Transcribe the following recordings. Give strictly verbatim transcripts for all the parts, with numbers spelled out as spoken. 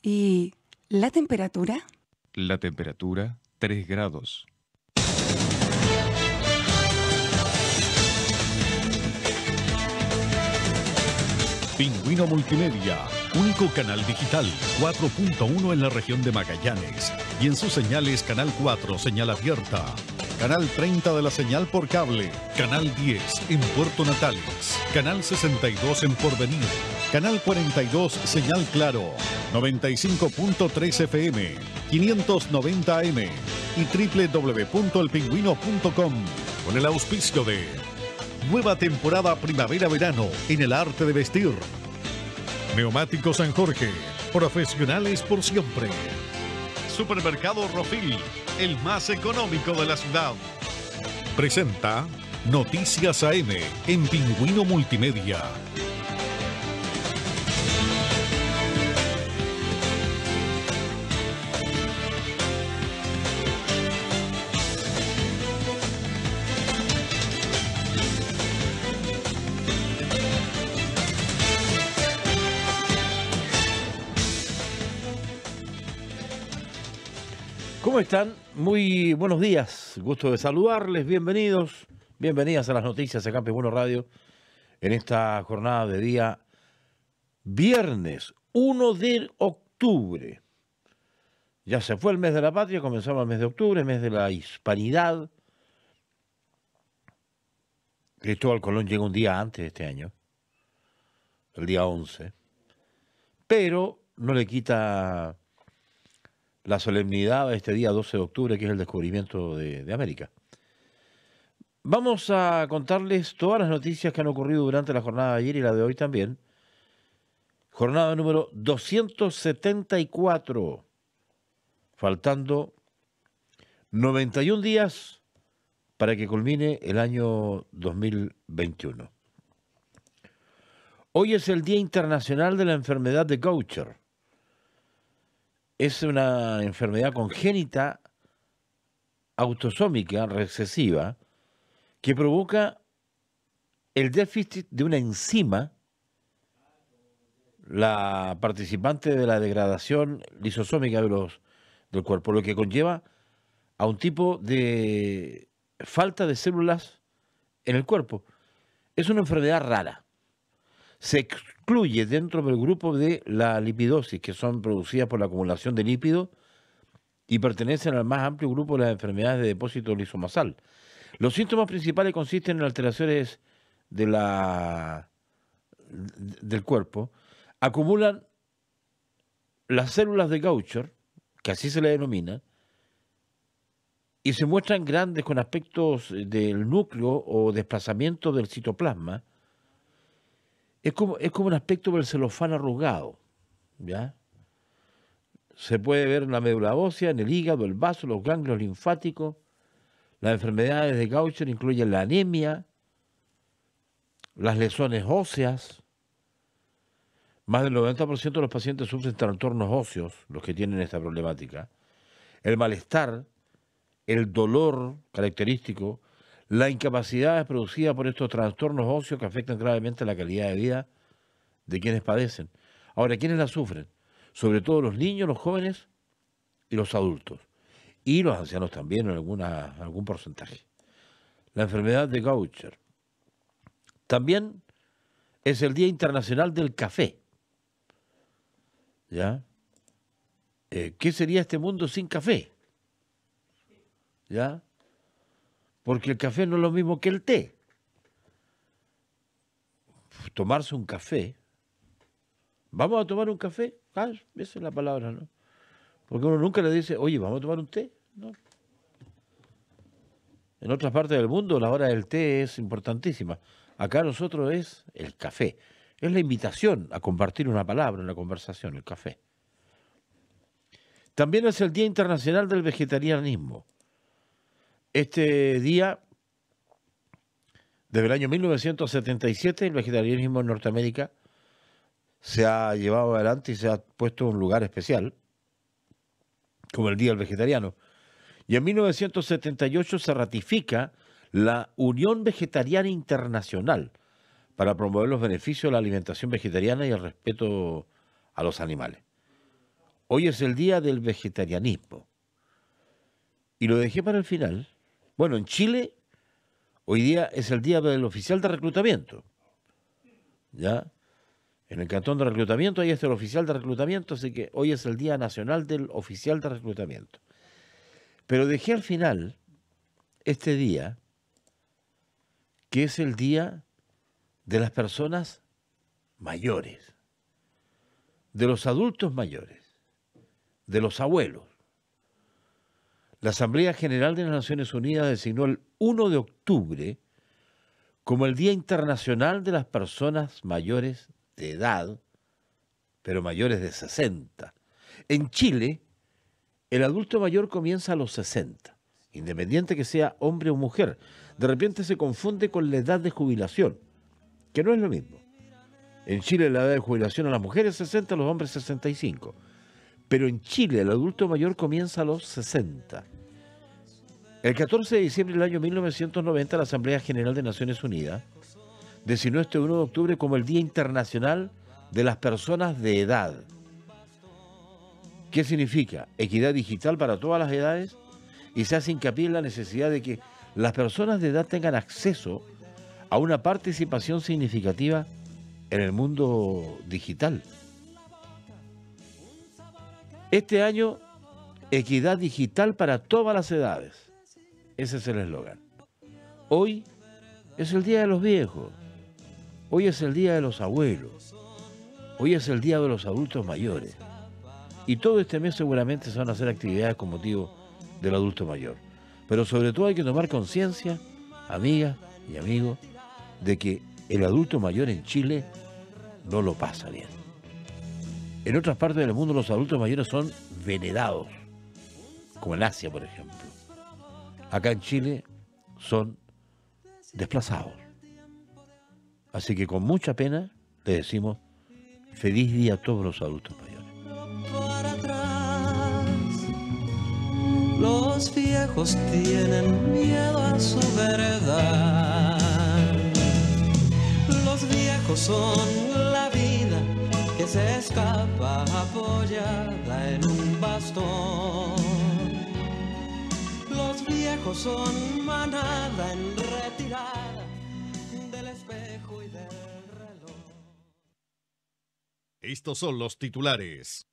¿Y la temperatura? La temperatura, tres grados. Pingüino Multimedia, único canal digital cuatro punto uno en la región de Magallanes y en sus señales Canal cuatro, señal abierta, Canal treinta de la señal por cable, Canal diez en Puerto Natales, Canal sesenta y dos en Porvenir, Canal cuarenta y dos señal Claro, noventa y cinco punto tres F M, quinientos noventa A M y doble u doble u doble u punto el pingüino punto com con el auspicio de Nueva temporada primavera-verano en el arte de vestir. Neumático San Jorge, profesionales por siempre. Supermercado Rofil, el más económico de la ciudad. Presenta Noticias A M en Pingüino Multimedia. ¿Cómo están? Muy buenos días. Gusto de saludarles. Bienvenidos, bienvenidas a las noticias de Campo Bueno Radio en esta jornada de día viernes uno de octubre. Ya se fue el mes de la patria, comenzamos el mes de octubre, el mes de la hispanidad. Cristóbal Colón llegó un día antes de este año, el día once, pero no le quita la solemnidad de este día doce de octubre, que es el descubrimiento de, de América. Vamos a contarles todas las noticias que han ocurrido durante la jornada de ayer y la de hoy también. Jornada número doscientos setenta y cuatro, faltando noventa y un días para que culmine el año dos mil veintiuno. Hoy es el Día Internacional de la Enfermedad de Gaucher. Es una enfermedad congénita autosómica recesiva que provoca el déficit de una enzima, la participante de la degradación lisosómica de los, del cuerpo, lo que conlleva a un tipo de falta de células en el cuerpo. Es una enfermedad rara. Se excluye dentro del grupo de la lipidosis, que son producidas por la acumulación de lípidos y pertenecen al más amplio grupo de las enfermedades de depósito lisomasal. Los síntomas principales consisten en alteraciones de la, del cuerpo. Acumulan las células de Gaucher, que así se le denomina, y se muestran grandes con aspectos del núcleo o desplazamiento del citoplasma. Es como, es como un aspecto del celofán arrugado, ¿ya? Se puede ver en la médula ósea, en el hígado, el vaso, los ganglios linfáticos. Las enfermedades de Gaucher incluyen la anemia, las lesiones óseas. Más del noventa por ciento de los pacientes sufren trastornos óseos, los que tienen esta problemática. El malestar, el dolor característico, la incapacidad es producida por estos trastornos óseos que afectan gravemente la calidad de vida de quienes padecen. Ahora, ¿quiénes la sufren? Sobre todo los niños, los jóvenes y los adultos. Y los ancianos también en alguna, algún porcentaje. La enfermedad de Gaucher. También es el Día Internacional del Café. ¿Ya? Eh, ¿Qué sería este mundo sin café? ¿Ya? Porque el café no es lo mismo que el té. Tomarse un café. ¿Vamos a tomar un café? Ah, esa es la palabra, ¿no? Porque uno nunca le dice, oye, ¿vamos a tomar un té? No. En otras partes del mundo la hora del té es importantísima. Acá nosotros es el café. Es la invitación a compartir una palabra en la conversación, el café. También es el Día Internacional del Vegetarianismo. Este día, desde el año mil novecientos setenta y siete, el vegetarianismo en Norteamérica se ha llevado adelante y se ha puesto en un lugar especial, como el Día del Vegetariano. Y en mil novecientos setenta y ocho se ratifica la Unión Vegetariana Internacional para promover los beneficios de la alimentación vegetariana y el respeto a los animales. hoy es el día del vegetarianismo. Y lo dejé para el final. Bueno, en Chile, hoy día es el día del oficial de reclutamiento. ¿Ya? En el cantón de reclutamiento, ahí está el oficial de reclutamiento, así que hoy es el Día Nacional del Oficial de Reclutamiento. Pero dejé al final este día, que es el día de las personas mayores, de los adultos mayores, de los abuelos. La Asamblea General de las Naciones Unidas designó el uno de octubre como el Día Internacional de las Personas Mayores de Edad, pero mayores de sesenta. En Chile, el adulto mayor comienza a los sesenta, independiente que sea hombre o mujer. De repente se confunde con la edad de jubilación, que no es lo mismo. En Chile la edad de jubilación a las mujeres es sesenta, a los hombres sesenta y cinco. Pero en Chile el adulto mayor comienza a los sesenta. El catorce de diciembre del año mil novecientos noventa, la Asamblea General de Naciones Unidas designó este uno de octubre como el Día Internacional de las Personas de Edad. ¿Qué significa? Equidad digital para todas las edades, y se hace hincapié en la necesidad de que las personas de edad tengan acceso a una participación significativa en el mundo digital. Este año, equidad digital para todas las edades. Ese es el eslogan. Hoy es el Día de los Viejos. Hoy es el Día de los Abuelos. Hoy es el Día de los Adultos Mayores. Y todo este mes seguramente se van a hacer actividades con motivo del adulto mayor. Pero sobre todo hay que tomar conciencia, amigas y amigos, de que el adulto mayor en Chile no lo pasa bien. En otras partes del mundo los adultos mayores son venerados, como en Asia, por ejemplo. Acá en Chile son desplazados. Así que con mucha pena le decimos feliz día a todos los adultos mayores. Para atrás, los viejos tienen miedo a su verdad. Los viejos son la vida que se escapa apoyada en un bastón. Los viejos son manada en retirada del espejo y del reloj. Estos son los titulares.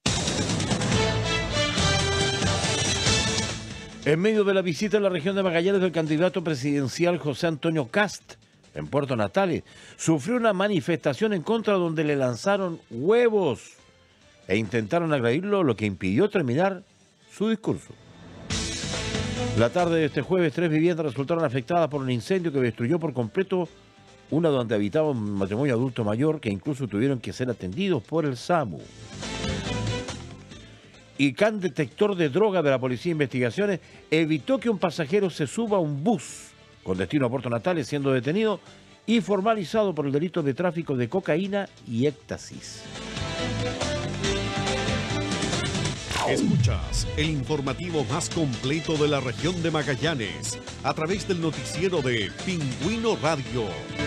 En medio de la visita a la región de Magallanes del candidato presidencial José Antonio Kast, en Puerto Natales, sufrió una manifestación en contra donde le lanzaron huevos e intentaron agredirlo, lo que impidió terminar su discurso. La tarde de este jueves, tres viviendas resultaron afectadas por un incendio que destruyó por completo una donde habitaba un matrimonio adulto mayor que incluso tuvieron que ser atendidos por el SAMU. Y can detector de droga de la Policía de Investigaciones evitó que un pasajero se suba a un bus con destino a Puerto Natales, siendo detenido y formalizado por el delito de tráfico de cocaína y éxtasis. Escuchas el informativo más completo de la región de Magallanes a través del noticiero de Pingüino Radio.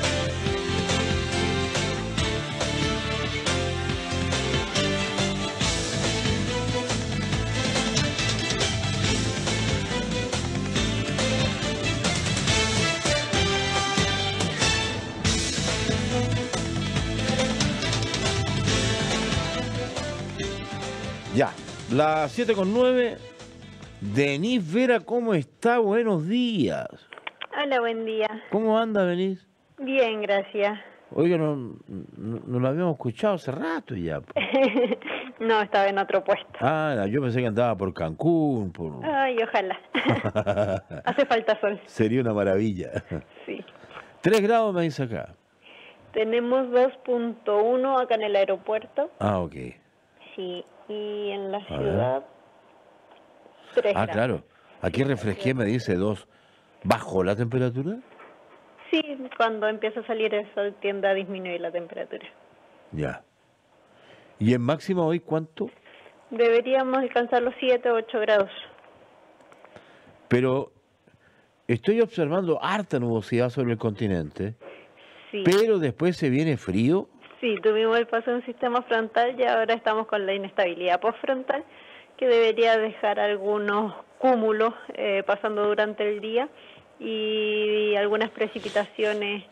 Ya, las siete con nueve. Denise Vera, ¿cómo está? Buenos días. Hola, buen día. ¿Cómo anda, Denise? Bien, gracias. Oiga, no, no, no lo habíamos escuchado hace rato ya. No, estaba en otro puesto. Ah, yo pensé que andaba por Cancún, por... Ay, ojalá. Hace falta sol. Sería una maravilla. Sí. Tres grados me dice acá. Tenemos dos punto uno acá en el aeropuerto. Ah, ok. Sí, y en la A ciudad, tres Ah, grados. claro. Aquí refresqué, me dice dos. ¿Bajó la temperatura? Sí, cuando empieza a salir eso tiende a disminuir la temperatura. Ya. ¿Y en máxima hoy cuánto? Deberíamos alcanzar los siete o ocho grados. Pero estoy observando harta nubosidad sobre el continente, Sí, pero después se viene frío. Sí, tuvimos el paso de un sistema frontal y ahora estamos con la inestabilidad postfrontal, que debería dejar algunos cúmulos eh, pasando durante el día y algunas precipitaciones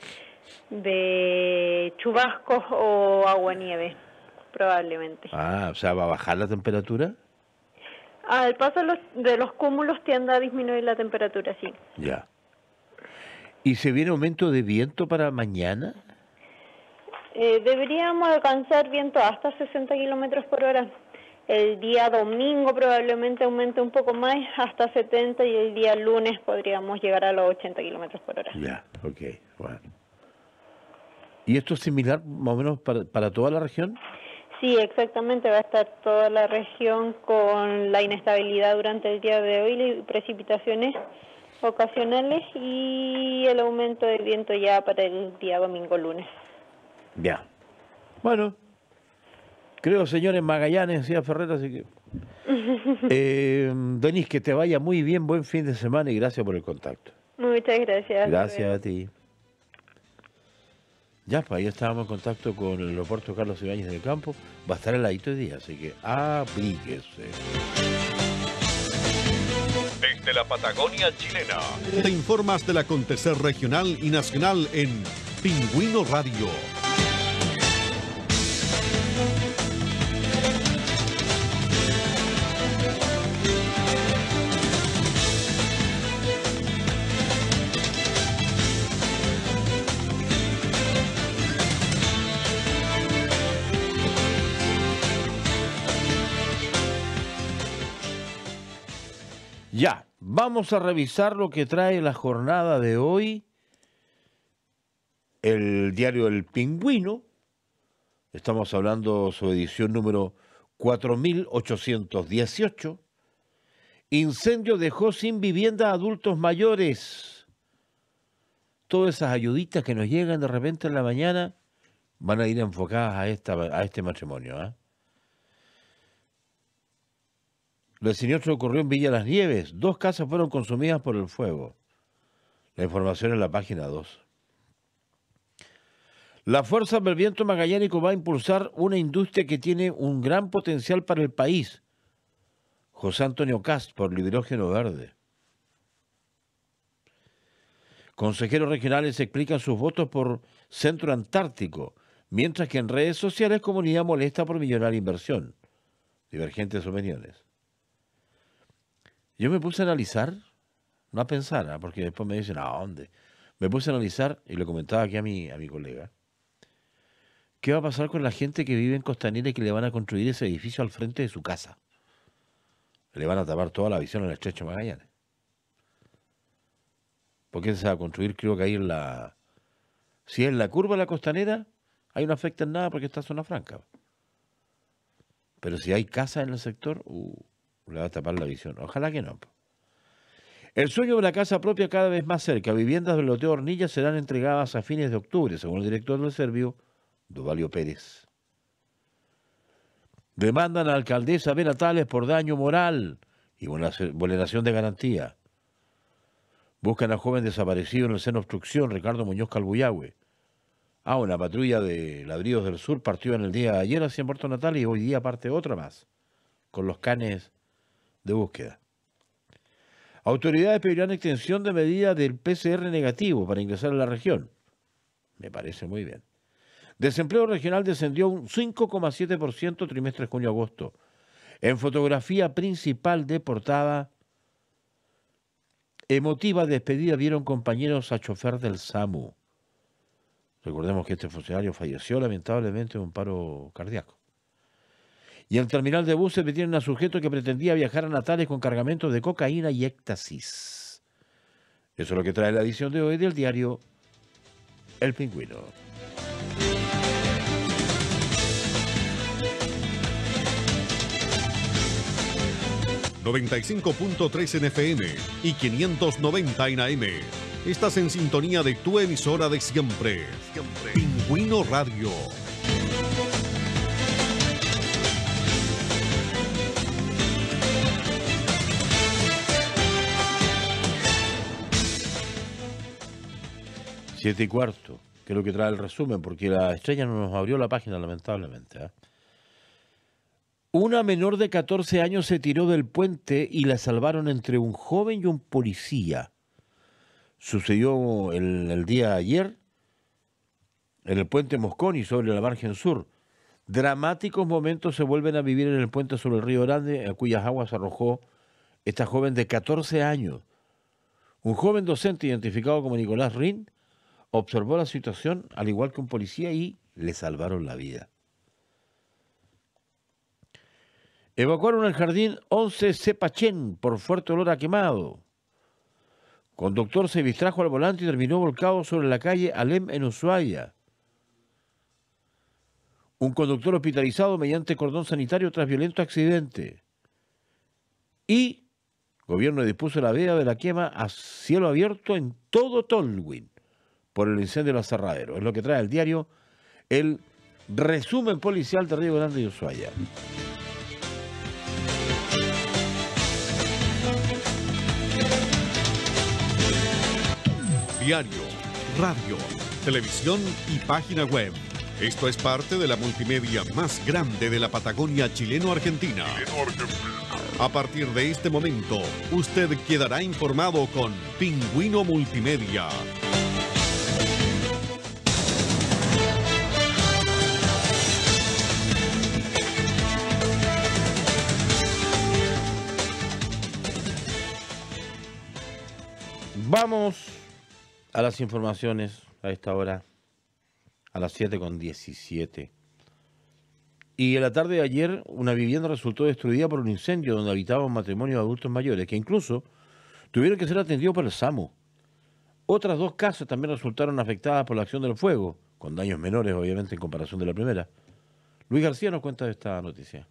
de chubascos o aguanieve, probablemente. Ah, o sea, ¿va a bajar la temperatura? Al paso de los, de los cúmulos tiende a disminuir la temperatura, sí. Ya. ¿Y se viene aumento de viento para mañana? Eh, deberíamos alcanzar viento hasta sesenta kilómetros por hora. El día domingo probablemente aumente un poco más, hasta setenta, y el día lunes podríamos llegar a los ochenta kilómetros por hora. Ya, ok, bueno. ¿Y esto es similar más o menos para, para toda la región? Sí, exactamente, va a estar toda la región con la inestabilidad durante el día de hoy, precipitaciones ocasionales y el aumento del viento ya para el día domingo, lunes. Ya. Bueno, creo, señores Magallanes, decía Ferrer, así que... eh, Denise, que te vaya muy bien, buen fin de semana y gracias por el contacto. Muchas gracias. Gracias a ti. Ya, pues ahí estábamos en contacto con el aeropuerto Carlos Ibáñez del Campo. Va a estar heladito hoy día, así que abríguese. Desde la Patagonia chilena, te informas del acontecer regional y nacional en Pingüino Radio. Ya, vamos a revisar lo que trae la jornada de hoy. El diario El Pingüino. Estamos hablando su edición número cuatro mil ochocientos dieciocho. Incendio dejó sin vivienda a adultos mayores. Todas esas ayuditas que nos llegan de repente en la mañana van a ir enfocadas a, esta, a este matrimonio, ¿eh? Lo siniestro ocurrió en Villa Las Nieves. Dos casas fueron consumidas por el fuego. La información en la página dos. La Fuerza del Viento Magallánico va a impulsar una industria que tiene un gran potencial para el país. José Antonio Cast, por Hidrógeno Verde. Consejeros regionales explican sus votos por Centro Antártico, mientras que en redes sociales comunidad molesta por millonaria inversión. Divergentes opiniones. Yo me puse a analizar, no a pensar, ¿eh? Porque después me dicen, ¿a dónde? Me puse a analizar, y lo comentaba aquí a mi, a mi colega, ¿qué va a pasar con la gente que vive en Costanera y que le van a construir ese edificio al frente de su casa? Le van a tapar toda la visión al Estrecho Magallanes. Porque se va a construir, creo que ahí en la... Si es en la curva de la Costanera, ahí no afecta en nada porque está zona franca. Pero si hay casa en el sector, uh, le va a tapar la visión. Ojalá que no. El sueño de la casa propia cada vez más cerca. Viviendas del loteo Hornilla serán entregadas a fines de octubre, según el director del Servio, Duvalio Pérez. Demandan a la alcaldesa Vera Tales por daño moral y vulneración de garantía. Buscan a joven desaparecido en el seno obstrucción, Ricardo Muñoz Calbuyahue. Ah, una patrulla de Ladrillos del Sur partió en el día de ayer hacia Puerto Natal y hoy día parte otra más, con los canes de búsqueda. Autoridades pedirán extensión de medida del P C R negativo para ingresar a la región. Me parece muy bien. Desempleo regional descendió un cinco coma siete por ciento trimestre junio-agosto. En fotografía principal de portada, emotiva despedida vieron compañeros a chofer del SAMU. Recordemos que este funcionario falleció lamentablemente de un paro cardíaco. Y en el terminal de buses detienen a sujeto que pretendía viajar a Natales con cargamento de cocaína y éxtasis. Eso es lo que trae la edición de hoy del diario El Pingüino. noventa y cinco punto tres en F M y quinientos noventa en A M. Estás en sintonía de tu emisora de siempre. siempre. Pingüino Radio. Siete y cuarto. que es lo que trae el resumen, porque la Estrella no nos abrió la página, lamentablemente. ¿eh? Una menor de catorce años se tiró del puente y la salvaron entre un joven y un policía. Sucedió el, el día de ayer en el puente Mosconi, sobre la margen sur. Dramáticos momentos se vuelven a vivir en el puente sobre el río Grande, a cuyas aguas arrojó esta joven de catorce años. Un joven docente identificado como Nicolás Rin observó la situación al igual que un policía y le salvaron la vida. Evacuaron el jardín once Cepachén por fuerte olor a quemado. Conductor se distrajo al volante y terminó volcado sobre la calle Alem en Ushuaia. Un conductor hospitalizado mediante cordón sanitario tras violento accidente. Y gobierno dispuso la veda de la quema a cielo abierto en todo Tolwyn por el incendio de los aserraderos. Es lo que trae el diario el resumen policial de Río Grande y Ushuaia. Diario, radio, televisión y página web. Esto es parte de la multimedia más grande de la Patagonia chileno-argentina. A partir de este momento, usted quedará informado con Pingüino Multimedia. Vamos a las informaciones a esta hora, a las siete con diecisiete. Y en la tarde de ayer, una vivienda resultó destruida por un incendio donde habitaba un matrimonio de adultos mayores, que incluso tuvieron que ser atendidos por el SAMU. Otras dos casas también resultaron afectadas por la acción del fuego, con daños menores, obviamente, en comparación de la primera. Luis García nos cuenta de esta noticia.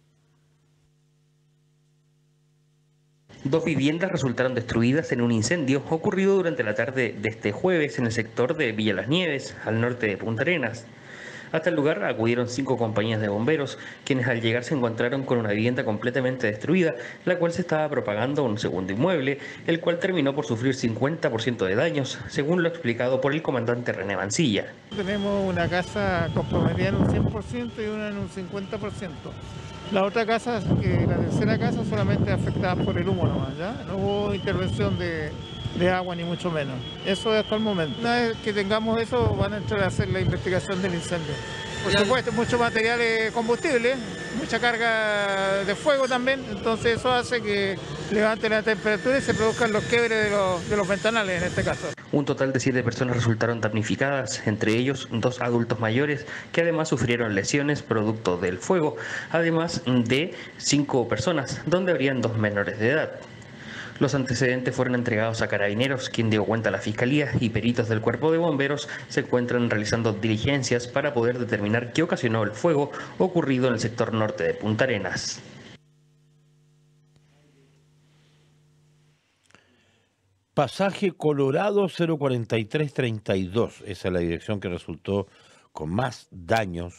Dos viviendas resultaron destruidas en un incendio ocurrido durante la tarde de este jueves en el sector de Villa Las Nieves, al norte de Punta Arenas. Hasta el lugar acudieron cinco compañías de bomberos, quienes al llegar se encontraron con una vivienda completamente destruida, la cual se estaba propagando a un segundo inmueble, el cual terminó por sufrir cincuenta por ciento de daños, según lo explicado por el comandante René Mancilla. Tenemos una casa comprometida en un cien por ciento y una en un cincuenta por ciento. La otra casa, que la tercera casa, solamente afectada por el humo nomás, ¿ya? No hubo intervención de, de agua ni mucho menos. Eso es hasta el momento. Una vez que tengamos eso, van a entrar a hacer la investigación del incendio. Por supuesto, mucho material combustible, mucha carga de fuego también, entonces eso hace que levante la temperatura y se produzcan los quiebres de los, de los ventanales en este caso. Un total de siete personas resultaron damnificadas, entre ellos dos adultos mayores que además sufrieron lesiones producto del fuego, además de cinco personas, donde habrían dos menores de edad. Los antecedentes fueron entregados a Carabineros, quien dio cuenta a la Fiscalía, y peritos del Cuerpo de Bomberos se encuentran realizando diligencias para poder determinar qué ocasionó el fuego ocurrido en el sector norte de Punta Arenas. Pasaje Colorado cero cuarenta y tres treinta y dos. Esa es la dirección que resultó con más daños.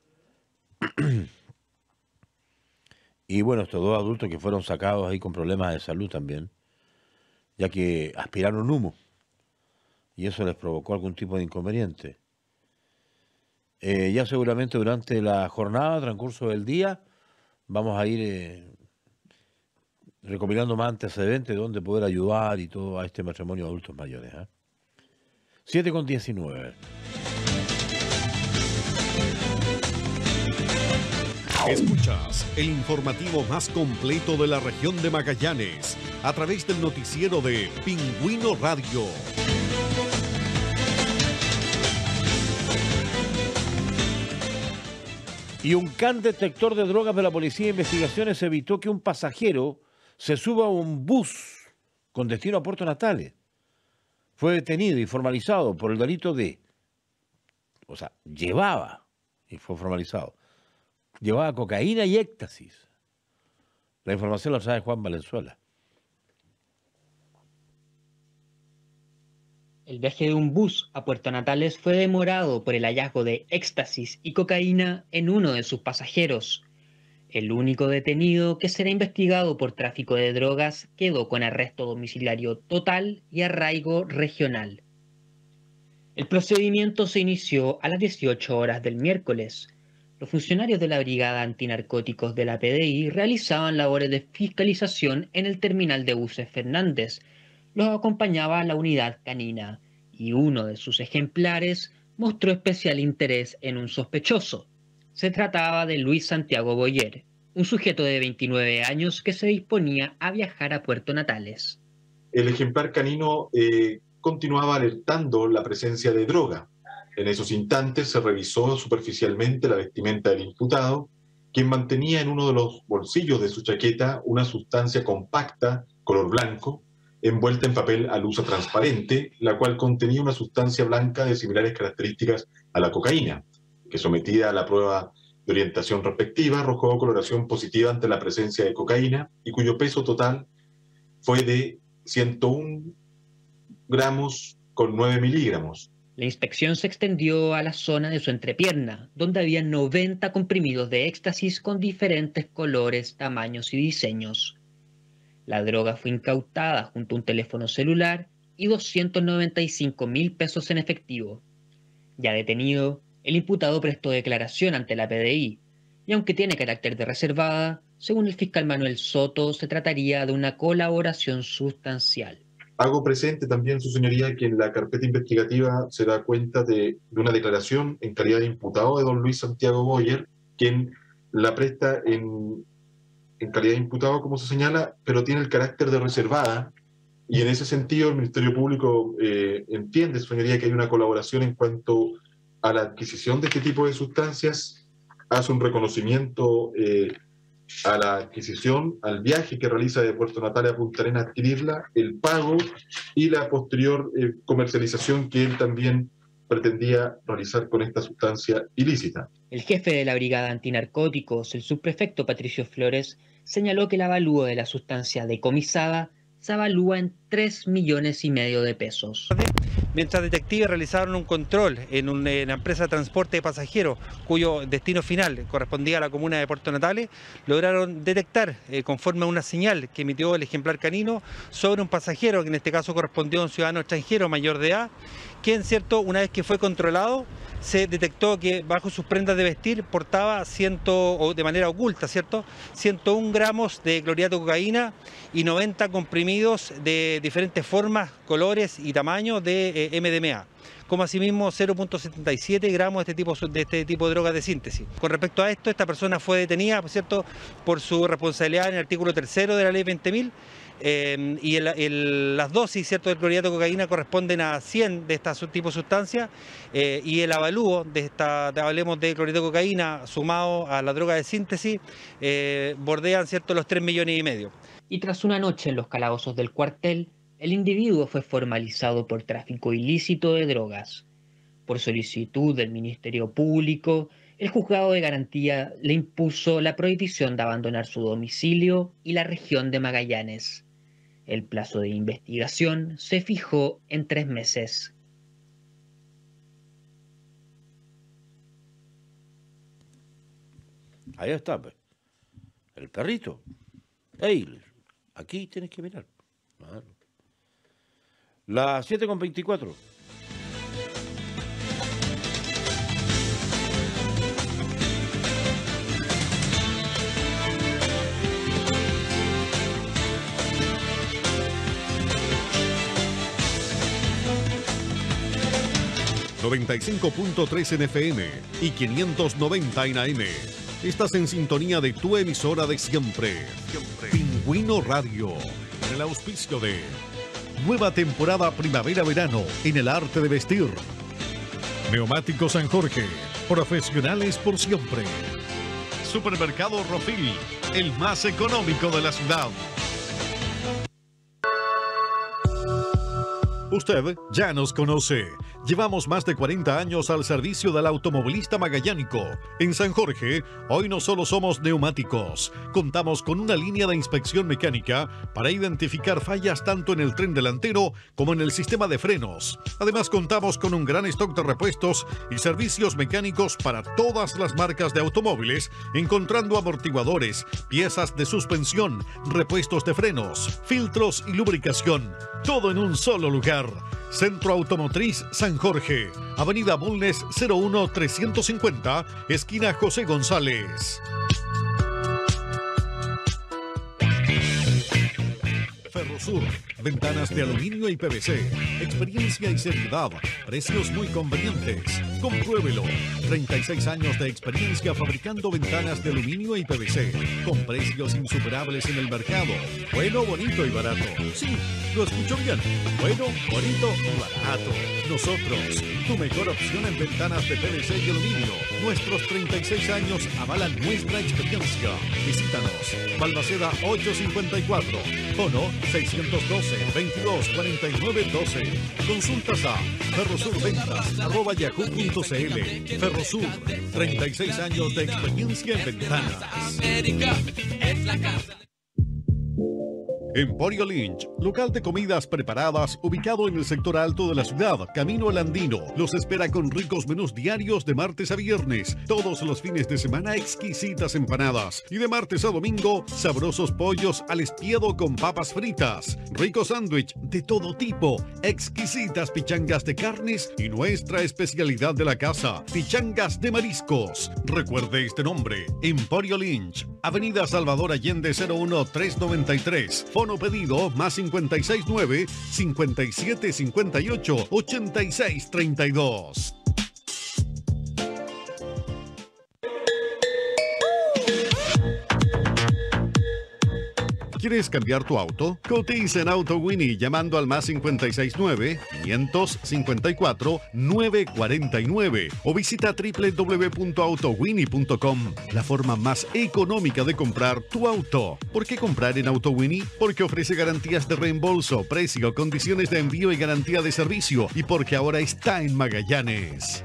Y bueno, estos dos adultos que fueron sacados ahí con problemas de salud también, ya que aspiraron humo y eso les provocó algún tipo de inconveniente. Eh, ya seguramente durante la jornada, transcurso del día, vamos a ir eh, recopilando más antecedentes de dónde poder ayudar y todo a este matrimonio de adultos mayores. ¿eh? siete con diecinueve. Escuchas el informativo más completo de la región de Magallanes a través del noticiero de Pingüino Radio. Y un can detector de drogas de la Policía de Investigaciones evitó que un pasajero se suba a un bus con destino a Puerto Natales. Fue detenido y formalizado por el delito de, o sea, llevaba, y fue formalizado, llevaba cocaína y éxtasis. La información la trae Juan Valenzuela. El viaje de un bus a Puerto Natales fue demorado por el hallazgo de éxtasis y cocaína en uno de sus pasajeros. El único detenido que será investigado por tráfico de drogas quedó con arresto domiciliario total y arraigo regional. El procedimiento se inició a las dieciocho horas del miércoles. Los funcionarios de la Brigada Antinarcóticos de la P D I realizaban labores de fiscalización en el terminal de buses Fernández. Los acompañaba la unidad canina y uno de sus ejemplares mostró especial interés en un sospechoso. Se trataba de Luis Santiago Boyer, un sujeto de veintinueve años que se disponía a viajar a Puerto Natales. El ejemplar canino eh, continuaba alertando la presencia de droga. En esos instantes se revisó superficialmente la vestimenta del imputado, quien mantenía en uno de los bolsillos de su chaqueta una sustancia compacta, color blanco, envuelta en papel al uso transparente, la cual contenía una sustancia blanca de similares características a la cocaína, que sometida a la prueba de orientación respectiva arrojó coloración positiva ante la presencia de cocaína y cuyo peso total fue de ciento uno gramos con nueve miligramos. La inspección se extendió a la zona de su entrepierna, donde había noventa comprimidos de éxtasis con diferentes colores, tamaños y diseños. La droga fue incautada junto a un teléfono celular y doscientos noventa y cinco mil pesos en efectivo. Ya detenido, el imputado prestó declaración ante la P D I, y aunque tiene carácter de reservada, según el fiscal Manuel Soto, se trataría de una colaboración sustancial. Hago presente también, su señoría, que en la carpeta investigativa se da cuenta de, de una declaración en calidad de imputado de don Luis Santiago Boyer, quien la presta en, en calidad de imputado, como se señala, pero tiene el carácter de reservada, y en ese sentido el Ministerio Público eh, entiende, su señoría, que hay una colaboración en cuanto a la adquisición de este tipo de sustancias, hace un reconocimiento eh, a la adquisición, al viaje que realiza de Puerto Natales a Punta Arenas a adquirirla, el pago y la posterior eh, comercialización que él también pretendía realizar con esta sustancia ilícita. El jefe de la Brigada Antinarcóticos, el subprefecto Patricio Flores, señaló que el avalúo de la sustancia decomisada se avalúa en tres millones y medio de pesos. Mientras detectives realizaron un control en una, en una empresa de transporte de pasajeros cuyo destino final correspondía a la comuna de Puerto Natales, lograron detectar, eh, conforme a una señal que emitió el ejemplar canino, sobre un pasajero, que en este caso correspondió a un ciudadano extranjero mayor de edad, quien, cierto, una vez que fue controlado, se detectó que bajo sus prendas de vestir portaba ciento, o de manera oculta, ¿cierto?, ciento uno gramos de clorhidrato de cocaína y noventa comprimidos de diferentes formas, colores y tamaños de eh, M D M A, como asimismo cero punto setenta y siete gramos de este tipo de, este tipo de drogas de síntesis. Con respecto a esto, esta persona fue detenida, ¿cierto?, por su responsabilidad en el artículo tercero de la ley veinte mil, eh, y el, el, las dosis, ¿cierto?, del clorhidrato de cocaína corresponden a cien de este tipo de sustancias, eh, y el avalúo de esta, hablemos de clorhidrato de cocaína sumado a la droga de síntesis, eh, bordean, ¿cierto?, los tres millones y medio. Y tras una noche en los calabozos del cuartel, el individuo fue formalizado por tráfico ilícito de drogas. Por solicitud del Ministerio Público, el juzgado de garantía le impuso la prohibición de abandonar su domicilio y la región de Magallanes. El plazo de investigación se fijó en tres meses. Ahí está, pues. El perrito. Ey, aquí tienes que mirar. Claro. Las siete con veinticuatro. noventa y cinco punto tres en F M y quinientos noventa en A M. Estás en sintonía de tu emisora de siempre. siempre. Pingüino Radio, en el auspicio de nueva temporada primavera-verano en el arte de vestir. Neumático San Jorge, profesionales por siempre. Supermercado Rofil, el más económico de la ciudad. Usted ya nos conoce. Llevamos más de cuarenta años al servicio del automovilista magallánico. En San Jorge, hoy no solo somos neumáticos, contamos con una línea de inspección mecánica para identificar fallas tanto en el tren delantero como en el sistema de frenos. Además, contamos con un gran stock de repuestos y servicios mecánicos para todas las marcas de automóviles, encontrando amortiguadores, piezas de suspensión, repuestos de frenos, filtros y lubricación. Todo en un solo lugar. Centro Automotriz San Jorge, Avenida Bulnes cero uno trescientos cincuenta, esquina José González. Ferrosur, ventanas de aluminio y P V C, experiencia y seriedad, precios muy convenientes. Compruébelo. treinta y seis años de experiencia fabricando ventanas de aluminio y P V C, con precios insuperables en el mercado. Bueno, bonito y barato. Sí, lo escucho bien. Bueno, bonito y barato. Nosotros, tu mejor opción en ventanas de P V C y aluminio. Nuestros treinta y seis años avalan nuestra experiencia. Visítanos. Balmaceda ochocientos cincuenta y cuatro. Fono seiscientos doce, veintidós, cuarenta y nueve, doce. Consultas a ferrosurventas arroba yahoo punto cl. Ferrosur, treinta y seis años de experiencia en ventanas. Emporio Lynch, local de comidas preparadas ubicado en el sector alto de la ciudad, camino al Andino. Los espera con ricos menús diarios de martes a viernes. Todos los fines de semana exquisitas empanadas. Y de martes a domingo, sabrosos pollos al espiedo con papas fritas. Rico sándwich de todo tipo. Exquisitas pichangas de carnes y nuestra especialidad de la casa, pichangas de mariscos. Recuerde este nombre, Emporio Lynch, Avenida Salvador Allende cero uno tres noventa y tres. Fono pedido más cincuenta y seis nueve, cincuenta y siete cincuenta y ocho, ochenta y seis treinta y dos. ¿Quieres cambiar tu auto? Cotiza en Auto Winnie llamando al más cincuenta y seis nueve, quinientos cincuenta y cuatro, novecientos cuarenta y nueve o visita doble u doble u doble u punto auto winnie punto com, la forma más económica de comprar tu auto. ¿Por qué comprar en Auto Winnie? Porque ofrece garantías de reembolso, precio, condiciones de envío y garantía de servicio, y porque ahora está en Magallanes.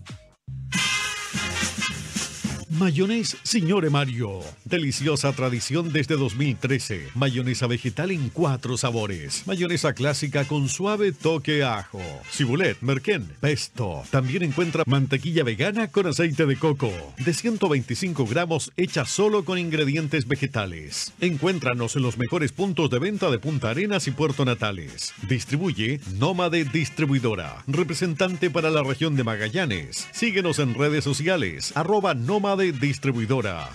Mayonesa Signore Mario. Deliciosa tradición desde dos mil trece. Mayonesa vegetal en cuatro sabores. Mayonesa clásica con suave toque ajo. Cibulet, merquén, pesto. También encuentra mantequilla vegana con aceite de coco. De ciento veinticinco gramos hecha solo con ingredientes vegetales. Encuéntranos en los mejores puntos de venta de Punta Arenas y Puerto Natales. Distribuye Nómade Distribuidora. Representante para la región de Magallanes. Síguenos en redes sociales. Arroba Nómade Distribuidora.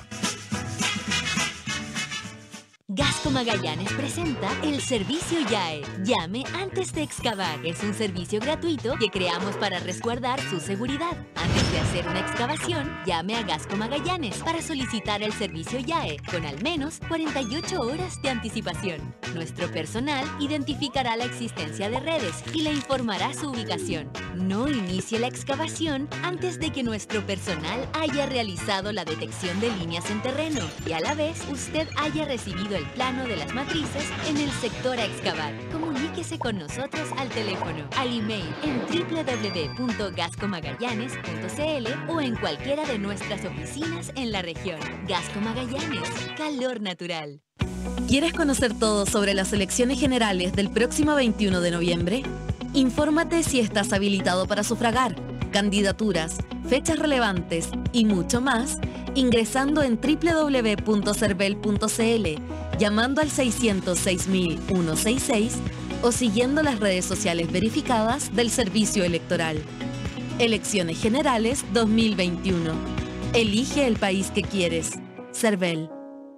Gasco Magallanes presenta el servicio YAE. Llame antes de excavar. Es un servicio gratuito que creamos para resguardar su seguridad. Antes de hacer una excavación, llame a Gasco Magallanes para solicitar el servicio YAE con al menos cuarenta y ocho horas de anticipación. Nuestro personal identificará la existencia de redes y le informará su ubicación. No inicie la excavación antes de que nuestro personal haya realizado la detección de líneas en terreno y a la vez usted haya recibido el plano de las matrices en el sector a excavar. Comuníquese con nosotros al teléfono, al email en doble u doble u doble u punto gasco magallanes punto cl o en cualquiera de nuestras oficinas en la región. Gasco Magallanes, calor natural. ¿Quieres conocer todo sobre las elecciones generales del próximo veintiuno de noviembre? Infórmate si estás habilitado para sufragar, candidaturas, fechas relevantes y mucho más ingresando en doble u doble u doble u punto cervel punto cl, llamando al seiscientos seis mil ciento sesenta y seis o siguiendo las redes sociales verificadas del Servicio Electoral. Elecciones Generales dos mil veintiuno. Elige el país que quieres. Cervel.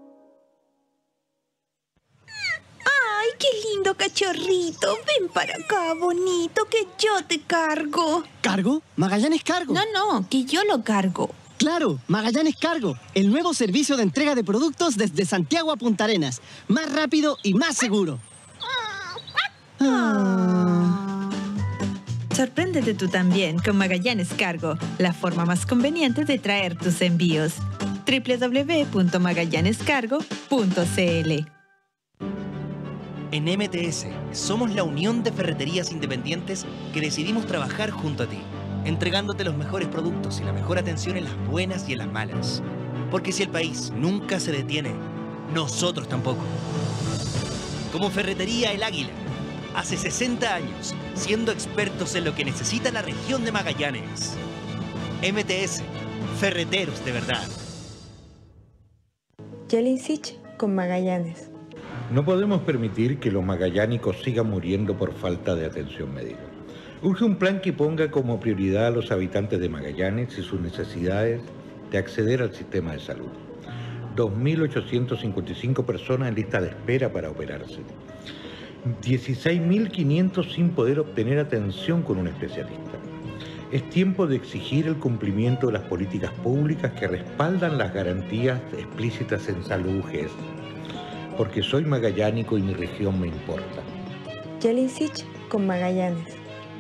¡Ay, qué lindo cachorrito! Ven para acá, bonito, que yo te cargo. ¿Cargo? Magallanes Cargo. No, no, que yo lo cargo. Claro, Magallanes Cargo, el nuevo servicio de entrega de productos desde Santiago a Punta Arenas. Más rápido y más seguro. Ah. Sorpréndete tú también con Magallanes Cargo, la forma más conveniente de traer tus envíos. doble u doble u doble u punto magallanes cargo punto cl. En M T S somos la unión de ferreterías independientes que decidimos trabajar junto a ti, entregándote los mejores productos y la mejor atención en las buenas y en las malas. Porque si el país nunca se detiene, nosotros tampoco. Como Ferretería El Águila, hace sesenta años, siendo expertos en lo que necesita la región de Magallanes. M T S, ferreteros de verdad. Jelinsich con Magallanes. No podemos permitir que los magallánicos sigan muriendo por falta de atención médica. Urge un plan que ponga como prioridad a los habitantes de Magallanes y sus necesidades de acceder al sistema de salud. dos mil ochocientas cincuenta y cinco personas en lista de espera para operarse. dieciséis mil quinientos sin poder obtener atención con un especialista. Es tiempo de exigir el cumplimiento de las políticas públicas que respaldan las garantías explícitas en salud G E S. Porque soy magallánico y mi región me importa. Jelinsich con Magallanes.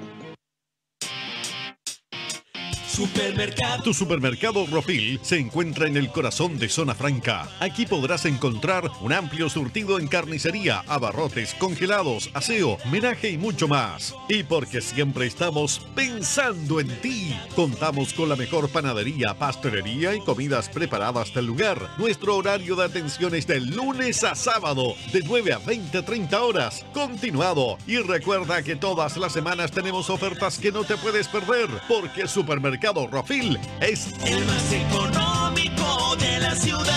Supermercado. Tu supermercado Rofil se encuentra en el corazón de Zona Franca. Aquí podrás encontrar un amplio surtido en carnicería, abarrotes, congelados, aseo, menaje y mucho más. Y porque siempre estamos pensando en ti, contamos con la mejor panadería, pastelería y comidas preparadas del lugar. Nuestro horario de atención es de lunes a sábado, de nueve a veinte, treinta horas, continuado. Y recuerda que todas las semanas tenemos ofertas que no te puedes perder, porque Supermercado Rofil es el más económico de la ciudad.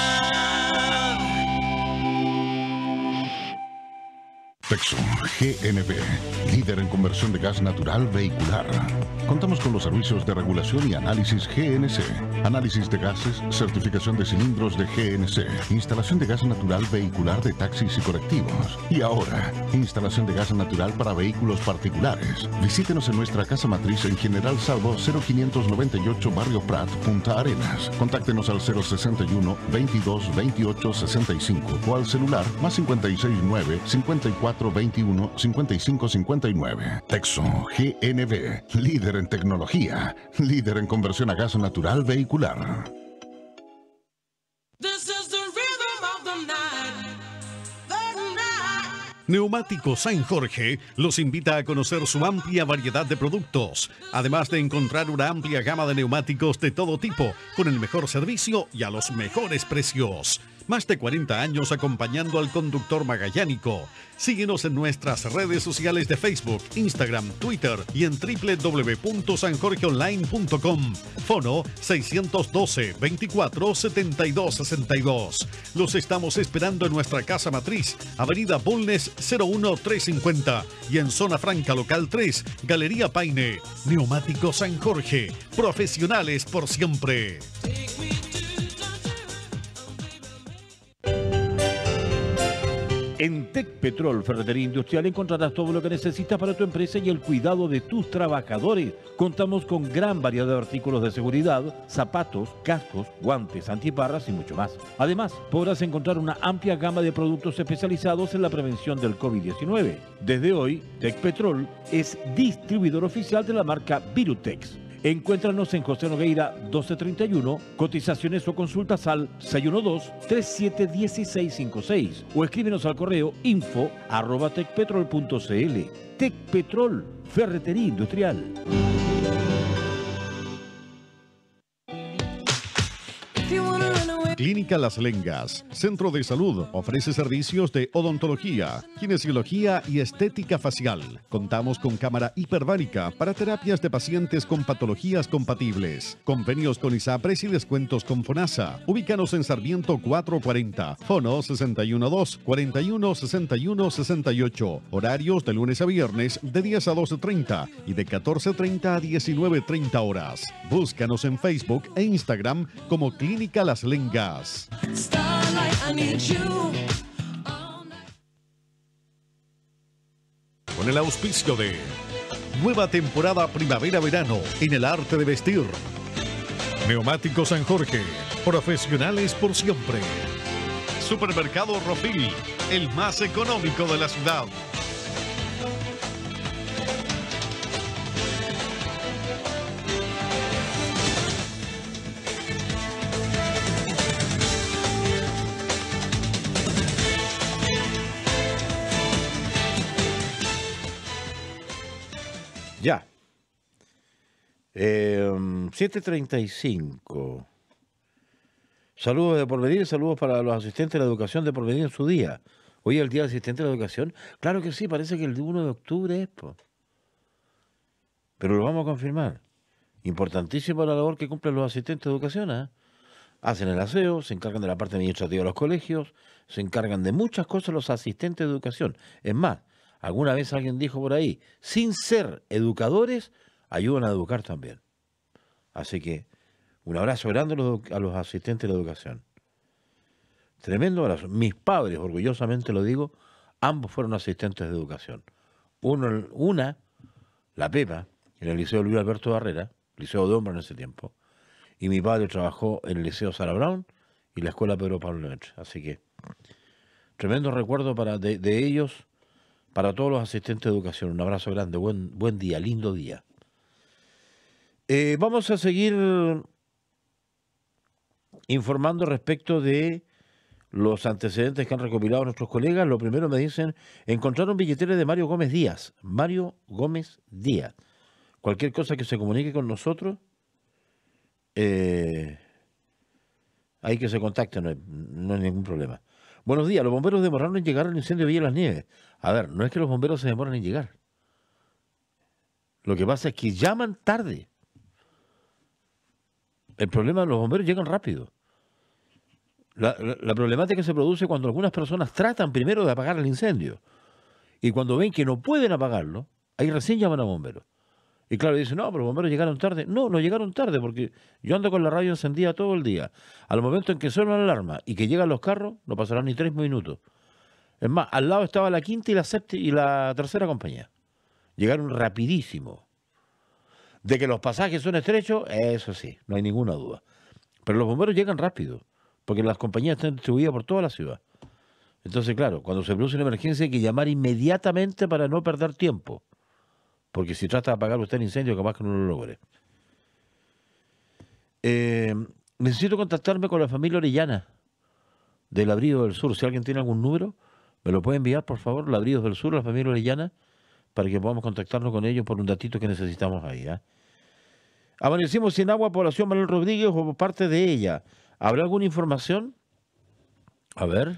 Texo G N V, líder en conversión de gas natural vehicular. Contamos con los servicios de regulación y análisis G N C, análisis de gases, certificación de cilindros de G N C, instalación de gas natural vehicular de taxis y colectivos. Y ahora, instalación de gas natural para vehículos particulares. Visítenos en nuestra casa matriz en General Salvo cero quinientos noventa y ocho, Barrio Prat, Punta Arenas. Contáctenos al cero sesenta y uno, veintidós, veintiocho, sesenta y cinco o al celular más cincuenta y seis nueve, cincuenta y cuatro, veintiuno, cincuenta y cinco, cincuenta y nueve. Texo G N V, líder en tecnología, líder en conversión a gas natural vehicular. Neumáticos San Jorge los invita a conocer su amplia variedad de productos, además de encontrar una amplia gama de neumáticos de todo tipo, con el mejor servicio y a los mejores precios. Más de cuarenta años acompañando al conductor magallánico. Síguenos en nuestras redes sociales de Facebook, Instagram, Twitter y en doble u doble u doble u punto san jorge online punto com. Fono seiscientos doce, veinticuatro, setenta y dos sesenta y dos. Los estamos esperando en nuestra casa matriz, Avenida Bulnes cero uno trescientos cincuenta y en Zona Franca Local tres, Galería Paine. Neumáticos San Jorge, profesionales por siempre. En Tecpetrol Ferretería Industrial encontrarás todo lo que necesitas para tu empresa y el cuidado de tus trabajadores. Contamos con gran variedad de artículos de seguridad, zapatos, cascos, guantes, antiparras y mucho más. Además, podrás encontrar una amplia gama de productos especializados en la prevención del COVID diecinueve. Desde hoy, Tecpetrol es distribuidor oficial de la marca Virutex. Encuéntranos en José Nogueira doce treinta y uno, cotizaciones o consultas al seis uno dos, tres siete uno seis cinco seis o escríbenos al correo info arroba tecpetrol punto cl. Tecpetrol, Ferretería Industrial. Clínica Las Lengas, Centro de Salud, ofrece servicios de odontología, kinesiología y estética facial. Contamos con cámara hiperbárica para terapias de pacientes con patologías compatibles. Convenios con ISAPRES y descuentos con FONASA. Ubícanos en Sarmiento cuatrocientos cuarenta, Fono sesenta y uno dos, cuarenta y uno, sesenta y uno, sesenta y ocho. Horarios de lunes a viernes de diez a doce treinta y de catorce treinta a diecinueve treinta horas. Búscanos en Facebook e Instagram como Clínica Las Lengas. Con el auspicio de nueva temporada primavera-verano en el arte de vestir. Neumáticos San Jorge, profesionales por siempre. Supermercado Rofil, el más económico de la ciudad. Ya. Eh, siete treinta y cinco. Saludos de Porvenir, saludos para los asistentes de la educación de Porvenir en su día. Hoy es el día del asistente de la educación. Claro que sí, parece que el uno de octubre es, po. Pero lo vamos a confirmar. Importantísima la labor que cumplen los asistentes de educación, ¿eh? Hacen el aseo, se encargan de la parte administrativa de los colegios, se encargan de muchas cosas los asistentes de educación. Es más, alguna vez alguien dijo por ahí, sin ser educadores, ayudan a educar también. Así que un abrazo grande a los, a los asistentes de la educación. Tremendo abrazo. Mis padres, orgullosamente lo digo, ambos fueron asistentes de educación. Uno, una, la Pepa, en el Liceo Luis Alberto Barrera, Liceo de Hombres en ese tiempo, y mi padre trabajó en el Liceo Sara Brown y la Escuela Pedro Pablo Lemaitre. Así que, tremendo recuerdo para, de, de ellos, para todos los asistentes de educación. Un abrazo grande, buen, buen día, lindo día. Eh, vamos a seguir informando respecto de los antecedentes que han recopilado nuestros colegas. Lo primero me dicen, encontraron billeteras de Mario Gómez Díaz. Mario Gómez Díaz. Cualquier cosa que se comunique con nosotros, eh, hay que se contacte, no hay, no hay ningún problema. Buenos días, los bomberos demoraron en llegar al incendio de Villa Las Nieves. A ver, no es que los bomberos se demoran en llegar. Lo que pasa es que llaman tarde. El problema de los bomberos llegan rápido. La, la, la problemática se produce cuando algunas personas tratan primero de apagar el incendio. Y cuando ven que no pueden apagarlo, ahí recién llaman a bomberos. Y claro, dicen, no, pero los bomberos llegaron tarde. No, no llegaron tarde porque yo ando con la radio encendida todo el día. Al momento en que suena la alarma y que llegan los carros, no pasarán ni tres minutos. Es más, al lado estaba la quinta y la séptima y la tercera compañía. Llegaron rapidísimo. De que los pasajes son estrechos, eso sí, no hay ninguna duda. Pero los bomberos llegan rápido, porque las compañías están distribuidas por toda la ciudad. Entonces, claro, cuando se produce una emergencia hay que llamar inmediatamente para no perder tiempo. Porque si trata de apagar usted el incendio, capaz que no lo logre. Eh, necesito contactarme con la familia Orellana del Labrido del Sur. Si alguien tiene algún número, me lo puede enviar, por favor, Labridos del Sur, la familia Orellana, para que podamos contactarnos con ellos por un datito que necesitamos ahí. ¿eh? Amanecimos sin agua, población Manuel Rodríguez, o por parte de ella. ¿Habrá alguna información? A ver.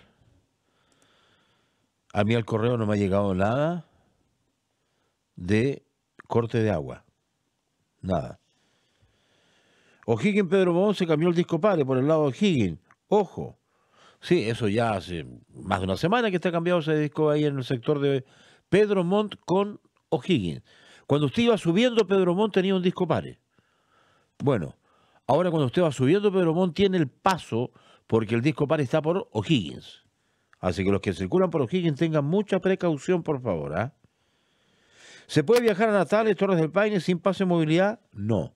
A mí al correo no me ha llegado nada de corte de agua. Nada. O'Higgins Pedro Montt se cambió el disco padre por el lado de O'Higgins. Ojo. Sí, eso ya hace más de una semana que está cambiado ese disco ahí en el sector de Pedro Montt con O'Higgins. Cuando usted iba subiendo, Pedro Montt tenía un disco padre. Bueno, ahora cuando usted va subiendo, Pedro Montt tiene el paso porque el disco padre está por O'Higgins. Así que los que circulan por O'Higgins tengan mucha precaución, por favor. ¿eh? ¿Se puede viajar a Natales, Torres del Paine, sin pase de movilidad? No.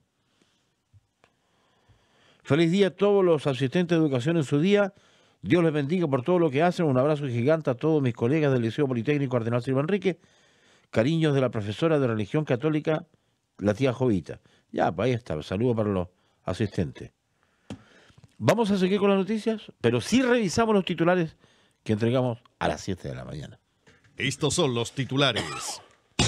Feliz día a todos los asistentes de educación en su día. Dios les bendiga por todo lo que hacen. Un abrazo gigante a todos mis colegas del Liceo Politécnico Cardenal Silva Enrique. Cariños de la profesora de religión católica, la tía Jovita. Ya, pues ahí está. Saludo para los asistentes. Vamos a seguir con las noticias, pero sí revisamos los titulares que entregamos a las siete de la mañana. Estos son los titulares.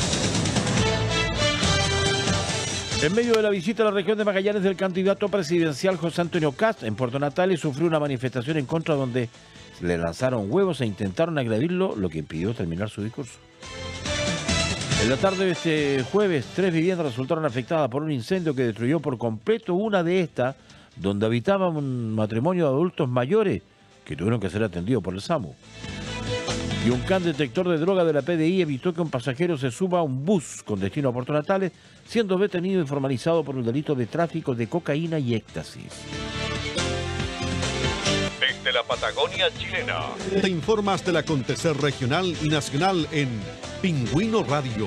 En medio de la visita a la región de Magallanes del candidato presidencial José Antonio Kast, en Puerto Natales sufrió una manifestación en contra donde le lanzaron huevos e intentaron agredirlo, lo que impidió terminar su discurso. En la tarde de este jueves, tres viviendas resultaron afectadas por un incendio que destruyó por completo una de estas, donde habitaba un matrimonio de adultos mayores que tuvieron que ser atendidos por el SAMU. Y un can detector de droga de la P D I evitó que un pasajero se suba a un bus con destino a Puerto Natales, siendo detenido y formalizado por un delito de tráfico de cocaína y éxtasis. Desde la Patagonia chilena, te informas del acontecer regional y nacional en Pingüino Radio.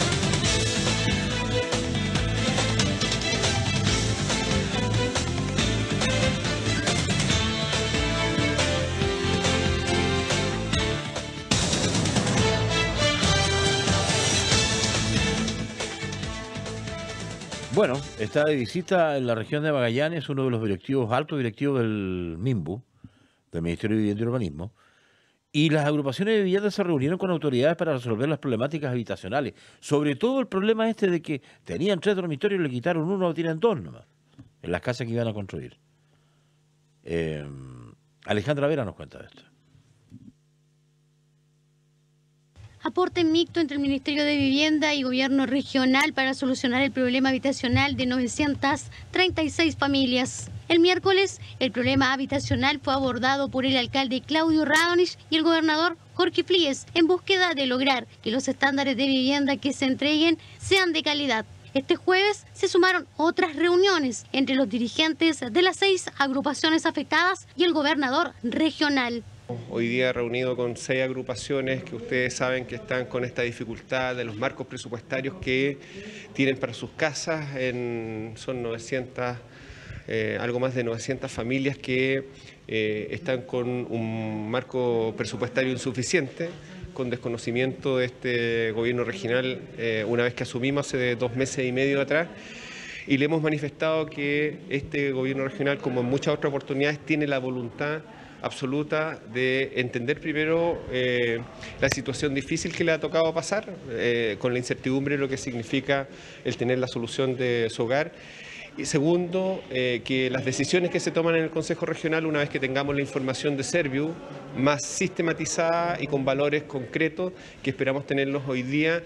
Bueno, está de visita en la región de Magallanes uno de los directivos, altos directivos del MIMBU, del Ministerio de Vivienda y Urbanismo, y las agrupaciones de viviendas se reunieron con autoridades para resolver las problemáticas habitacionales, sobre todo el problema este de que tenían tres dormitorios y le quitaron uno, tienen dos nomás, en las casas que iban a construir. Eh, Alejandra Vera nos cuenta de esto. Aporte mixto entre el Ministerio de Vivienda y Gobierno Regional para solucionar el problema habitacional de novecientas treinta y seis familias. El miércoles, el problema habitacional fue abordado por el alcalde Claudio Radonich y el gobernador Jorge Flies en búsqueda de lograr que los estándares de vivienda que se entreguen sean de calidad. Este jueves se sumaron otras reuniones entre los dirigentes de las seis agrupaciones afectadas y el gobernador regional. Hoy día reunido con seis agrupaciones que ustedes saben que están con esta dificultad de los marcos presupuestarios que tienen para sus casas. En, son novecientas, eh, algo más de novecientas familias que eh, están con un marco presupuestario insuficiente, con desconocimiento de este gobierno regional eh, una vez que asumimos hace dos meses y medio atrás. Y le hemos manifestado que este gobierno regional, como en muchas otras oportunidades, tiene la voluntad absoluta de entender primero eh, la situación difícil que le ha tocado pasar, eh, con la incertidumbre de lo que significa el tener la solución de su hogar. Y segundo, eh, que las decisiones que se toman en el Consejo Regional, una vez que tengamos la información de Serviu más sistematizada y con valores concretos, que esperamos tenerlos hoy día,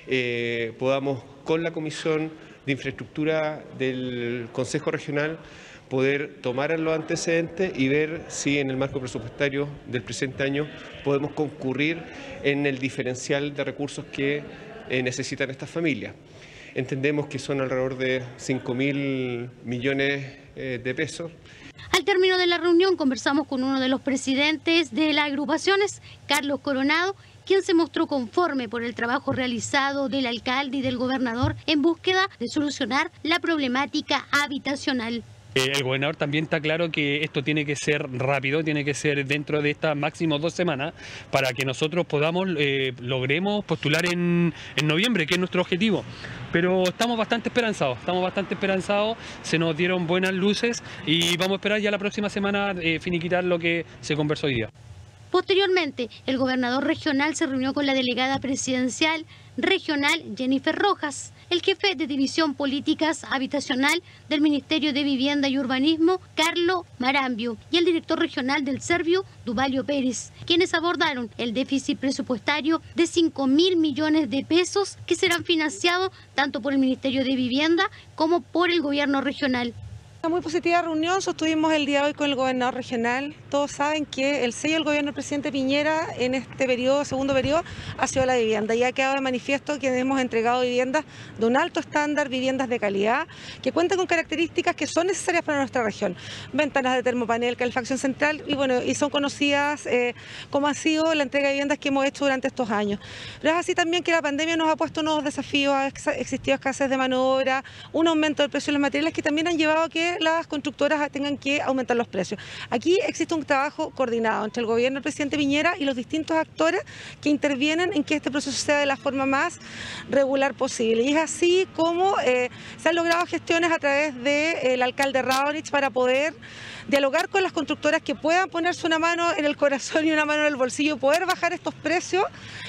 eh, podamos con la Comisión de Infraestructura del Consejo Regional poder tomar los antecedentes y ver si en el marco presupuestario del presente año podemos concurrir en el diferencial de recursos que eh, necesitan estas familias. Entendemos que son alrededor de cinco mil millones eh, de pesos. Al término de la reunión conversamos con uno de los presidentes de las agrupaciones, Carlos Coronado, quien se mostró conforme por el trabajo realizado del alcalde y del gobernador en búsqueda de solucionar la problemática habitacional. El gobernador también está claro que esto tiene que ser rápido, tiene que ser dentro de estas máximo dos semanas para que nosotros podamos, eh, logremos postular en, en noviembre, que es nuestro objetivo. Pero estamos bastante esperanzados, estamos bastante esperanzados, se nos dieron buenas luces y vamos a esperar ya la próxima semana eh, finiquitar lo que se conversó hoy día. Posteriormente, el gobernador regional se reunió con la delegada presidencial regional Jennifer Rojas, el jefe de División Políticas Habitacional del Ministerio de Vivienda y Urbanismo, Carlo Marambio, y el director regional del Serviu, Duvalio Pérez, quienes abordaron el déficit presupuestario de cinco mil millones de pesos que serán financiados tanto por el Ministerio de Vivienda como por el gobierno regional. Una muy positiva reunión sostuvimos el día de hoy con el gobernador regional. Todos saben que el sello del gobierno del presidente Piñera en este periodo, segundo periodo, ha sido la vivienda. Y ha quedado de manifiesto que hemos entregado viviendas de un alto estándar, viviendas de calidad, que cuentan con características que son necesarias para nuestra región. Ventanas de termopanel, calefacción central, y bueno, y son conocidas eh, como ha sido la entrega de viviendas que hemos hecho durante estos años. Pero es así también que la pandemia nos ha puesto nuevos desafíos, ha existido escasez de mano de obra, un aumento del precio de los materiales que también han llevado a que las constructoras tengan que aumentar los precios. Aquí existe un trabajo coordinado entre el gobierno del presidente Piñera y los distintos actores que intervienen en que este proceso sea de la forma más regular posible. Y es así como eh, se han logrado gestiones a través del alcalde Radonich para poder dialogar con las constructoras que puedan ponerse una mano en el corazón y una mano en el bolsillo, poder bajar estos precios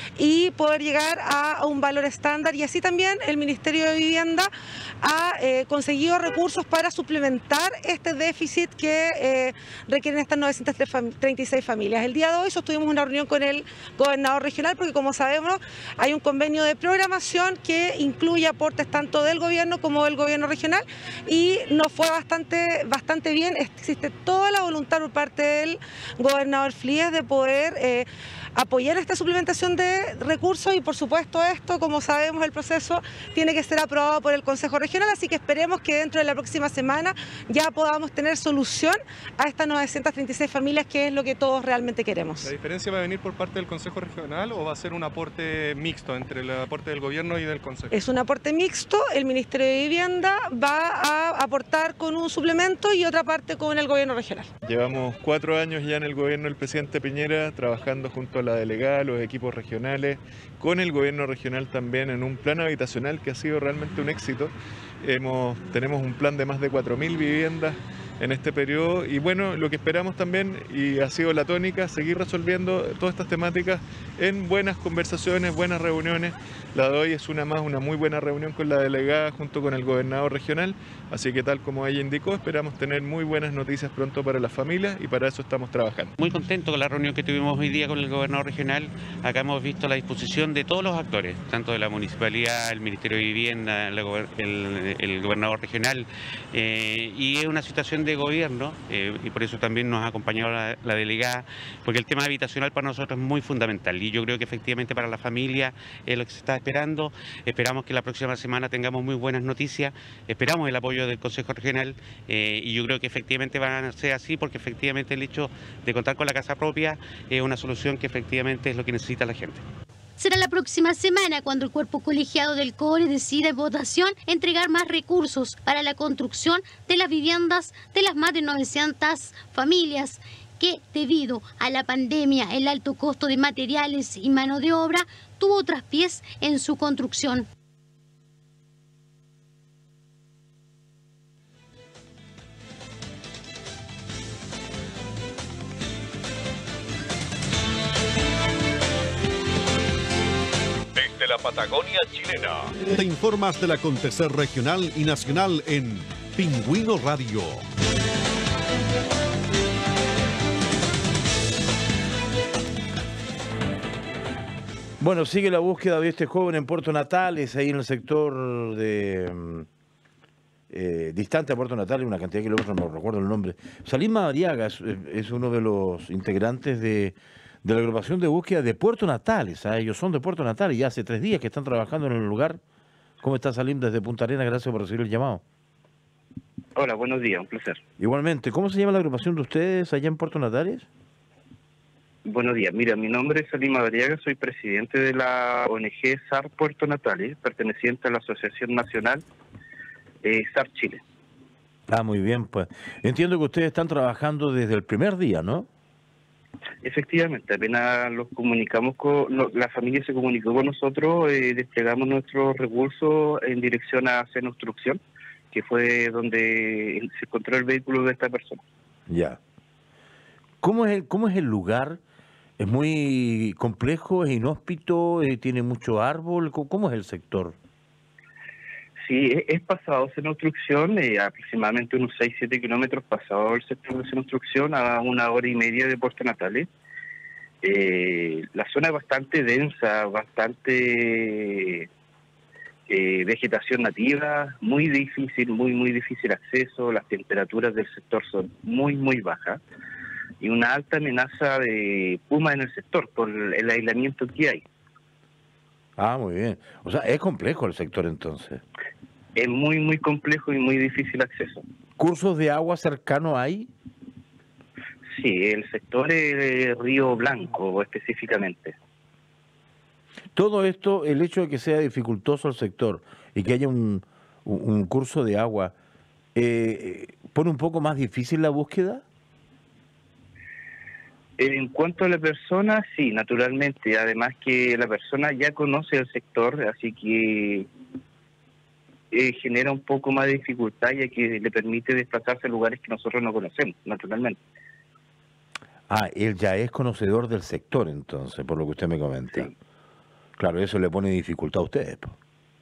y poder llegar a un valor estándar. Y así también el Ministerio de Vivienda ha eh, conseguido recursos para suplementar este déficit que eh, requieren estas novecientas treinta y seis familias. El día de hoy sostuvimos una reunión con el gobernador regional porque, como sabemos, hay un convenio de programación que incluye aportes tanto del gobierno como del gobierno regional y nos fue bastante, bastante bien. Existe toda la voluntad por parte del gobernador Flies de poder eh, apoyar esta suplementación de recursos y, por supuesto, esto, como sabemos, el proceso tiene que ser aprobado por el Consejo Regional, así que esperemos que dentro de la próxima semana ya podamos tener solución a estas novecientas treinta y seis familias, que es lo que todos realmente queremos. ¿La diferencia va a venir por parte del Consejo Regional o va a ser un aporte mixto entre el aporte del Gobierno y del Consejo? Es un aporte mixto, el Ministerio de Vivienda va a aportar con un suplemento y otra parte con el Gobierno Regional. Llevamos cuatro años ya en el Gobierno del presidente Piñera trabajando junto a la delegada, los equipos regionales, con el gobierno regional también en un plan habitacional que ha sido realmente un éxito. Hemos, tenemos un plan de más de cuatro mil viviendas en este periodo. Y bueno, lo que esperamos también, y ha sido la tónica, seguir resolviendo todas estas temáticas en buenas conversaciones, buenas reuniones. La de hoy es una más, una muy buena reunión con la delegada junto con el gobernador regional, así que tal como ella indicó, esperamos tener muy buenas noticias pronto para las familias y para eso estamos trabajando. Muy contento con la reunión que tuvimos hoy día con el gobernador regional. Acá hemos visto la disposición de todos los actores, tanto de la municipalidad, el Ministerio de Vivienda, el, el, el gobernador regional, eh, y es una situación de gobierno, eh, y por eso también nos ha acompañado la, la delegada, porque el tema habitacional para nosotros es muy fundamental y yo creo que efectivamente para la familia es lo que se está esperando. Esperamos que la próxima semana tengamos muy buenas noticias, esperamos el apoyo del Consejo Regional, eh, y yo creo que efectivamente van a ser así, porque efectivamente el hecho de contar con la casa propia es una solución que efectivamente es lo que necesita la gente. Será la próxima semana cuando el cuerpo colegiado del CORE decida en votación entregar más recursos para la construcción de las viviendas de las más de novecientas familias que, debido a la pandemia, el alto costo de materiales y mano de obra, tuvo traspiés en su construcción. Desde la Patagonia chilena, te informas del acontecer regional y nacional en Pingüino Radio. Bueno, sigue la búsqueda de este joven en Puerto Natales, ahí en el sector de eh, distante a Puerto Natales, una cantidad de kilómetros, no recuerdo el nombre. Salim Madariaga es, es uno de los integrantes de, de la agrupación de búsqueda de Puerto Natales. ¿eh? Ellos son de Puerto Natales y hace tres días que están trabajando en el lugar. ¿Cómo está Salim desde Punta Arenas? Gracias por recibir el llamado. Hola, buenos días, un placer. Igualmente, ¿cómo se llama la agrupación de ustedes allá en Puerto Natales? Buenos días, mira, mi nombre es Salim Madariaga, soy presidente de la O N G S A R Puerto Natales, perteneciente a la Asociación Nacional eh, S A R Chile. Ah, muy bien, pues. Entiendo que ustedes están trabajando desde el primer día, ¿no? Efectivamente, apenas los comunicamos con, no, la familia se comunicó con nosotros, eh, desplegamos nuestros recursos en dirección a Seno Instrucción, que fue donde se encontró el vehículo de esta persona. Ya. ¿Cómo es el, cómo es el lugar? ¿Es muy complejo, es inhóspito, eh, tiene mucho árbol? ¿Cómo, cómo es el sector? Sí, es, es pasado Seno Instrucción, eh, aproximadamente unos seis a siete kilómetros pasado el sector de Seno Instrucción, a una hora y media de Puerto Natales. Eh, la zona es bastante densa, bastante eh, vegetación nativa, muy difícil, muy, muy difícil acceso, las temperaturas del sector son muy, muy bajas. Y una alta amenaza de puma en el sector por el aislamiento que hay. Ah, muy bien. O sea, es complejo el sector entonces. Es muy, muy complejo y muy difícil acceso. ¿Cursos de agua cercano hay? Sí, el sector es Río Blanco específicamente. Todo esto, el hecho de que sea dificultoso el sector y que haya un, un, un curso de agua, eh, ¿pone un poco más difícil la búsqueda? En cuanto a la persona, sí, naturalmente. Además que la persona ya conoce el sector, así que eh, genera un poco más de dificultad, ya que le permite desplazarse a lugares que nosotros no conocemos, naturalmente. Ah, él ya es conocedor del sector, entonces, por lo que usted me comenta. Sí. Claro, eso le pone dificultad a ustedes. Po.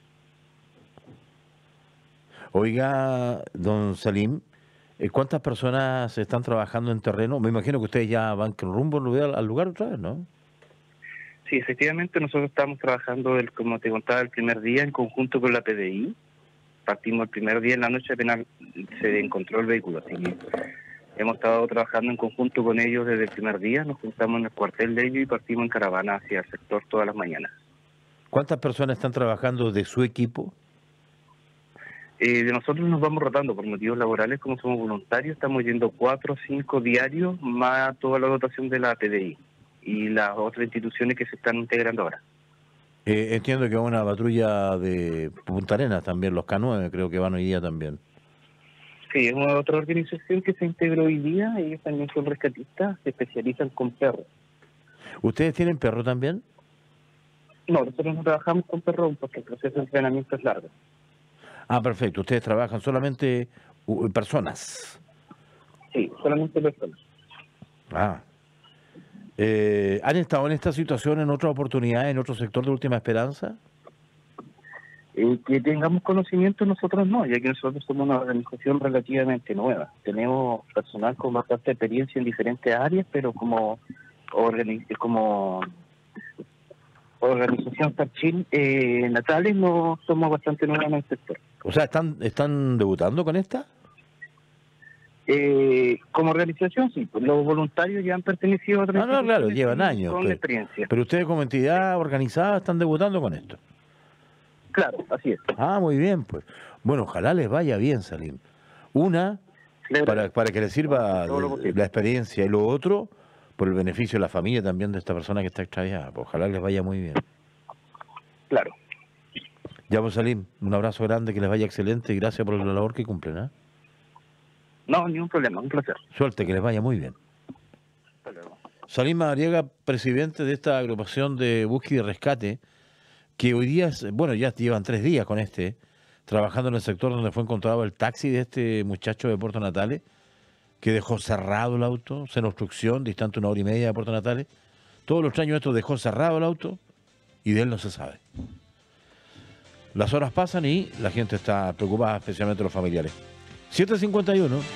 Oiga, don Salim, ¿cuántas personas están trabajando en terreno? Me imagino que ustedes ya van con rumbo al lugar otra vez, ¿no? Sí, efectivamente, nosotros estamos trabajando, el, como te contaba, el primer día en conjunto con la P D I. Partimos el primer día en la noche, apenas se encontró el vehículo, así que hemos estado trabajando en conjunto con ellos desde el primer día. Nos juntamos en el cuartel de ellos y partimos en caravana hacia el sector todas las mañanas. ¿Cuántas personas están trabajando de su equipo? Eh, de nosotros nos vamos rotando por motivos laborales, como somos voluntarios, estamos yendo cuatro o cinco diarios, más toda la dotación de la P D I y las otras instituciones que se están integrando ahora. Eh, entiendo que una patrulla de Punta Arenas también, los K nueve creo que van hoy día también. Sí, es una otra organización que se integró hoy día, ellos también son rescatistas, se especializan con perros. ¿Ustedes tienen perro también? No, nosotros no trabajamos con perros porque el proceso de entrenamiento es largo. Ah, perfecto. Ustedes trabajan solamente uh, personas. solamente personas. Ah. Eh, ¿Han estado en esta situación en otra oportunidad, en otro sector de Última Esperanza? Eh, que tengamos conocimiento nosotros no, ya que nosotros somos una organización relativamente nueva. Tenemos personal con bastante experiencia en diferentes áreas, pero como, organi como organización Tarchil eh, Natales no somos bastante nuevos en el sector. O sea, ¿están, están debutando con esta? Eh, como organización, sí. Pues los voluntarios ya han pertenecido a otras No, no, claro, llevan años. con Pero, experiencia. pero ustedes como entidad organizada están debutando con esto. Claro, así es. Ah, muy bien, pues. Bueno, ojalá les vaya bien, Salim. Una, para, para que les sirva la experiencia, y lo otro, por el beneficio de la familia también de esta persona que está extraviada. Pues ojalá les vaya muy bien. Claro. Ya, pues, Salim, un abrazo grande, que les vaya excelente y gracias por la labor que cumplen, ¿eh? No, ningún problema, un placer. Suerte, que les vaya muy bien. Hasta luego. Salim Madariaga, presidente de esta agrupación de búsqueda y rescate, que hoy día, es, bueno, ya llevan tres días con este, trabajando en el sector donde fue encontrado el taxi de este muchacho de Puerto Natales, que dejó cerrado el auto, sin obstrucción, distante una hora y media de Puerto Natales. Todos los años esto dejó cerrado el auto y de él no se sabe. Las horas pasan y la gente está preocupada, especialmente los familiares. siete cincuenta y uno.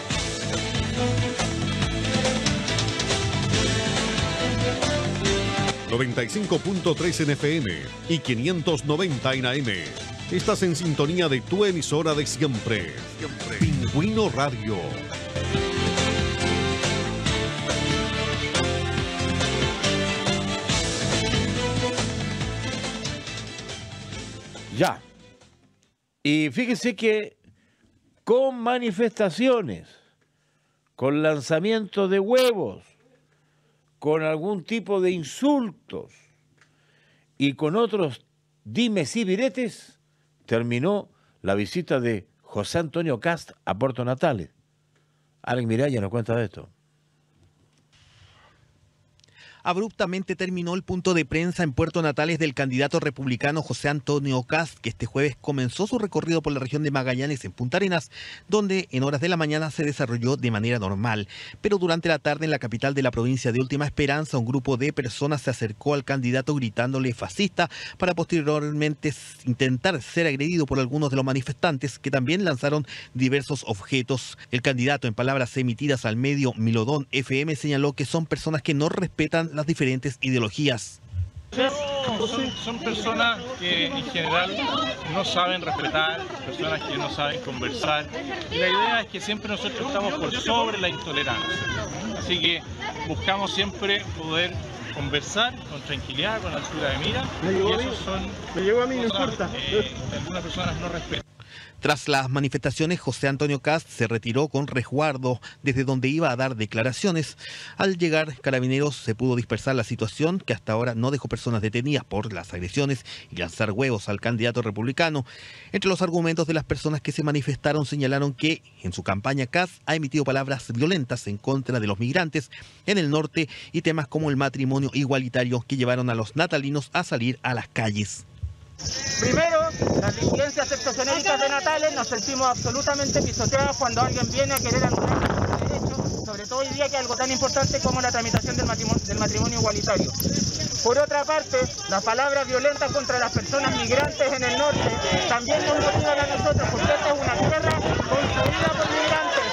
noventa y cinco punto tres en F M y quinientos noventa en A M. Estás en sintonía de tu emisora de siempre. siempre. Pingüino Radio. Ya. Y fíjese que con manifestaciones, con lanzamiento de huevos, con algún tipo de insultos y con otros dimes y diretes, terminó la visita de José Antonio Kast a Puerto Natales. Alex Miraya nos cuenta de esto. Abruptamente terminó el punto de prensa en Puerto Natales del candidato republicano José Antonio Kast, que este jueves comenzó su recorrido por la región de Magallanes en Punta Arenas, donde en horas de la mañana se desarrolló de manera normal. Pero durante la tarde en la capital de la provincia de Última Esperanza, un grupo de personas se acercó al candidato gritándole fascista para posteriormente intentar ser agredido por algunos de los manifestantes, que también lanzaron diversos objetos. El candidato, en palabras emitidas al medio Milodón F M, señaló que son personas que no respetan las diferentes ideologías. Son, son personas que en general no saben respetar, personas que no saben conversar. Y la idea es que siempre nosotros estamos por sobre la intolerancia. Así que buscamos siempre poder conversar con tranquilidad, con altura de mira. Y esos son me llegó a mí, no importa. Eh, que algunas personas no respetan. Tras las manifestaciones, José Antonio Kast se retiró con resguardo desde donde iba a dar declaraciones. Al llegar Carabineros se pudo dispersar la situación, que hasta ahora no dejó personas detenidas por las agresiones y lanzar huevos al candidato republicano. Entre los argumentos de las personas que se manifestaron señalaron que en su campaña Kast ha emitido palabras violentas en contra de los migrantes en el norte y temas como el matrimonio igualitario que llevaron a los natalinos a salir a las calles. Primero, las disidencias sexogenéricas de Natales nos sentimos absolutamente pisoteadas cuando alguien viene a querer anular nuestros derechos, sobre todo hoy día que es algo tan importante como la tramitación del matrimonio, del matrimonio igualitario. Por otra parte, las palabras violentas contra las personas migrantes en el norte también nos motivan a nosotros, porque esta es una tierra construida por migrantes.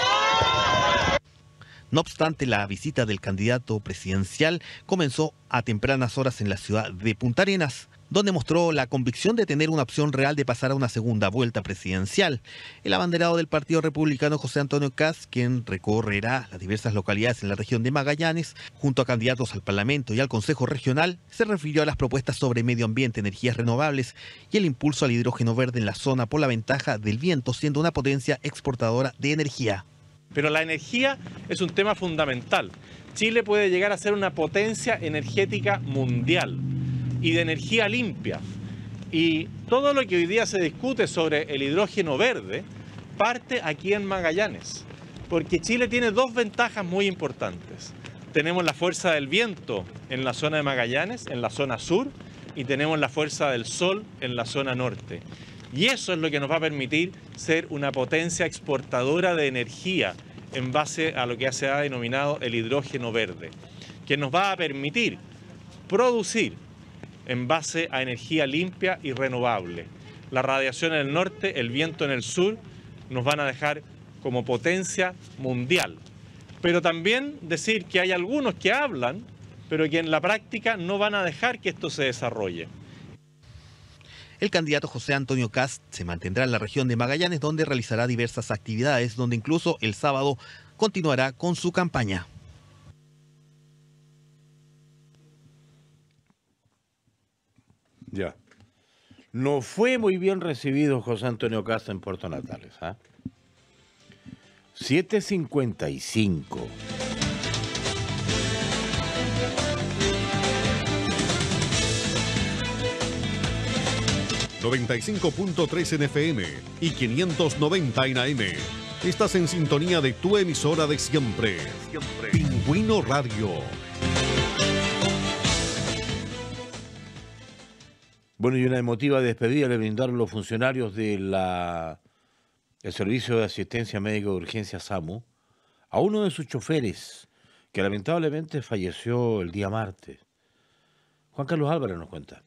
No obstante, la visita del candidato presidencial comenzó a tempranas horas en la ciudad de Punta Arenas, donde mostró la convicción de tener una opción real de pasar a una segunda vuelta presidencial. El abanderado del Partido Republicano, José Antonio Kast, quien recorrerá las diversas localidades en la región de Magallanes, junto a candidatos al Parlamento y al Consejo Regional, se refirió a las propuestas sobre medio ambiente, energías renovables y el impulso al hidrógeno verde en la zona por la ventaja del viento, siendo una potencia exportadora de energía. Pero la energía es un tema fundamental. Chile puede llegar a ser una potencia energética mundial y de energía limpia. Y todo lo que hoy día se discute sobre el hidrógeno verde parte aquí en Magallanes, porque Chile tiene dos ventajas muy importantes. Tenemos la fuerza del viento en la zona de Magallanes, en la zona sur, y tenemos la fuerza del sol en la zona norte. Y eso es lo que nos va a permitir ser una potencia exportadora de energía en base a lo que se ha denominado el hidrógeno verde, que nos va a permitir producir en base a energía limpia y renovable. La radiación en el norte, el viento en el sur, nos van a dejar como potencia mundial. Pero también decir que hay algunos que hablan, pero que en la práctica no van a dejar que esto se desarrolle. El candidato José Antonio Kast se mantendrá en la región de Magallanes, donde realizará diversas actividades, donde incluso el sábado continuará con su campaña. Ya. No fue muy bien recibido José Antonio Kast en Puerto Natales. ¿eh? siete cincuenta y cinco. noventa y cinco punto tres en F M y quinientos noventa en A M. Estás en sintonía de tu emisora de siempre. siempre. Pingüino Radio. Bueno, y una emotiva despedida le brindaron los funcionarios del Servicio de Asistencia Médica de Urgencia SAMU a uno de sus choferes, que lamentablemente falleció el día martes. Juan Carlos Álvarez nos cuenta.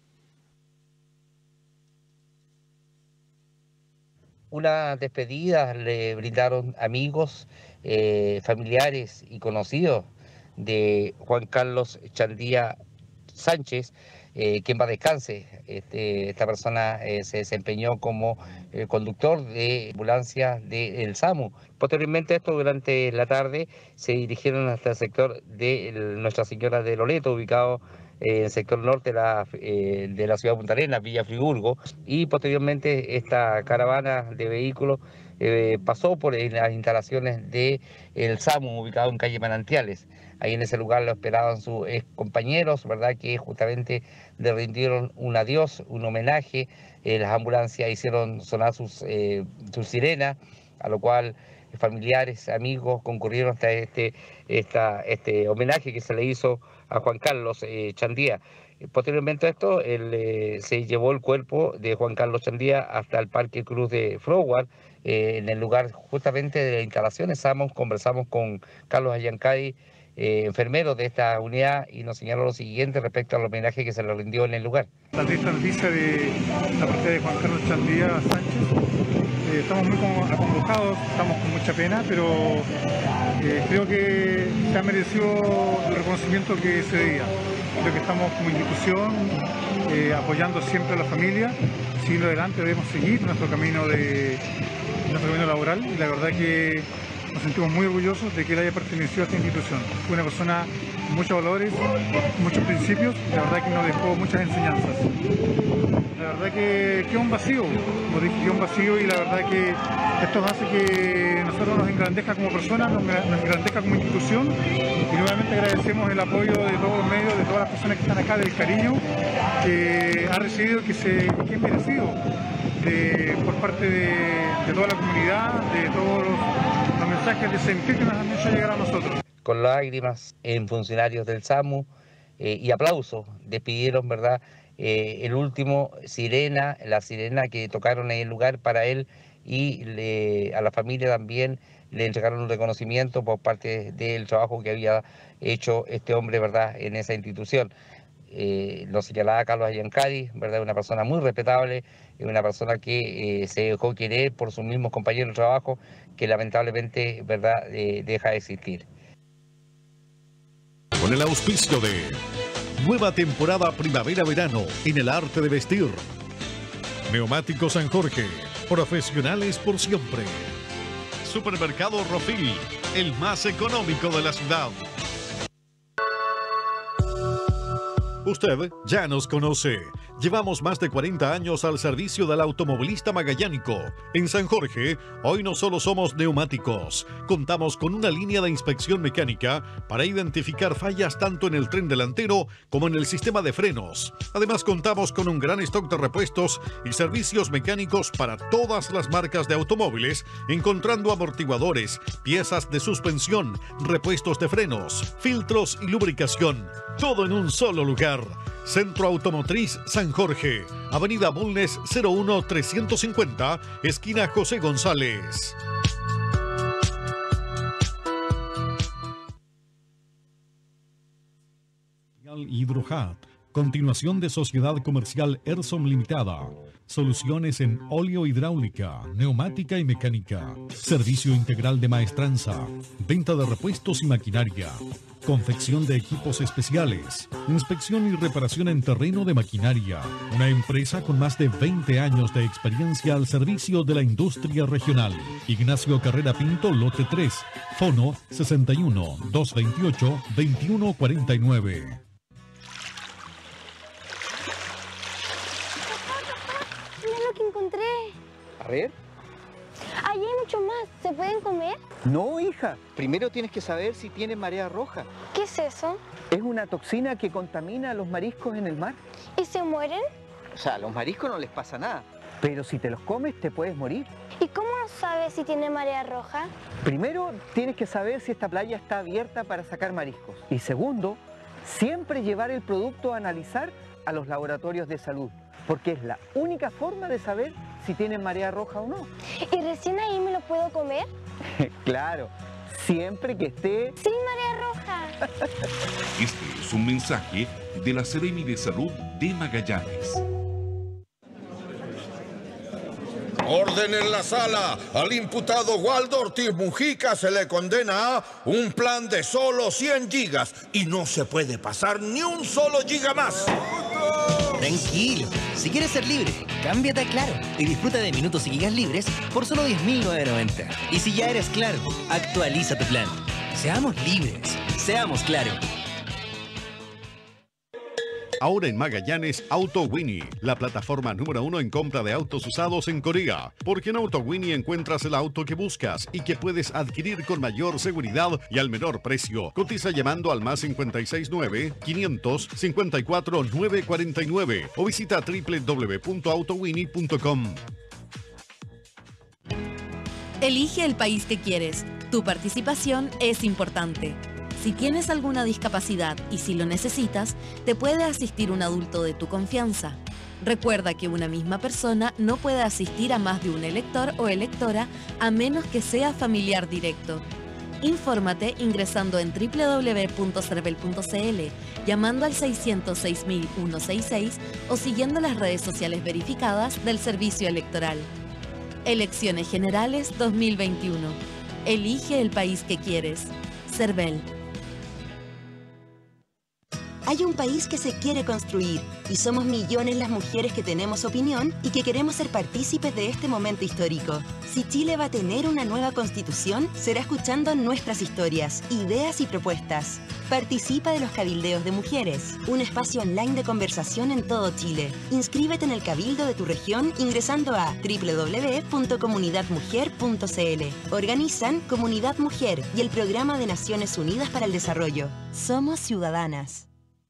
Una despedida le brindaron amigos, eh, familiares y conocidos de Juan Carlos Chandía Sánchez, eh, quien va a descanse. Este, esta persona eh, se desempeñó como eh, conductor de ambulancia del SAMU. Posteriormente a esto, durante la tarde, se dirigieron hasta el sector de el, Nuestra Señora de Loreto, ubicado en el sector norte de la, eh, de la ciudad de Punta Arenas, Villa Friburgo, y posteriormente esta caravana de vehículos eh, pasó por las instalaciones del SAMU, ubicado en calle Manantiales. Ahí en ese lugar lo esperaban sus ex compañeros, ¿verdad?, que justamente le rindieron un adiós, un homenaje. Eh, las ambulancias hicieron sonar sus, eh, sus sirenas, a lo cual familiares, amigos concurrieron hasta este, esta, este homenaje que se le hizo a Juan Carlos eh, Chandía. Posteriormente a esto, él, eh, se llevó el cuerpo de Juan Carlos Chandía hasta el Parque Cruz de Froward, eh, en el lugar justamente de las instalaciones SAMU. Conversamos con Carlos Ayancay, eh, enfermero de esta unidad, y nos señaló lo siguiente respecto al homenaje que se le rindió en el lugar. La triste noticia de la partida de Juan Carlos Chandía Sánchez. Eh, estamos muy acongojados, estamos con mucha pena, pero eh, creo que se ha merecido el reconocimiento que se debía. Creo que estamos como institución eh, apoyando siempre a la familia. Siguiendo adelante debemos seguir nuestro camino, de, nuestro camino laboral, y la verdad que nos sentimos muy orgullosos de que él haya pertenecido a esta institución. Fue una persona con muchos valores, muchos principios, y la verdad que nos dejó muchas enseñanzas. La verdad que queda un vacío, como dije, queda un vacío, y la verdad que esto hace que nosotros nos engrandezca como personas, nos, nos engrandezca como institución, y nuevamente agradecemos el apoyo de todos los medios, de todas las personas que están acá, del cariño que ha recibido, que, se, que es merecido de, por parte de, de toda la comunidad, de todos los, los mensajes de sentir que nos han hecho llegar a nosotros. Con lágrimas en funcionarios del SAMU eh, y aplausos, despidieron, ¿verdad?, Eh, el último sirena, la sirena que tocaron en el lugar para él, y le, a la familia también le entregaron un reconocimiento por parte del trabajo que había hecho este hombre, ¿verdad?, en esa institución. Eh, lo señalaba Carlos Ayancari, ¿verdad?, una persona muy respetable, una persona que eh, se dejó querer por sus mismos compañeros de trabajo, que lamentablemente, ¿verdad?, eh, deja de existir. Con el auspicio de nueva temporada primavera-verano en el arte de vestir. Neumáticos San Jorge, profesionales por siempre. Supermercado Rofil, el más económico de la ciudad. Usted ya nos conoce. Llevamos más de cuarenta años al servicio del automovilista magallánico. En San Jorge, hoy no solo somos neumáticos, contamos con una línea de inspección mecánica para identificar fallas tanto en el tren delantero como en el sistema de frenos. Además, contamos con un gran stock de repuestos y servicios mecánicos para todas las marcas de automóviles, encontrando amortiguadores, piezas de suspensión, repuestos de frenos, filtros y lubricación. Todo en un solo lugar. Centro Automotriz San Jorge, Avenida Bulnes cero uno trescientos cincuenta, esquina José González. Hydrohat. Continuación de Sociedad Comercial Ersom Limitada. Soluciones en óleo hidráulica, neumática y mecánica. Servicio integral de maestranza. Venta de repuestos y maquinaria. Confección de equipos especiales. Inspección y reparación en terreno de maquinaria. Una empresa con más de veinte años de experiencia al servicio de la industria regional. Ignacio Carrera Pinto, lote tres. Fono sesenta y uno, doscientos veintiocho, veintiuno cuarenta y nueve. Mira lo que encontré. A ver. Allí hay mucho más. ¿Se pueden comer? No, hija. Primero tienes que saber si tienen marea roja. ¿Qué es eso? Es una toxina que contamina a los mariscos en el mar. ¿Y se mueren? O sea, a los mariscos no les pasa nada. Pero si te los comes, te puedes morir. ¿Y cómo sabes si tiene marea roja? Primero, tienes que saber si esta playa está abierta para sacar mariscos. Y segundo, siempre llevar el producto a analizar a los laboratorios de salud, porque es la única forma de saber si tienen marea roja o no. ¿Y recién ahí me lo puedo comer? Claro, siempre que esté... ¡Sin marea roja! Este es un mensaje de la Seremi de Salud de Magallanes. Orden en la sala. Al imputado Waldo Ortiz Mujica se le condena a un plan de solo cien gigas y no se puede pasar ni un solo giga más. Tranquilo, si quieres ser libre, cámbiate a Claro y disfruta de minutos y gigas libres por solo diez mil novecientos noventa. Y si ya eres Claro, actualiza tu plan. Seamos libres, seamos Claro. Ahora en Magallanes, Auto Winnie, la plataforma número uno en compra de autos usados en Corea. Porque en Auto Winnie encuentras el auto que buscas y que puedes adquirir con mayor seguridad y al menor precio. Cotiza llamando al más cinco seis nueve, quinientos, cincuenta y cuatro, novecientos cuarenta y nueve o visita doble u doble u doble u punto auto winnie punto com. Elige el país que quieres. Tu participación es importante. Si tienes alguna discapacidad y si lo necesitas, te puede asistir un adulto de tu confianza. Recuerda que una misma persona no puede asistir a más de un elector o electora a menos que sea familiar directo. Infórmate ingresando en doble u doble u doble u punto cervel punto c l, llamando al seiscientos seis mil ciento sesenta y seis o siguiendo las redes sociales verificadas del Servicio Electoral. Elecciones Generales dos mil veintiuno. Elige el país que quieres. Cervel. Hay un país que se quiere construir y somos millones las mujeres que tenemos opinión y que queremos ser partícipes de este momento histórico. Si Chile va a tener una nueva constitución, será escuchando nuestras historias, ideas y propuestas. Participa de los cabildeos de mujeres, un espacio online de conversación en todo Chile. Inscríbete en el cabildo de tu región ingresando a doble u doble u doble u punto comunidad mujer punto c l. Organizan Comunidad Mujer y el Programa de Naciones Unidas para el Desarrollo. Somos ciudadanas.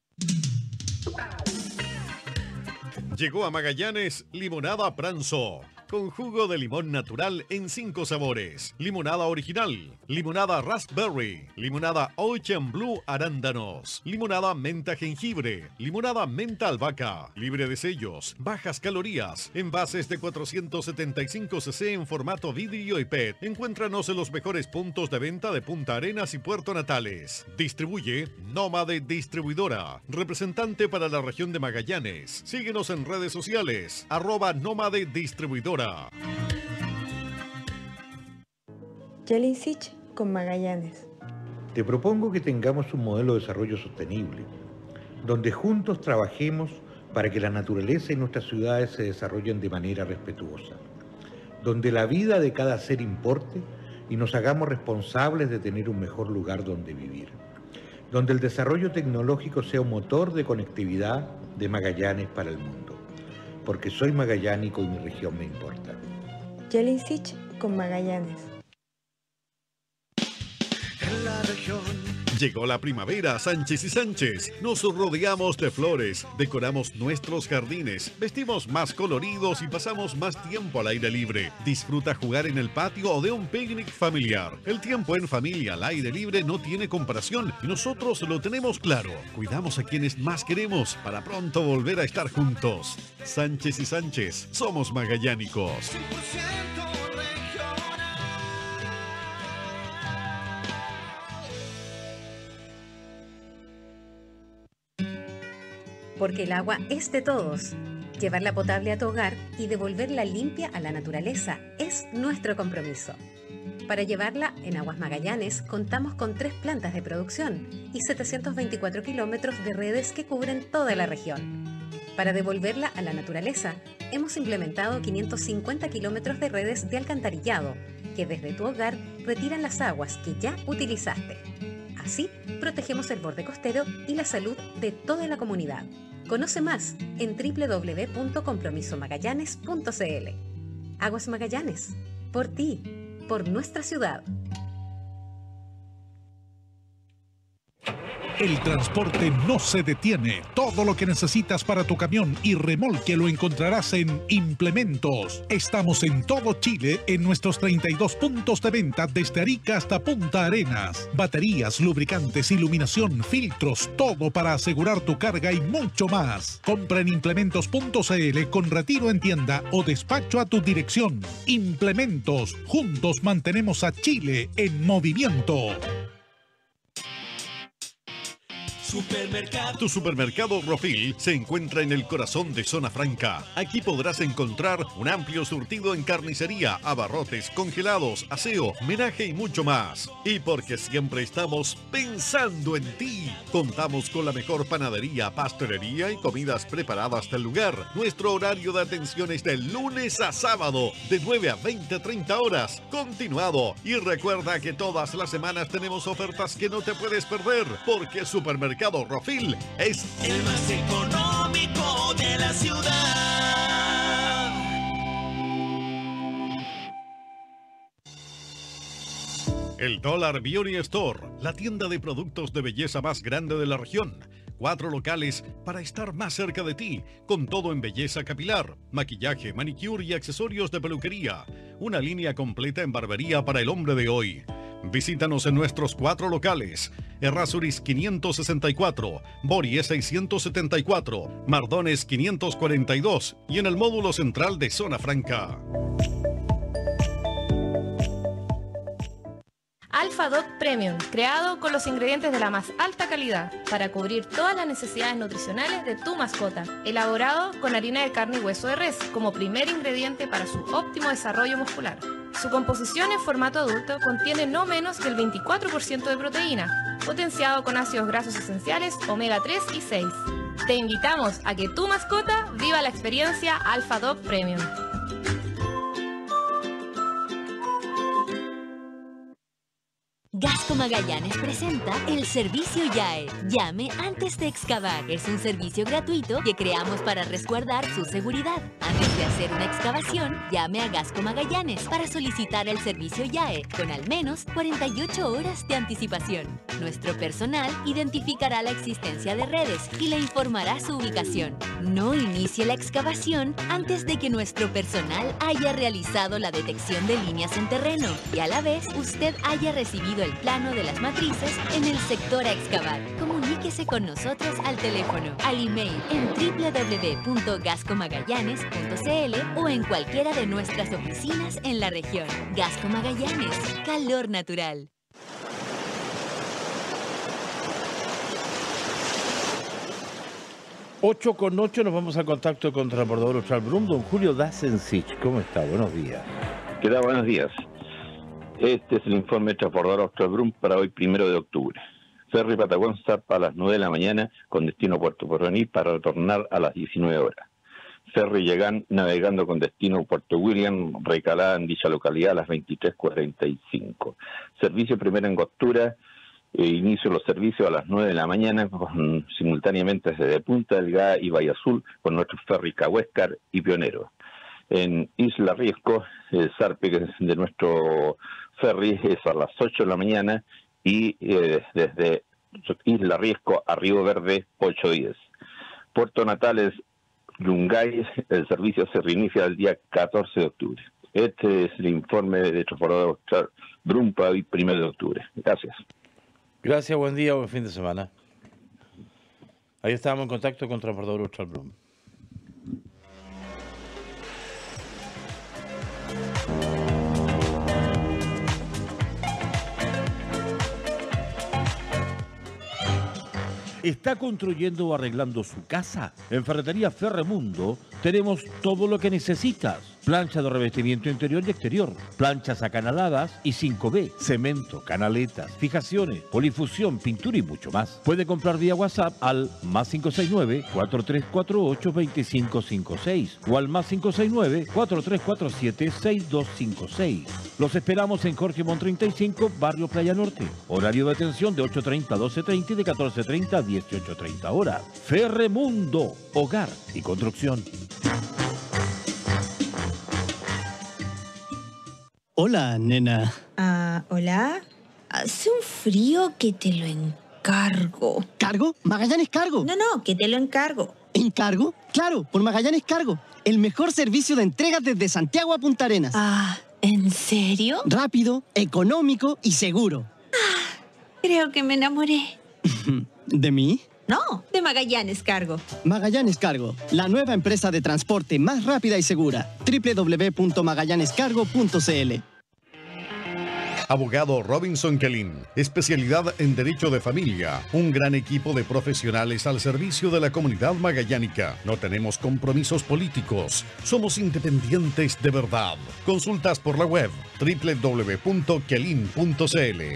Llegó a Magallanes Limonada Pranzo, con jugo de limón natural en cinco sabores. Limonada original, limonada raspberry, limonada Ocean Blue arándanos, limonada menta jengibre, limonada menta albahaca, libre de sellos, bajas calorías, envases de cuatrocientos setenta y cinco centilitros en formato vidrio y P E T. Encuéntranos en los mejores puntos de venta de Punta Arenas y Puerto Natales. Distribuye Nómade Distribuidora, representante para la región de Magallanes. Síguenos en redes sociales, arroba Nómade Distribuidora. Jelinsich con Magallanes. Te propongo que tengamos un modelo de desarrollo sostenible, donde juntos trabajemos para que la naturaleza y nuestras ciudades se desarrollen de manera respetuosa, donde la vida de cada ser importe y nos hagamos responsables de tener un mejor lugar donde vivir, donde el desarrollo tecnológico sea un motor de conectividad de Magallanes para el mundo, porque soy magallánico y mi región me importa. Jelinsich con Magallanes. En la región. Llegó la primavera, Sánchez y Sánchez. Nos rodeamos de flores, decoramos nuestros jardines, vestimos más coloridos y pasamos más tiempo al aire libre. Disfruta jugar en el patio o de un picnic familiar. El tiempo en familia al aire libre no tiene comparación y nosotros lo tenemos claro. Cuidamos a quienes más queremos para pronto volver a estar juntos. Sánchez y Sánchez, somos magallánicos. porque el agua es de todos. Llevarla potable a tu hogar y devolverla limpia a la naturaleza es nuestro compromiso. Para llevarla en Aguas Magallanes contamos con tres plantas de producción y setecientos veinticuatro kilómetros de redes que cubren toda la región. Para devolverla a la naturaleza, hemos implementado quinientos cincuenta kilómetros de redes de alcantarillado que desde tu hogar retiran las aguas que ya utilizaste. Así, protegemos el borde costero y la salud de toda la comunidad. Conoce más en doble u doble u doble u punto compromiso magallanes punto c l. Aguas Magallanes, por ti, por nuestra ciudad. El transporte no se detiene. Todo lo que necesitas para tu camión y remolque lo encontrarás en Implementos. Estamos en todo Chile en nuestros treinta y dos puntos de venta desde Arica hasta Punta Arenas. Baterías, lubricantes, iluminación, filtros, todo para asegurar tu carga y mucho más. Compra en implementos punto c l con retiro en tienda o despacho a tu dirección. Implementos. Juntos mantenemos a Chile en movimiento. Supermercado. Tu supermercado Rofil se encuentra en el corazón de Zona Franca. Aquí podrás encontrar un amplio surtido en carnicería, abarrotes, congelados, aseo, menaje y mucho más. Y porque siempre estamos pensando en ti, contamos con la mejor panadería, pastelería y comidas preparadas del lugar. Nuestro horario de atención es de lunes a sábado, de nueve a veinte a treinta horas, continuado. Y recuerda que todas las semanas tenemos ofertas que no te puedes perder, porque Supermercado Rofil es el más económico de la ciudad. El Dólar Beauty Store, la tienda de productos de belleza más grande de la región. Cuatro locales para estar más cerca de ti, con todo en belleza capilar, maquillaje, manicure y accesorios de peluquería. Una línea completa en barbería para el hombre de hoy. Visítanos en nuestros cuatro locales: Errázuriz quinientos sesenta y cuatro, Borie seiscientos setenta y cuatro, Mardones quinientos cuarenta y dos y en el módulo central de Zona Franca. Alpha Dog Premium, creado con los ingredientes de la más alta calidad para cubrir todas las necesidades nutricionales de tu mascota. Elaborado con harina de carne y hueso de res como primer ingrediente para su óptimo desarrollo muscular. Su composición en formato adulto contiene no menos que el veinticuatro por ciento de proteína, potenciado con ácidos grasos esenciales omega tres y seis. Te invitamos a que tu mascota viva la experiencia Alpha Dog Premium. Gasco Magallanes presenta el servicio YAE. Llame antes de excavar. Es un servicio gratuito que creamos para resguardar su seguridad. Antes de hacer una excavación, llame a Gasco Magallanes para solicitar el servicio YAE con al menos cuarenta y ocho horas de anticipación. Nuestro personal identificará la existencia de redes y le informará su ubicación. No inicie la excavación antes de que nuestro personal haya realizado la detección de líneas en terreno y a la vez usted haya recibido el plano de las matrices en el sector a excavar. Comuníquese con nosotros al teléfono, al email en doble u doble u doble u punto gasco magallanes punto c l o en cualquiera de nuestras oficinas en la región. Gasco Magallanes, calor natural. ocho con ocho, nos vamos al contacto con el transbordador Austral Brum, don Julio Dasencich. ¿Cómo está? Buenos días. ¿Qué tal? Buenos días. Este es el informe de transbordador Austral Brum para hoy, primero de octubre. Ferry Patagón zarpa a las nueve de la mañana con destino a Puerto Porvenir para retornar a las diecinueve horas. Ferry Yagán navegando con destino a Puerto William, recalada en dicha localidad a las veintitrés cuarenta y cinco. Servicio primera angostura, eh, inicio de los servicios a las nueve de la mañana, con, simultáneamente desde Punta Delgada y Bahía Azul, con nuestros ferries Cahuéscar y Pionero. En Isla Riesco, el zarpe de nuestro ferry es a las ocho de la mañana y eh, desde Isla Riesco a Río Verde ocho diez. Puerto Natales, Yungay, el servicio se reinicia el día catorce de octubre. Este es el informe de transbordador Brum para hoy, primero de octubre. Gracias. Gracias, buen día, buen fin de semana. Ahí estábamos en contacto con transbordador Austral Brum. ¿Está construyendo o arreglando su casa? En Ferretería Ferremundo tenemos todo lo que necesitas. Plancha de revestimiento interior y exterior, planchas acanaladas y cinco B, cemento, canaletas, fijaciones, polifusión, pintura y mucho más. Puede comprar vía WhatsApp al más cinco seis nueve, cuatro tres cuatro ocho, dos cinco cinco seis o al más cinco seis nueve, cuatro tres cuatro siete, seis dos cinco seis. Los esperamos en Jorge Mon treinta y cinco, Barrio Playa Norte. Horario de atención de ocho treinta a doce treinta y de catorce treinta a dieciocho treinta horas. Ferremundo, hogar y construcción. Hola, nena. Ah, hola. Hace un frío que te lo encargo. ¿Cargo? Magallanes Cargo. No, no, que te lo encargo. ¿Encargo? Claro, por Magallanes Cargo. El mejor servicio de entrega desde Santiago a Punta Arenas. Ah, ¿en serio? Rápido, económico y seguro. Ah, creo que me enamoré. ¿De mí? No, de Magallanes Cargo. Magallanes Cargo, la nueva empresa de transporte más rápida y segura. doble u doble u doble u punto magallanes cargo punto c l. Abogado Robinson Kelin, especialidad en Derecho de Familia, un gran equipo de profesionales al servicio de la comunidad magallánica. No tenemos compromisos políticos, somos independientes de verdad. Consultas por la web doble u doble u doble u punto kelin punto c l.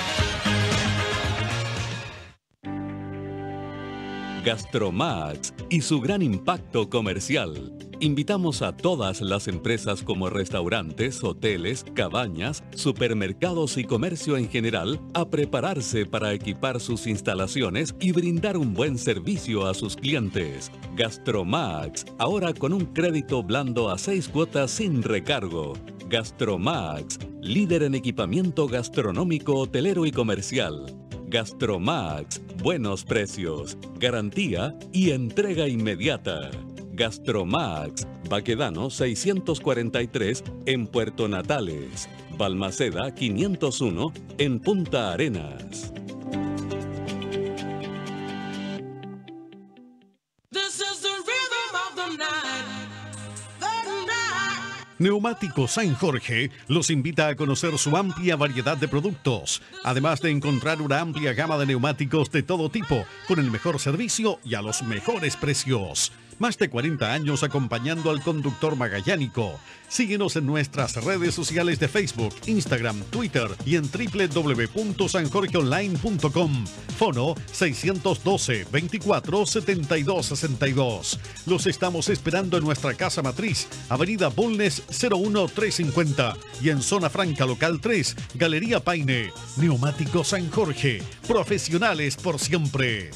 Gastromax y su gran impacto comercial. Invitamos a todas las empresas como restaurantes, hoteles, cabañas, supermercados y comercio en general a prepararse para equipar sus instalaciones y brindar un buen servicio a sus clientes. Gastromax, ahora con un crédito blando a seis cuotas sin recargo. Gastromax, líder en equipamiento gastronómico, hotelero y comercial. Gastromax, buenos precios, garantía y entrega inmediata. Gastromax, Baquedano seiscientos cuarenta y tres en Puerto Natales, Balmaceda quinientos uno en Punta Arenas. Neumáticos San Jorge los invita a conocer su amplia variedad de productos, además de encontrar una amplia gama de neumáticos de todo tipo, con el mejor servicio y a los mejores precios. Más de cuarenta años acompañando al conductor magallánico. Síguenos en nuestras redes sociales de Facebook, Instagram, Twitter y en doble u doble u doble u punto san jorge online punto com. Fono seiscientos doce, veinticuatro, setenta y dos sesenta y dos. Los estamos esperando en nuestra casa matriz, Avenida Bulnes cero uno trescientos cincuenta y en Zona Franca Local tres, Galería Paine. Neumáticos San Jorge, profesionales por siempre.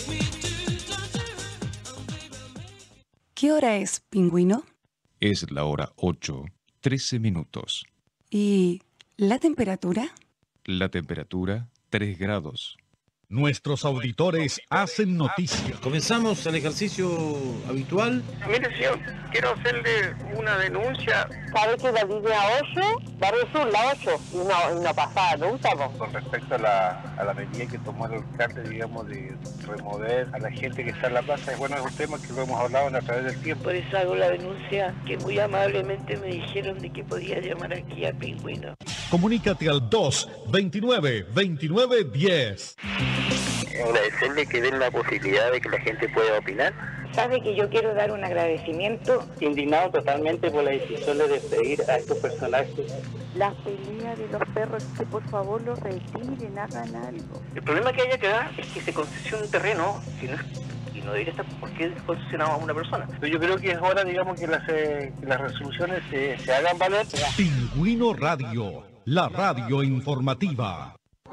¿Qué hora es, pingüino? Es la hora ocho, trece minutos. ¿Y la temperatura? La temperatura, tres grados. Nuestros auditores hacen noticias. Comenzamos el ejercicio habitual. Mire, señor, quiero hacerle una denuncia. ¿Sabe que la línea ocho? Barrio Sur, la ocho, y no, y no pasaba nunca, po. Con respecto a la, a la medida que tomó el alcalde, digamos, de remover a la gente que está en la plaza, es bueno, es un tema que lo hemos hablado a través del tiempo. Por eso hago la denuncia, que muy amablemente me dijeron de que podía llamar aquí al pingüino. Comunícate al dos veintinueve veintinueve diez. Agradecerle que den la posibilidad de que la gente pueda opinar. Sabe que yo quiero dar un agradecimiento. Indignado totalmente por la decisión de despedir a estos personajes. La pelea de los perros, que por favor los retiren, hagan algo. El problema que hay acá es que se concesiona un terreno, si no es, y no debería estar por qué concesionado a una persona. Pero yo creo que es hora, digamos, que las, eh, que las resoluciones se, se hagan valer. Pingüino Radio, la radio informativa.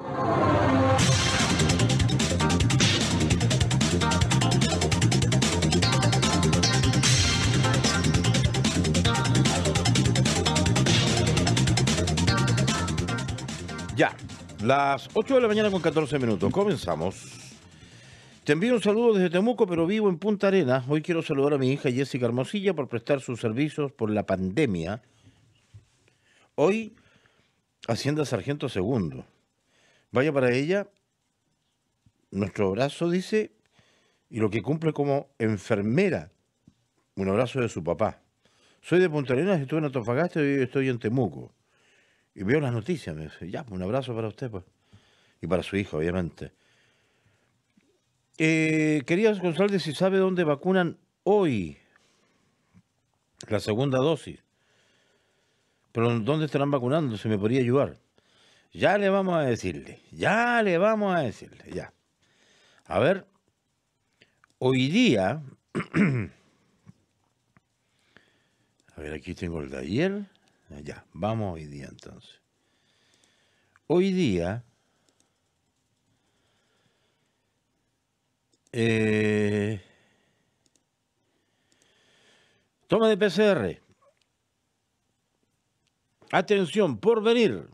Ya, las ocho de la mañana con catorce minutos. Comenzamos. Te envío un saludo desde Temuco, pero vivo en Punta Arenas. Hoy quiero saludar a mi hija Jessica Hermosilla por prestar sus servicios por la pandemia. Hoy, Hacienda Sargento Segundo. Vaya para ella nuestro abrazo, dice, y lo que cumple como enfermera. Un abrazo de su papá. Soy de Punta Arenas, estuve en Antofagasta y hoy estoy en Temuco. Y veo las noticias, me dice, ya, un abrazo para usted, pues. Y para su hijo, obviamente. Eh, quería González si sabe dónde vacunan hoy la segunda dosis. Pero ¿dónde estarán vacunando? Se me podría ayudar. Ya le vamos a decirle. Ya le vamos a decirle. Ya. A ver. Hoy día. A ver, aquí tengo el de ayer. Ya. Vamos hoy día entonces. Hoy día. Eh, toma de P C R. Atención, por venir.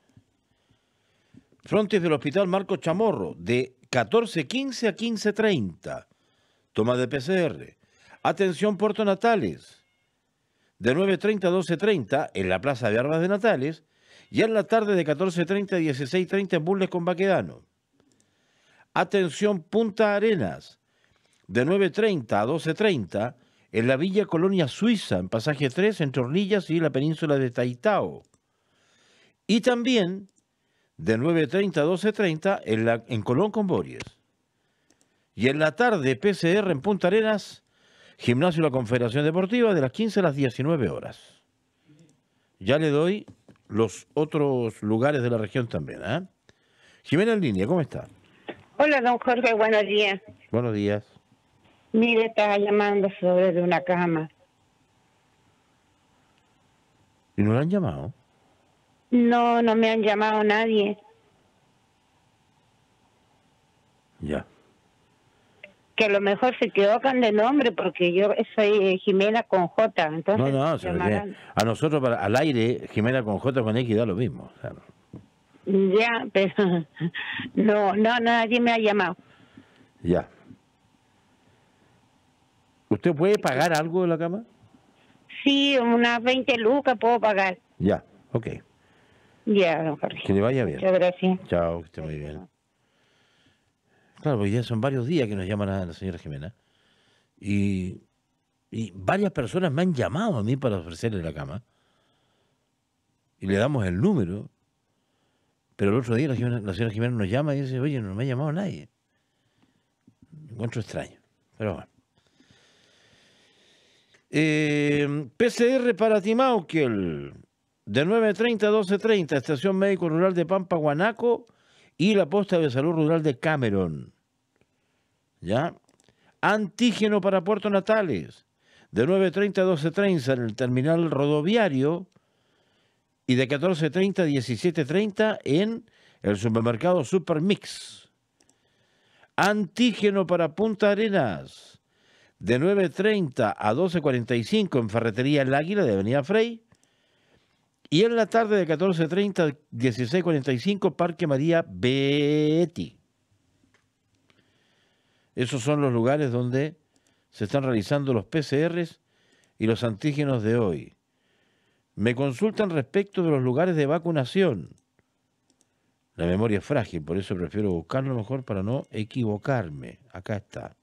Frontis del Hospital Marcos Chamorro, de catorce quince a quince treinta. Toma de P C R. Atención, Puerto Natales, de nueve treinta a doce treinta en la Plaza de Armas de Natales. Y en la tarde de catorce treinta a dieciséis treinta en Bulnes con Baquedano. Atención, Punta Arenas, de nueve treinta a doce treinta, en la Villa Colonia Suiza, en Pasaje tres, entre Hornillas y la península de Taitao. Y también, de nueve treinta a doce treinta, en, la, en Colón con Bories. Y en la tarde, P C R en Punta Arenas, Gimnasio de la Confederación Deportiva, de las quince a las diecinueve horas. Ya le doy los otros lugares de la región también, ¿eh? Jimena en línea, ¿cómo está? Hola, don Jorge, buenos días. Buenos días. Mire, estaba llamando sobre de una cama. ¿Y no la han llamado? No, no me han llamado nadie. Ya. Que a lo mejor se equivocan de nombre porque yo soy Jimena con J. Entonces No, no, se llamarán... a nosotros para, al aire, Jimena con J con X da lo mismo. O sea, no. Ya, pero no, no, nadie me ha llamado. Ya. ¿Usted puede pagar algo de la cama? Sí, unas veinte lucas puedo pagar. Ya, ok. Ya, don Jorge. Que le vaya bien. Muchas gracias. Chao, que esté muy bien. Claro, porque ya son varios días que nos llaman a la señora Jimena. Y, y varias personas me han llamado a mí para ofrecerle la cama. Y le damos el número. Pero el otro día la, Jimena, la señora Jimena nos llama y dice, oye, no me ha llamado nadie. Encuentro extraño. Pero bueno. Eh, P C R para Timauquel, de nueve treinta a doce treinta, Estación Médico Rural de Pampa, Guanaco, y la Posta de Salud Rural de Cameron. ¿Ya? Antígeno para Puerto Natales, de nueve treinta a doce treinta en el terminal rodoviario, y de catorce treinta a diecisiete treinta en el supermercado Supermix. Antígeno para Punta Arenas, de nueve treinta a doce cuarenta y cinco en Ferretería El Águila de Avenida Frey. Y en la tarde de catorce treinta a dieciséis cuarenta y cinco, Parque María Betty. Esos son los lugares donde se están realizando los P C Rs y los antígenos de hoy. Me consultan respecto de los lugares de vacunación. La memoria es frágil, por eso prefiero buscarlo mejor para no equivocarme. Acá está.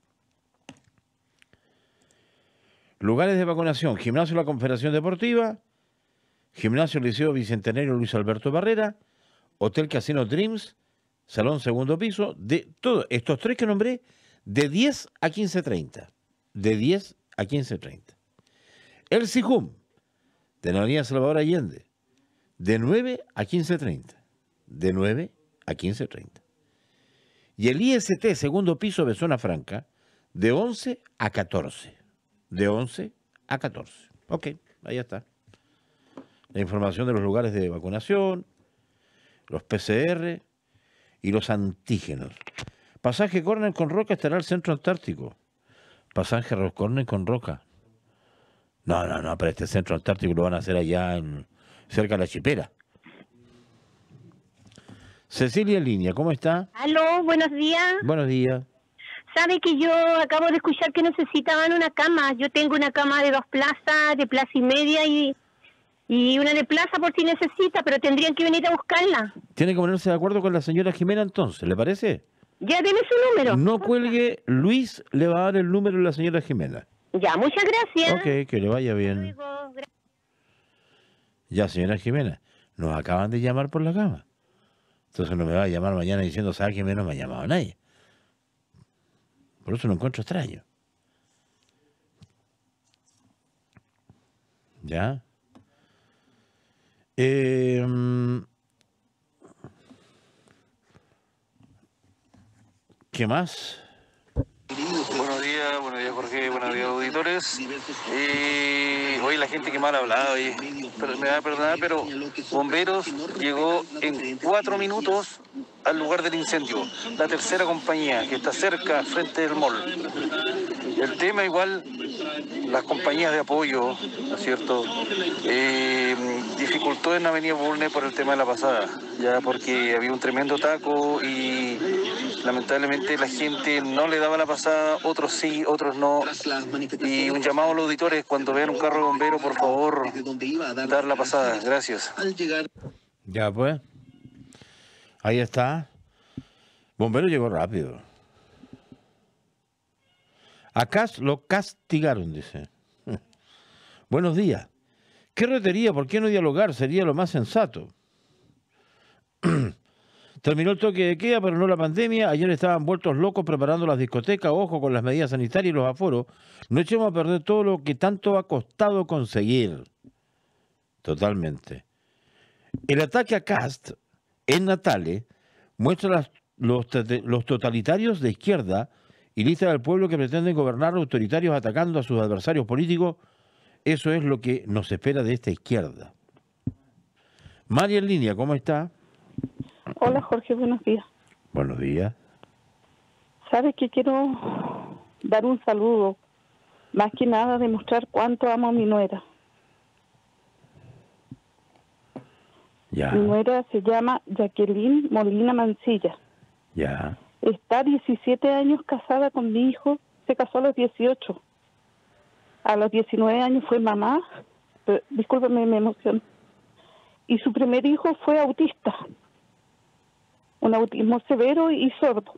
Lugares de vacunación: Gimnasio de la Confederación Deportiva, Gimnasio Liceo Bicentenario Luis Alberto Barrera, Hotel Casino Dreams, Salón Segundo Piso, de todos estos tres que nombré, de diez a quince treinta. De diez a quince treinta. El SIJUM, de la Avenida Salvador Allende, de nueve a quince treinta. De nueve a quince treinta. Y el I S T Segundo Piso de Zona Franca, de once a catorce. De once a catorce. Ok, ahí está. La información de los lugares de vacunación, los P C R y los antígenos. Pasaje Corner con Roca estará el Centro Antártico. Pasaje Corner con Roca. No, no, no, pero este Centro Antártico lo van a hacer allá en, cerca de la Chipera. Cecilia en línea, ¿cómo está? Aló, buenos días. Buenos días. Sabe que yo acabo de escuchar que necesitaban una cama. Yo tengo una cama de dos plazas, de plaza y media y, y una de plaza por si necesita, pero tendrían que venir a buscarla. Tiene que ponerse de acuerdo con la señora Jimena entonces, ¿le parece? Ya, deme su número. No cuelgue, Luis le va a dar el número de la señora Jimena. Ya, muchas gracias. Ok, que le vaya bien. Ya, señora Jimena, nos acaban de llamar por la cama. Entonces no me va a llamar mañana diciendo, ¿sabe que menos me ha llamado nadie? Por eso lo encuentro extraño. ¿Ya? Eh, ¿Qué más? Buenos días, buenos días Jorge, buenos días auditores. Eh, hoy la gente que mal ha hablado, oye, pero me va a perdonar, pero Bomberos llegó en cuatro minutos al lugar del incendio. La tercera compañía que está cerca, frente del mall. El tema igual, las compañías de apoyo, ¿no es cierto? Eh, dificultó en Avenida Bulnes por el tema de la pasada, ya porque había un tremendo taco y lamentablemente la gente no le daba la pasada, otros sí, otros no. Y un llamado a los auditores, cuando vean un carro de bombero, por favor, dar la pasada. Gracias. Ya pues. Ahí está. Bombero llegó rápido. Acá lo castigaron, dice. Buenos días. ¿Qué retería? ¿Por qué no dialogar? Sería lo más sensato. Terminó el toque de queda, pero no la pandemia. Ayer estaban vueltos locos preparando las discotecas. Ojo con las medidas sanitarias y los aforos. No echemos a perder todo lo que tanto ha costado conseguir. Totalmente. El ataque a Cast en Natale muestra las, los, los totalitarios de izquierda y lista del pueblo que pretenden gobernar autoritarios atacando a sus adversarios políticos. Eso es lo que nos espera de esta izquierda. María en línea, ¿cómo está? Hola Jorge, buenos días. Buenos días. Sabes que quiero dar un saludo, más que nada demostrar cuánto amo a mi nuera. Ya. Mi nuera se llama Jacqueline Molina Mancilla. Ya. Está diecisiete años casada con mi hijo, se casó a los dieciocho. A los diecinueve años fue mamá, pero, discúlpeme, me emociono. Y su primer hijo fue autista, un autismo severo y sordo.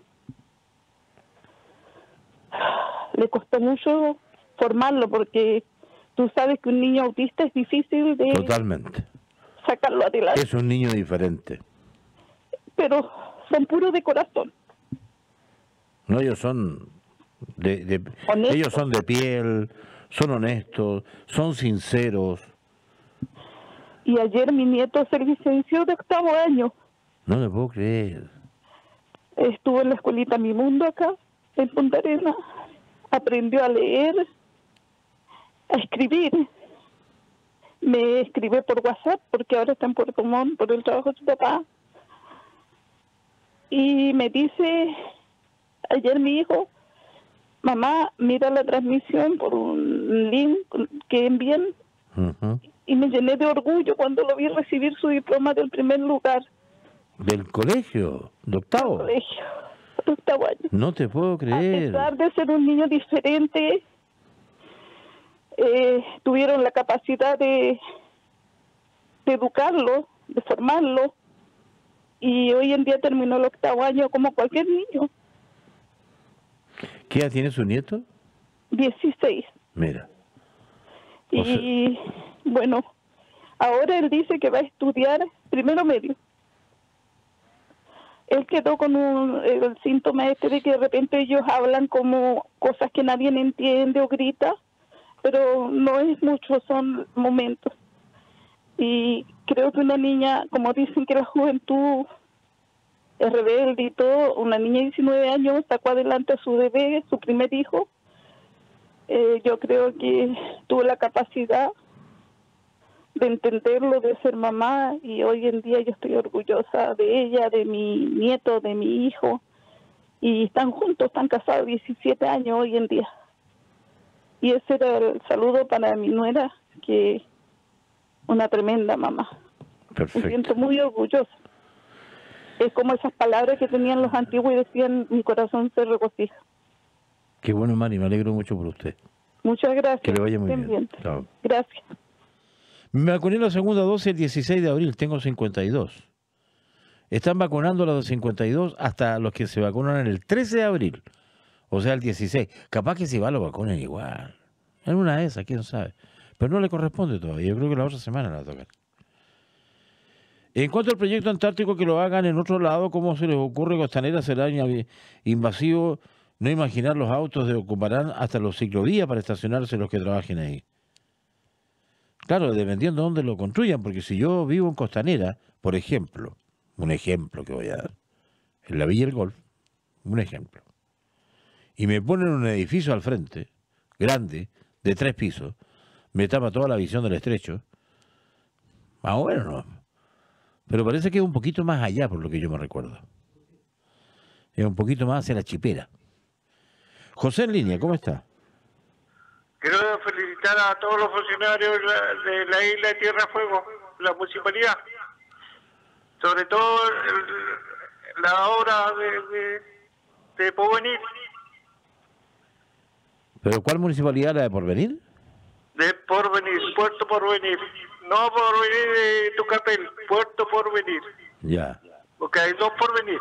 Le costó mucho formarlo porque tú sabes que un niño autista es difícil de Totalmente. sacarlo adelante. Es un niño diferente. Pero son puros de corazón. No, ellos son de, de ellos son de piel, son honestos, son sinceros. Y ayer mi nieto se licenció de octavo año. No le puedo creer. Estuvo en la escuelita Mi Mundo acá, en Punta Arenas. Aprendió a leer, a escribir. Me escribe por WhatsApp, porque ahora está en Puerto Montt por el trabajo de su papá. Y me dice, ayer mi hijo, mamá, mira la transmisión por un link que envían. Uh-huh. Y me llené de orgullo cuando lo vi recibir su diploma del primer lugar. ¿Del colegio? ¿De octavo? Del colegio, de octavo año. No te puedo A creer. pesar de ser un niño diferente, eh, tuvieron la capacidad de, de educarlo, de formarlo, y hoy en día terminó el octavo año como cualquier niño. ¿Qué edad tiene su nieto? dieciséis. Mira. Y bueno, ahora él dice que va a estudiar primero medio. Él quedó con un, el síntoma este de que de repente ellos hablan como cosas que nadie entiende o grita, pero no es mucho, son momentos. Y creo que una niña, como dicen que la juventud es rebelde y todo, una niña de diecinueve años sacó adelante a su bebé, su primer hijo. Eh, yo creo que tuve la capacidad de entenderlo, de ser mamá, y hoy en día yo estoy orgullosa de ella, de mi nieto, de mi hijo, y están juntos, están casados diecisiete años hoy en día. Y ese era el saludo para mi nuera, que una tremenda mamá. Perfecto. Me siento muy orgullosa. Es como esas palabras que tenían los antiguos y decían, mi corazón se regocija. Qué bueno, Mari, me alegro mucho por usted. Muchas gracias. Que le vaya muy Estén bien. Chao. Gracias. Me vacuné la segunda dosis el dieciséis de abril, tengo cincuenta y dos. Están vacunando a los de cincuenta y dos hasta los que se vacunan el trece de abril, o sea, el dieciséis. Capaz que si va lo vacunen igual. En una de esas, quién sabe. Pero no le corresponde todavía, yo creo que la otra semana la tocan. En cuanto al proyecto antártico, que lo hagan en otro lado, ¿cómo se les ocurre? Costanera será invasivo, no imaginar los autos de ocuparán hasta los ciclovías para estacionarse los que trabajen ahí. Claro, dependiendo de dónde lo construyan, porque si yo vivo en Costanera, por ejemplo, un ejemplo que voy a dar, en la Villa del Golf, un ejemplo, y me ponen un edificio al frente, grande, de tres pisos, me tapa toda la visión del estrecho, más o menos no, pero parece que es un poquito más allá, por lo que yo me recuerdo. Es un poquito más hacia la Chipera. José en línea, ¿cómo está? Quiero felicitar a todos los funcionarios de la, de la isla de Tierra Fuego, la municipalidad, sobre todo el, la obra de, de, de Porvenir. ¿Pero cuál municipalidad, la de Porvenir? De Porvenir, Puerto Porvenir. No Porvenir de Tucapel, Puerto Porvenir. Ya. Porque hay dos Porvenir.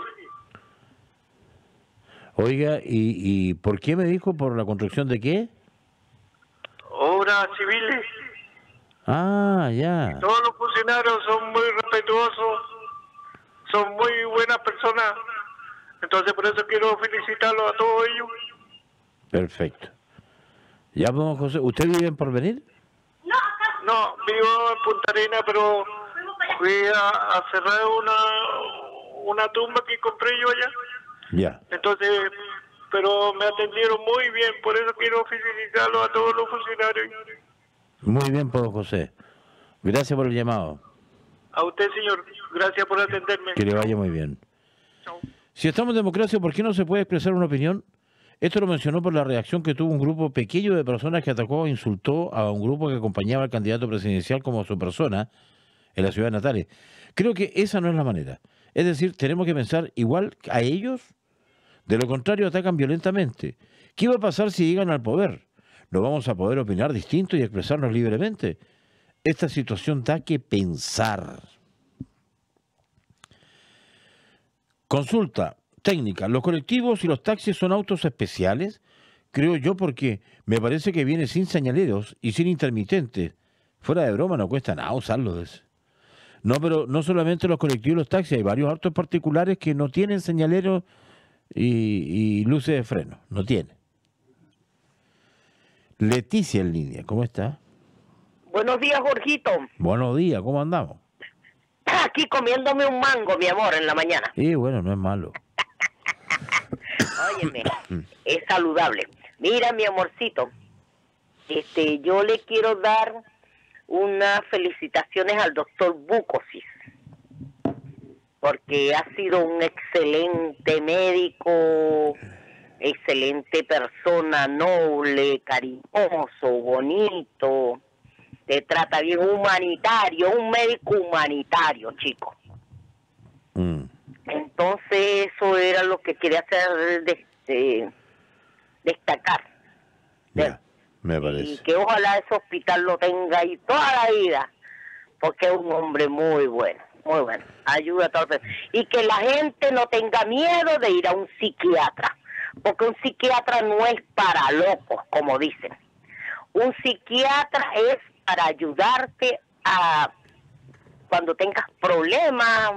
Oiga, ¿y, ¿y por qué me dijo? ¿Por la construcción de qué? Obras civiles. Ah, ya. Todos los funcionarios son muy respetuosos, son muy buenas personas. Entonces por eso quiero felicitarlos a todos ellos. Perfecto. Ya vamos, José. ¿Usted vive en Porvenir? No, vivo en Punta Arenas, pero fui a, a cerrar una, una tumba que compré yo allá. Ya. Entonces, pero me atendieron muy bien, por eso quiero felicitarlos a todos los funcionarios. Muy bien, pues, José. Gracias por el llamado. A usted, señor, gracias por atenderme. Que le vaya muy bien. Si estamos en democracia, ¿por qué no se puede expresar una opinión? Esto lo mencionó por la reacción que tuvo un grupo pequeño de personas que atacó e insultó a un grupo que acompañaba al candidato presidencial como su persona en la ciudad de Natales. Creo que esa no es la manera. Es decir, tenemos que pensar igual a ellos. De lo contrario, atacan violentamente. ¿Qué va a pasar si llegan al poder? ¿No vamos a poder opinar distinto y expresarnos libremente? Esta situación da que pensar. Consulta técnica. ¿Los colectivos y los taxis son autos especiales? Creo yo, porque me parece que viene sin señaleros y sin intermitentes. Fuera de broma, no cuesta nada usarlos. No, pero no solamente los colectivos y los taxis, hay varios autos particulares que no tienen señaleros y, y luces de freno. No tienen. Leticia en línea, ¿cómo está? Buenos días, Jorgito. Buenos días, ¿cómo andamos? Aquí comiéndome un mango, mi amor, en la mañana. Y bueno, no es malo. Óyeme, es saludable. Mira, mi amorcito, este, yo le quiero dar unas felicitaciones al doctor Bucosis, porque ha sido un excelente médico, excelente persona, noble, cariñoso, bonito, te trata bien, humanitario, un médico humanitario, chico. Mm. Entonces eso era lo que quería hacer, de, de, destacar. Ya, me parece. Y que ojalá ese hospital lo tenga ahí toda la vida, porque es un hombre muy bueno, muy bueno, ayuda a todas las personas. Y que la gente no tenga miedo de ir a un psiquiatra, porque un psiquiatra no es para locos, como dicen. Un psiquiatra es para ayudarte a, cuando tengas problemas,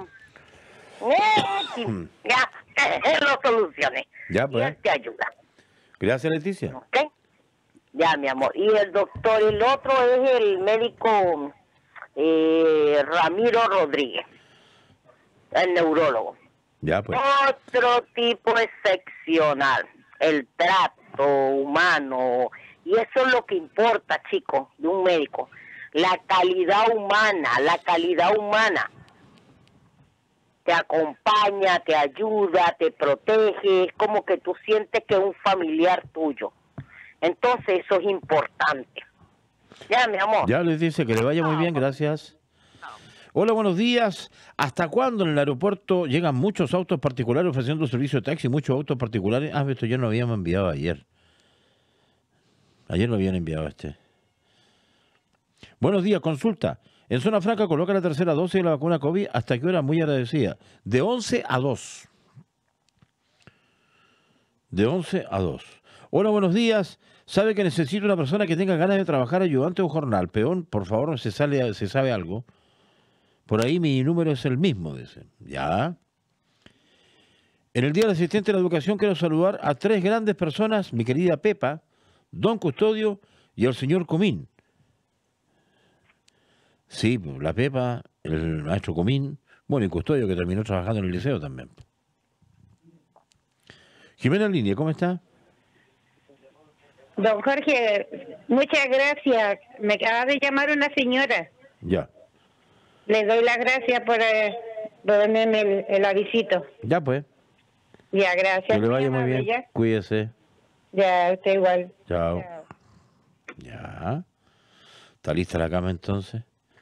eh, ya, lo soluciones. Ya, pues. Y él te ayuda. Gracias, Leticia. ¿Ok? Ya, mi amor. Y el doctor, el otro es el médico eh, Ramiro Rodríguez, el neurólogo. Ya, pues. Otro tipo excepcional. El trato humano. Y eso es lo que importa, chicos, de un médico. La calidad humana, la calidad humana. Te acompaña, te ayuda, te protege, es como que tú sientes que es un familiar tuyo. Entonces eso es importante. Ya, mi amor. Ya les dice que le vaya muy bien, gracias. Hola, buenos días. ¿Hasta cuándo en el aeropuerto llegan muchos autos particulares ofreciendo servicio de taxi? Muchos autos particulares. Ah, esto ya no habíamos enviado ayer. Ayer lo habían enviado este. Buenos días, consulta. En Zona Franca coloca la tercera dosis de la vacuna COVID. ¿Hasta qué hora? Muy agradecida. De once a dos. De once a dos. Hola, buenos días. ¿Sabe que necesito una persona que tenga ganas de trabajar ayudante o jornal? Peón, por favor, ¿se, sale, se sabe algo? Por ahí mi número es el mismo, dice. Ya. En el Día del Asistente de la Educación quiero saludar a tres grandes personas, mi querida Pepa, don Custodio y el señor Comín. Sí, la Pepa, el maestro Comín, bueno, y Custodio, que terminó trabajando en el liceo también. Jimena en línea, ¿cómo está? Don Jorge, muchas gracias. Me acaba de llamar una señora. Ya. Le doy las gracias por, eh, por darme el, el avisito. Ya pues. Ya, gracias. Que le vaya muy bien. Ya, Cuídese. ya usted igual. Chao. Chao. Ya. ¿Está lista la cama entonces?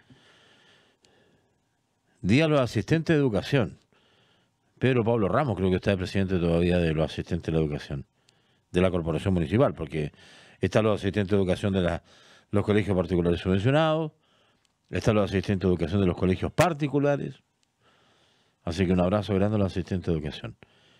Día a los asistentes de educación. Pedro Pablo Ramos creo que está el presidente todavía de los asistentes de la educación, de la corporación municipal, porque están los asistentes de educación de la, los colegios particulares subvencionados, están los asistentes de educación de los colegios particulares. Así que un abrazo grande a los asistentes de educación.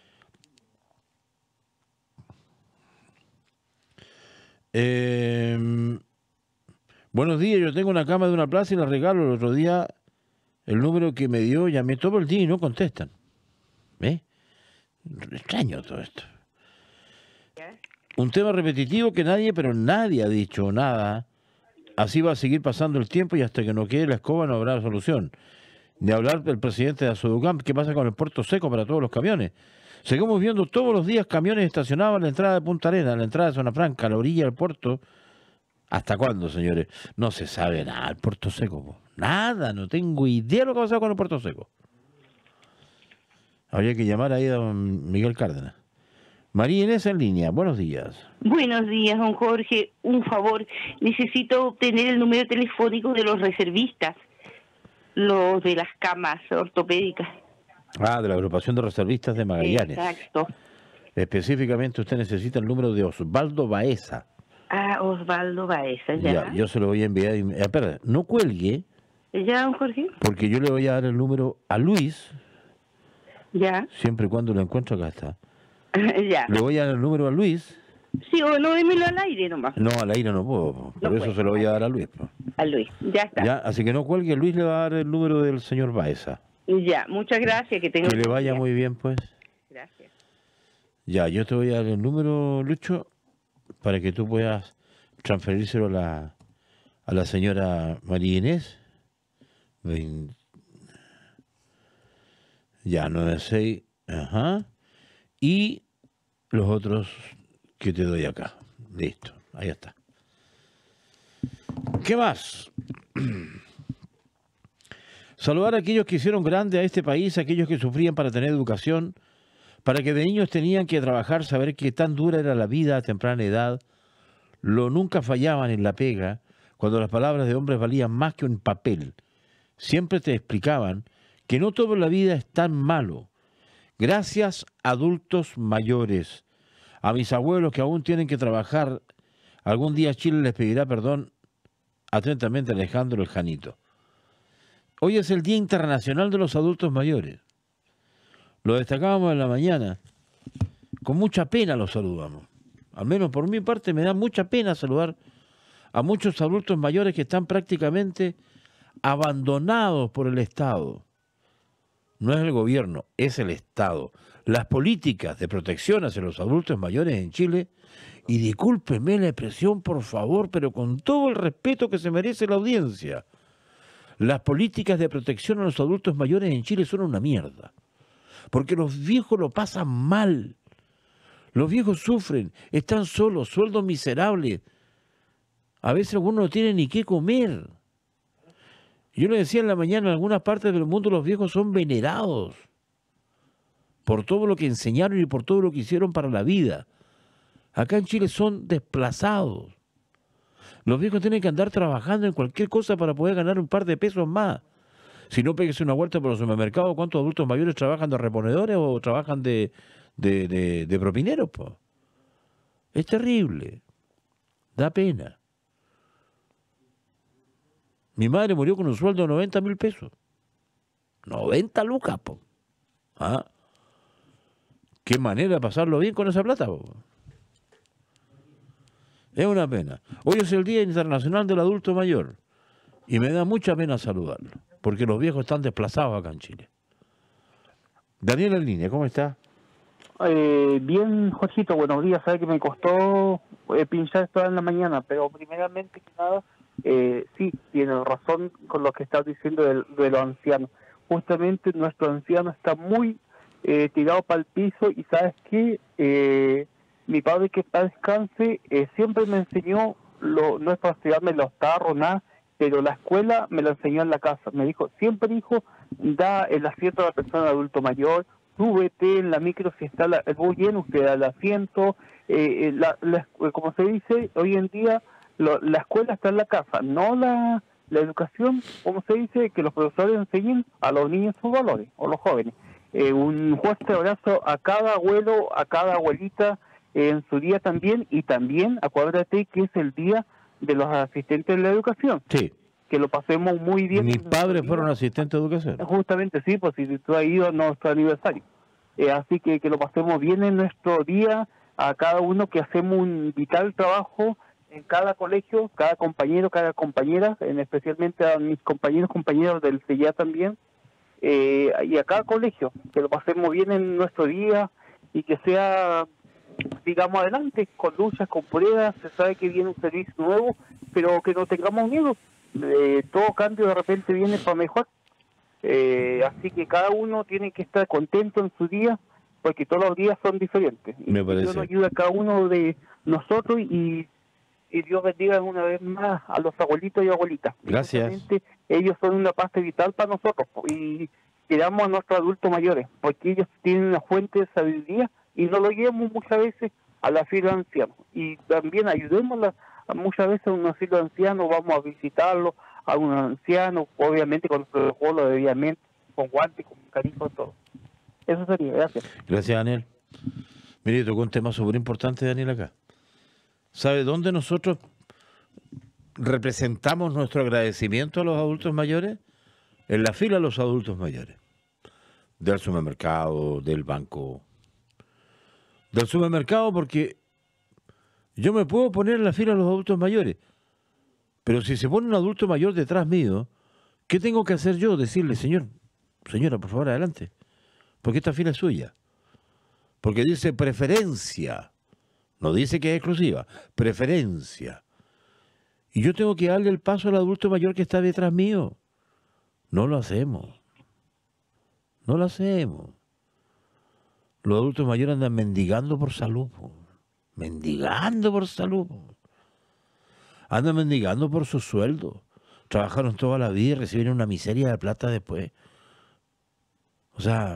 Eh, buenos días, yo tengo una cama de una plaza y la regalo. El otro día el número que me dio, llamé todo el día y no contestan. ¿Ve? Extraño todo esto. Un tema repetitivo que nadie, pero nadie ha dicho nada. Así va a seguir pasando el tiempo y hasta que no quede la escoba no habrá solución. Ni hablar del presidente de Azoducamp, ¿qué pasa con el puerto seco para todos los camiones? Seguimos viendo todos los días camiones estacionados en la entrada de Punta Arenas, en la entrada de Zona Franca, a la orilla del puerto. ¿Hasta cuándo, señores? No se sabe nada del puerto seco. Po. Nada, no tengo idea de lo que va a pasar con el puerto seco. Habría que llamar ahí a don Miguel Cárdenas. María Inés en línea, buenos días. Buenos días, don Jorge. Un favor, necesito obtener el número telefónico de los reservistas, los de las camas ortopédicas. Ah, de la agrupación de reservistas de Magallanes. Exacto. Específicamente usted necesita el número de Osvaldo Baeza. Ah, Osvaldo Baeza, ya. Ya, yo se lo voy a enviar. Eh, espera, no cuelgue. ¿Ya, don Jorge? Porque yo le voy a dar el número a Luis. Ya. Siempre y cuando lo encuentro, acá está. Ya. Le voy a dar el número a Luis. Sí, o no, démelo al aire nomás. No, al aire no puedo. Por No eso puede. se lo voy a dar a Luis. Po. A Luis, ya está. Ya, así que no cuelgue. Luis le va a dar el número del señor Baeza. Ya, muchas gracias. Que tenga Que le vaya muy bien, pues. Gracias. Ya, yo te voy a dar el número, Lucho, para que tú puedas transferírselo a la, a la señora María Inés. Vein... Ya, nueve seis, ajá. Y los otros que te doy acá. Listo, ahí está. ¿Qué más? Saludar a aquellos que hicieron grande a este país, aquellos que sufrían para tener educación, para que de niños tenían que trabajar, saber qué tan dura era la vida a temprana edad, lo nunca fallaban en la pega, cuando las palabras de hombres valían más que un papel. Siempre te explicaban que no toda la vida es tan malo. Gracias, adultos mayores, a mis abuelos que aún tienen que trabajar, algún día Chile les pedirá perdón. Atentamente, Alejandro el Janito. Hoy es el Día Internacional de los Adultos Mayores. Lo destacábamos en la mañana. Con mucha pena los saludamos. Al menos por mi parte me da mucha pena saludar a muchos adultos mayores que están prácticamente abandonados por el Estado. No es el gobierno, es el Estado. Las políticas de protección hacia los adultos mayores en Chile, y discúlpeme la expresión por favor, pero con todo el respeto que se merece la audiencia, las políticas de protección a los adultos mayores en Chile son una mierda. Porque los viejos lo pasan mal. Los viejos sufren, están solos, sueldos miserables. A veces algunos no tienen ni qué comer. Yo le decía en la mañana, en algunas partes del mundo los viejos son venerados por todo lo que enseñaron y por todo lo que hicieron para la vida. Acá en Chile son desplazados. Los viejos tienen que andar trabajando en cualquier cosa para poder ganar un par de pesos más. Si no, péguese una vuelta por los supermercados, ¿cuántos adultos mayores trabajan de reponedores o trabajan de, de, de, de propineros? Po? Es terrible. Da pena. Mi madre murió con un sueldo de noventa mil pesos. noventa lucas, po. ¿Ah? ¿Qué manera de pasarlo bien con esa plata, po? Es una pena. Hoy es el Día Internacional del Adulto Mayor y me da mucha pena saludarlo, porque los viejos están desplazados acá en Chile. Daniel en línea, ¿cómo está? Eh, bien, Jorgito, buenos días. Sabe que me costó eh, pinchar toda en la mañana, pero primeramente que nada, eh, sí, tiene razón con lo que estás diciendo de, de los ancianos. Justamente nuestro anciano está muy eh, tirado para el piso y sabes que eh, mi padre, que está descanse, eh, siempre me enseñó, lo, no es para estudiarme los tarros, nada, pero la escuela me lo enseñó en la casa. Me dijo, siempre hijo, da el asiento a la persona adulto mayor, súbete en la micro si está la, muy bien, usted da el asiento, eh, la, la, como se dice hoy en día, lo, la escuela está en la casa, no la, la educación, como se dice, que los profesores enseñen a los niños sus valores, o los jóvenes. Eh, un fuerte abrazo a cada abuelo, a cada abuelita eh, en su día también, y también acuérdate que es el día de los asistentes de la educación. Sí. Que lo pasemos muy bien. Mis padres fueron asistentes de educación. Justamente, sí, pues si tú has ido a nuestro aniversario. Eh, así que que lo pasemos bien en nuestro día, a cada uno que hacemos un vital trabajo en cada colegio, cada compañero, cada compañera, en especialmente a mis compañeros, compañeros del C I A también, eh, y a cada colegio, que lo pasemos bien en nuestro día y que sea, digamos, adelante, con luchas, con pruebas. Se sabe que viene un servicio nuevo, pero que no tengamos miedo. Eh, todo cambio de repente viene para mejor, eh, así que cada uno tiene que estar contento en su día, porque todos los días son diferentes. Me y parece. Dios nos ayuda a cada uno de nosotros, y, y Dios bendiga una vez más a los abuelitos y abuelitas. Gracias. Justamente ellos son una parte vital para nosotros, y queramos a nuestros adultos mayores, porque ellos tienen una fuente de sabiduría y no lo llevamos muchas veces a la fila de ancianos. Y también ayudémosla. Muchas veces a un asilo de ancianos vamos a visitarlo, a un anciano, obviamente con el protocolo, debidamente, con guantes, con cariño, con todo. Eso sería, gracias. Gracias, Daniel. Mire, tocó un tema súper importante, Daniel, acá. ¿Sabe dónde nosotros representamos nuestro agradecimiento a los adultos mayores? En la fila de los adultos mayores. Del supermercado, del banco. Del supermercado, porque yo me puedo poner en la fila de los adultos mayores, pero si se pone un adulto mayor detrás mío, ¿qué tengo que hacer yo? Decirle, señor, señora, por favor, adelante, porque esta fila es suya. Porque dice preferencia, no dice que es exclusiva, preferencia. Y yo tengo que darle el paso al adulto mayor que está detrás mío. No lo hacemos. No lo hacemos. Los adultos mayores andan mendigando por salud, po. Mendigando por salud. Andan mendigando por su sueldo. Trabajaron toda la vida y recibieron una miseria de plata después. O sea,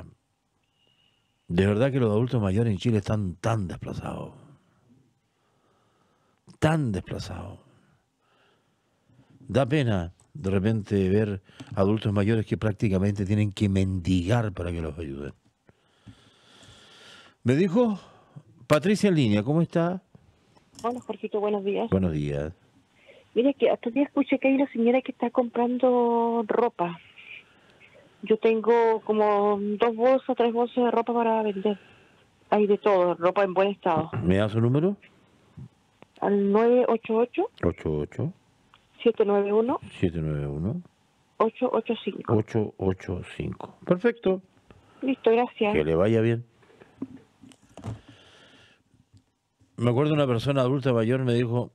de verdad que los adultos mayores en Chile están tan desplazados. Tan desplazados. Da pena de repente ver adultos mayores que prácticamente tienen que mendigar para que los ayuden. Me dijo Patricia en línea, ¿cómo está? Hola, Jorgito, buenos días. Buenos días. Mire, que hasta día escuché que hay una señora que está comprando ropa. Yo tengo como dos bolsas, tres bolsas de ropa para vender. Hay de todo, ropa en buen estado. ¿Me da su número? Al nueve ocho ocho, ocho ocho, siete nueve uno, siete nueve uno, ocho ocho cinco. ocho ocho cinco. Perfecto. Listo, gracias. Que le vaya bien. Me acuerdo una persona adulta mayor me dijo,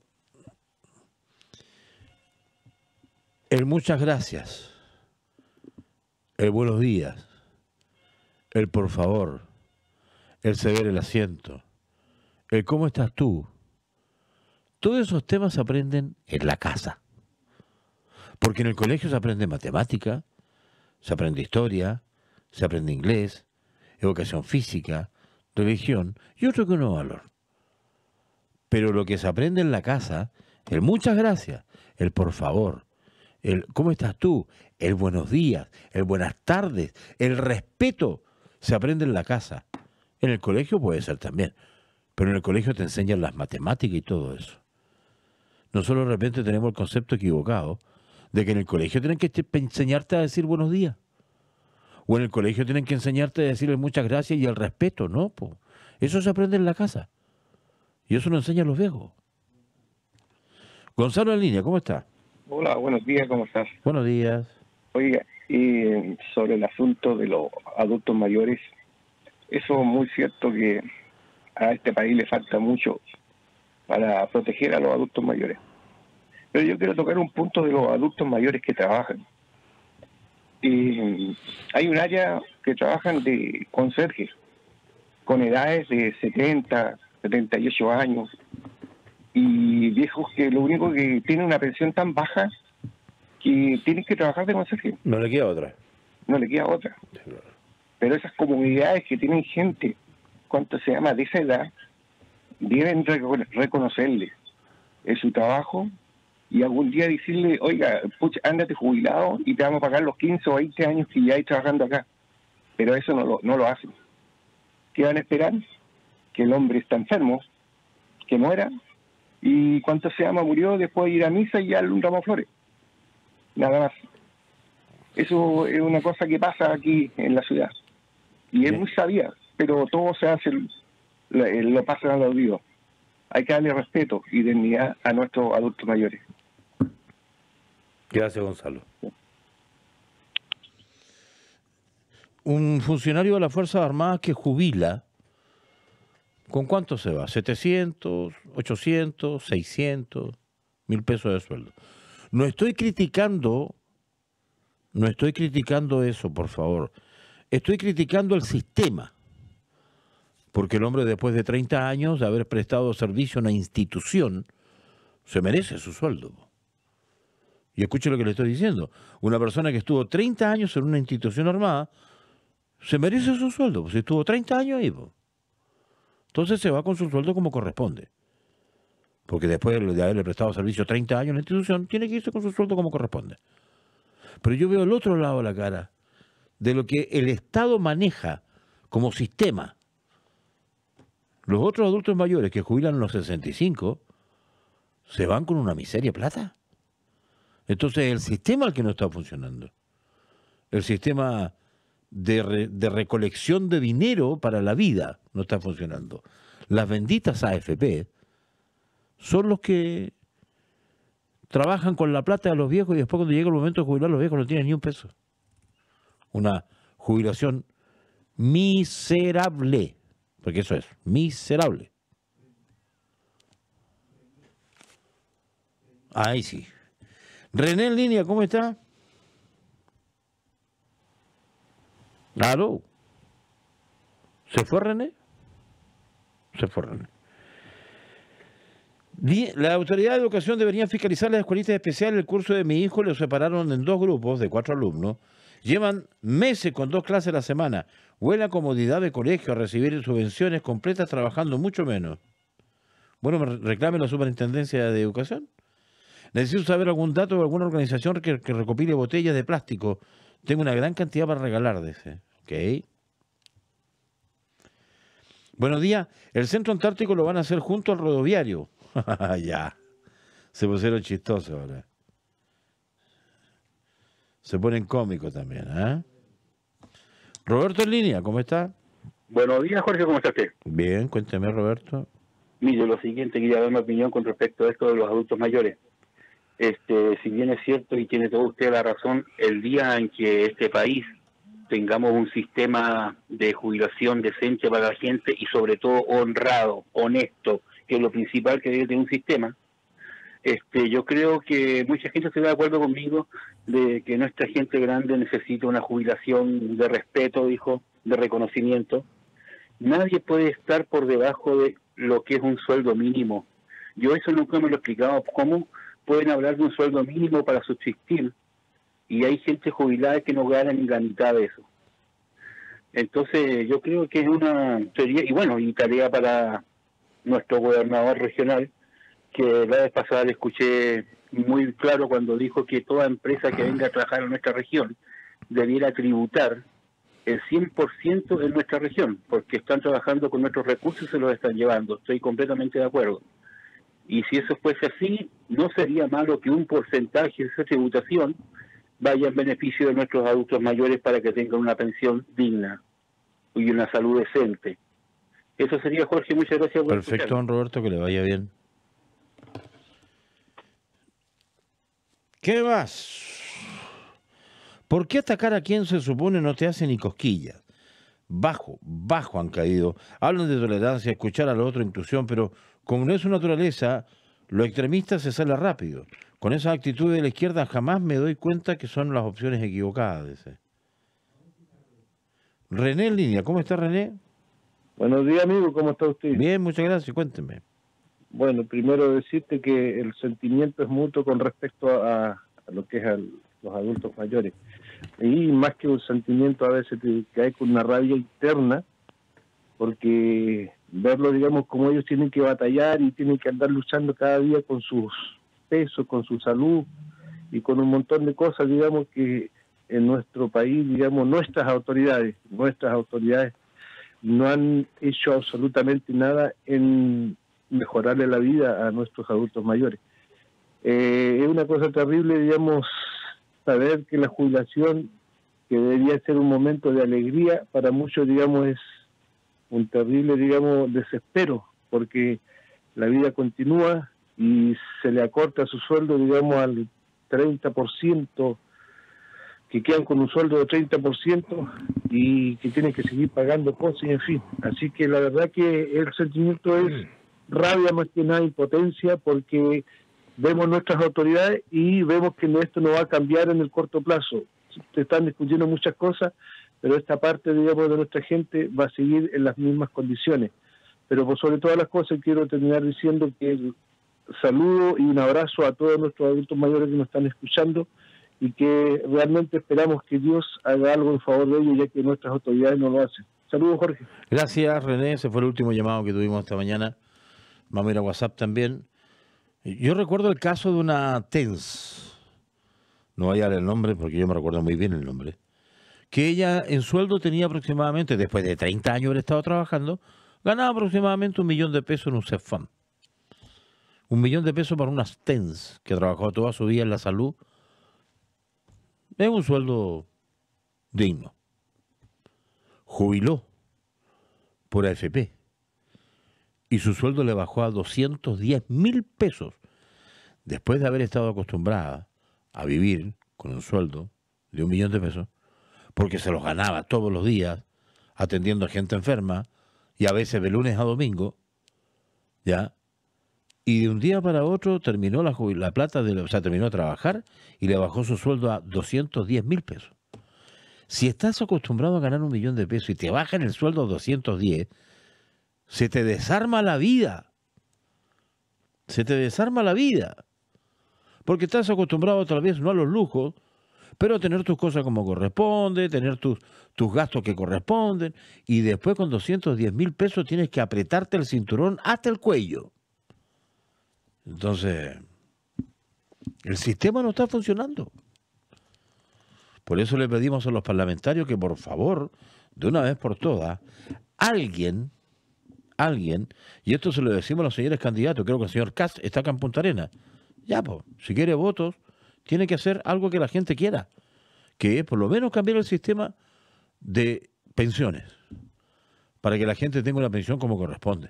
el muchas gracias, el buenos días, el por favor, el ceder el asiento, el cómo estás tú. Todos esos temas se aprenden en la casa. Porque en el colegio se aprende matemática, se aprende historia, se aprende inglés, educación física, religión y otro que no valor. Pero lo que se aprende en la casa, el muchas gracias, el por favor, el ¿cómo estás tú?, el buenos días, el buenas tardes, el respeto, se aprende en la casa. En el colegio puede ser también, pero en el colegio te enseñan las matemáticas y todo eso. Nosotros de repente tenemos el concepto equivocado de que en el colegio tienen que enseñarte a decir buenos días. O en el colegio tienen que enseñarte a decirle muchas gracias y el respeto. No, po. Eso se aprende en la casa. Y eso lo enseñan los viejos. Gonzalo en línea, ¿cómo está? Hola, buenos días, ¿cómo estás? Buenos días. Oiga, y sobre el asunto de los adultos mayores, eso es muy cierto que a este país le falta mucho para proteger a los adultos mayores. Pero yo quiero tocar un punto de los adultos mayores que trabajan. Y hay un área que trabajan de conserjes, con edades de setenta, setenta y ocho años, y viejos que lo único que tienen una pensión tan baja que tienen que trabajar de conserje. No le queda otra. No le queda otra. Pero esas comunidades que tienen gente, ¿cuánto se llama?, de esa edad, deben reco- reconocerle en su trabajo y algún día decirle, oiga, pucha, ándate jubilado y te vamos a pagar los quince o veinte años que ya hay trabajando acá. Pero eso no lo, no lo hacen. ¿Qué van a esperar? Que el hombre está enfermo, que muera, y cuánto se llama, murió después de ir a misa y ya un ramo de flores. Nada más. Eso es una cosa que pasa aquí en la ciudad. Y es muy sabia, pero todo se hace, lo, lo pasan al olvido. Hay que darle respeto y dignidad a nuestros adultos mayores. Gracias, Gonzalo. Un funcionario de las Fuerzas Armadas que jubila, ¿con cuánto se va? ¿setecientos, ochocientos, seiscientos mil pesos de sueldo? No estoy criticando, no estoy criticando eso, por favor. Estoy criticando el sistema. Porque el hombre, después de treinta años de haber prestado servicio a una institución, se merece su sueldo. Y escuche lo que le estoy diciendo. Una persona que estuvo treinta años en una institución armada, se merece su sueldo. Pues si estuvo treinta años ahí, pues. Entonces se va con su sueldo como corresponde. Porque después de haberle prestado servicio treinta años en la institución, tiene que irse con su sueldo como corresponde. Pero yo veo el otro lado de la cara, de lo que el Estado maneja como sistema. Los otros adultos mayores que jubilan a los sesenta y cinco se van con una miseria de plata. Entonces el sistema al que no está funcionando. El sistema de, re, de recolección de dinero para la vida no está funcionando. Las benditas A F P son los que trabajan con la plata de los viejos y después cuando llega el momento de jubilar los viejos no tienen ni un peso. Una jubilación miserable. Porque eso es, miserable. Ahí sí. René en línea, ¿cómo está? ¿Aló? ¿Se fue René? Se fue René. La autoridad de educación debería fiscalizar las escuelitas especiales. El curso de mi hijo lo separaron en dos grupos de cuatro alumnos. Llevan meses con dos clases a la semana. Buena comodidad de colegio a recibir subvenciones completas trabajando mucho menos. Bueno, me reclame la Superintendencia de Educación. Necesito saber algún dato de alguna organización que, que recopile botellas de plástico. Tengo una gran cantidad para regalar, dice. Ok. Buenos días. El Centro Antártico lo van a hacer junto al rodoviario. Ya. Se pusieron chistosos ahora. Se ponen cómicos también, ¿eh? Roberto en línea, ¿cómo está? Buenos días, Jorge, ¿cómo está usted? Bien, cuénteme, Roberto. Mire, lo siguiente, quería dar mi opinión con respecto a esto de los adultos mayores. Este, si bien es cierto y tiene todo usted la razón, el día en que este país tengamos un sistema de jubilación decente para la gente y sobre todo honrado, honesto, que es lo principal que debe tener un sistema, este, yo creo que mucha gente estará de acuerdo conmigo de que nuestra gente grande necesita una jubilación de respeto, dijo, de reconocimiento. Nadie puede estar por debajo de lo que es un sueldo mínimo. Yo eso nunca me lo he explicado. ¿Cómo pueden hablar de un sueldo mínimo para subsistir? Y hay gente jubilada que no gana ni la mitad de eso. Entonces yo creo que es una teoría, y bueno, y tarea para nuestro gobernador regional, que la vez pasada le escuché muy claro cuando dijo que toda empresa que venga a trabajar en nuestra región debiera tributar el cien por ciento en nuestra región, porque están trabajando con nuestros recursos y se los están llevando. Estoy completamente de acuerdo. Y si eso fuese así, no sería malo que un porcentaje de esa tributación vaya en beneficio de nuestros adultos mayores para que tengan una pensión digna y una salud decente. Eso sería, Jorge, muchas gracias por Perfecto, escuchar. Don Roberto, que le vaya bien. ¿Qué más? ¿Por qué atacar a quien se supone no te hace ni cosquillas? bajo, bajo han caído. Hablan de tolerancia, escuchar al otro, inclusión, pero como no es su naturaleza, lo extremista se sale rápido. Con esa actitud de la izquierda jamás me doy cuenta que son las opciones equivocadas. Dice. René en línea, ¿cómo está René? Buenos días, amigo, ¿cómo está usted? Bien, muchas gracias, cuénteme. Bueno, primero decirte que el sentimiento es mutuo con respecto a, a lo que es a los adultos mayores. Y más que un sentimiento, a veces te cae con una rabia interna, porque verlo, digamos, como ellos tienen que batallar y tienen que andar luchando cada día con sus pesos, con su salud y con un montón de cosas, digamos, que en nuestro país, digamos, nuestras autoridades, nuestras autoridades no han hecho absolutamente nada en mejorarle la vida a nuestros adultos mayores. Eh, es una cosa terrible, digamos, saber que la jubilación, que debería ser un momento de alegría, para muchos, digamos, es un terrible, digamos, desespero, porque la vida continúa y se le acorta su sueldo, digamos, al treinta por ciento, que quedan con un sueldo de treinta por ciento y que tienen que seguir pagando cosas y en fin. Así que la verdad que el sentimiento es rabia más que nada, impotencia, porque vemos nuestras autoridades y vemos que esto no va a cambiar en el corto plazo. Se están discutiendo muchas cosas, pero esta parte, digamos, de nuestra gente va a seguir en las mismas condiciones. Pero por sobre todas las cosas quiero terminar diciendo que el saludo y un abrazo a todos nuestros adultos mayores que nos están escuchando y que realmente esperamos que Dios haga algo en favor de ellos, ya que nuestras autoridades no lo hacen. Saludos, Jorge. Gracias, René. Ese fue el último llamado que tuvimos esta mañana. Vamos a ir a WhatsApp también. Yo recuerdo el caso de una T E N S. No voy a dar el nombre porque yo me recuerdo muy bien el nombre. Que ella en sueldo tenía aproximadamente, después de treinta años haber estado trabajando, ganaba aproximadamente un millón de pesos en un CEFAM. Un millón de pesos para unas T E N S que trabajó toda su vida en la salud. Es un sueldo digno. Jubiló por A F P. Y su sueldo le bajó a doscientos diez mil pesos. Después de haber estado acostumbrada a vivir con un sueldo de un millón de pesos, porque se los ganaba todos los días, atendiendo a gente enferma, y a veces de lunes a domingo, ¿ya? Y de un día para otro terminó la, la plata, de, o sea, terminó de trabajar y le bajó su sueldo a doscientos diez mil pesos. Si estás acostumbrado a ganar un millón de pesos y te bajan el sueldo a doscientos diez, se te desarma la vida. Se te desarma la vida. Porque estás acostumbrado tal vez no a los lujos, pero a tener tus cosas como corresponde, tener tus, tus gastos que corresponden, y después con doscientos diez mil pesos tienes que apretarte el cinturón hasta el cuello. Entonces, el sistema no está funcionando. Por eso le pedimos a los parlamentarios que por favor, de una vez por todas, alguien, alguien, y esto se lo decimos a los señores candidatos, creo que el señor Cast está acá en Punta Arenas, ya pues, si quiere votos, tiene que hacer algo que la gente quiera, que es por lo menos cambiar el sistema de pensiones, para que la gente tenga una pensión como corresponde.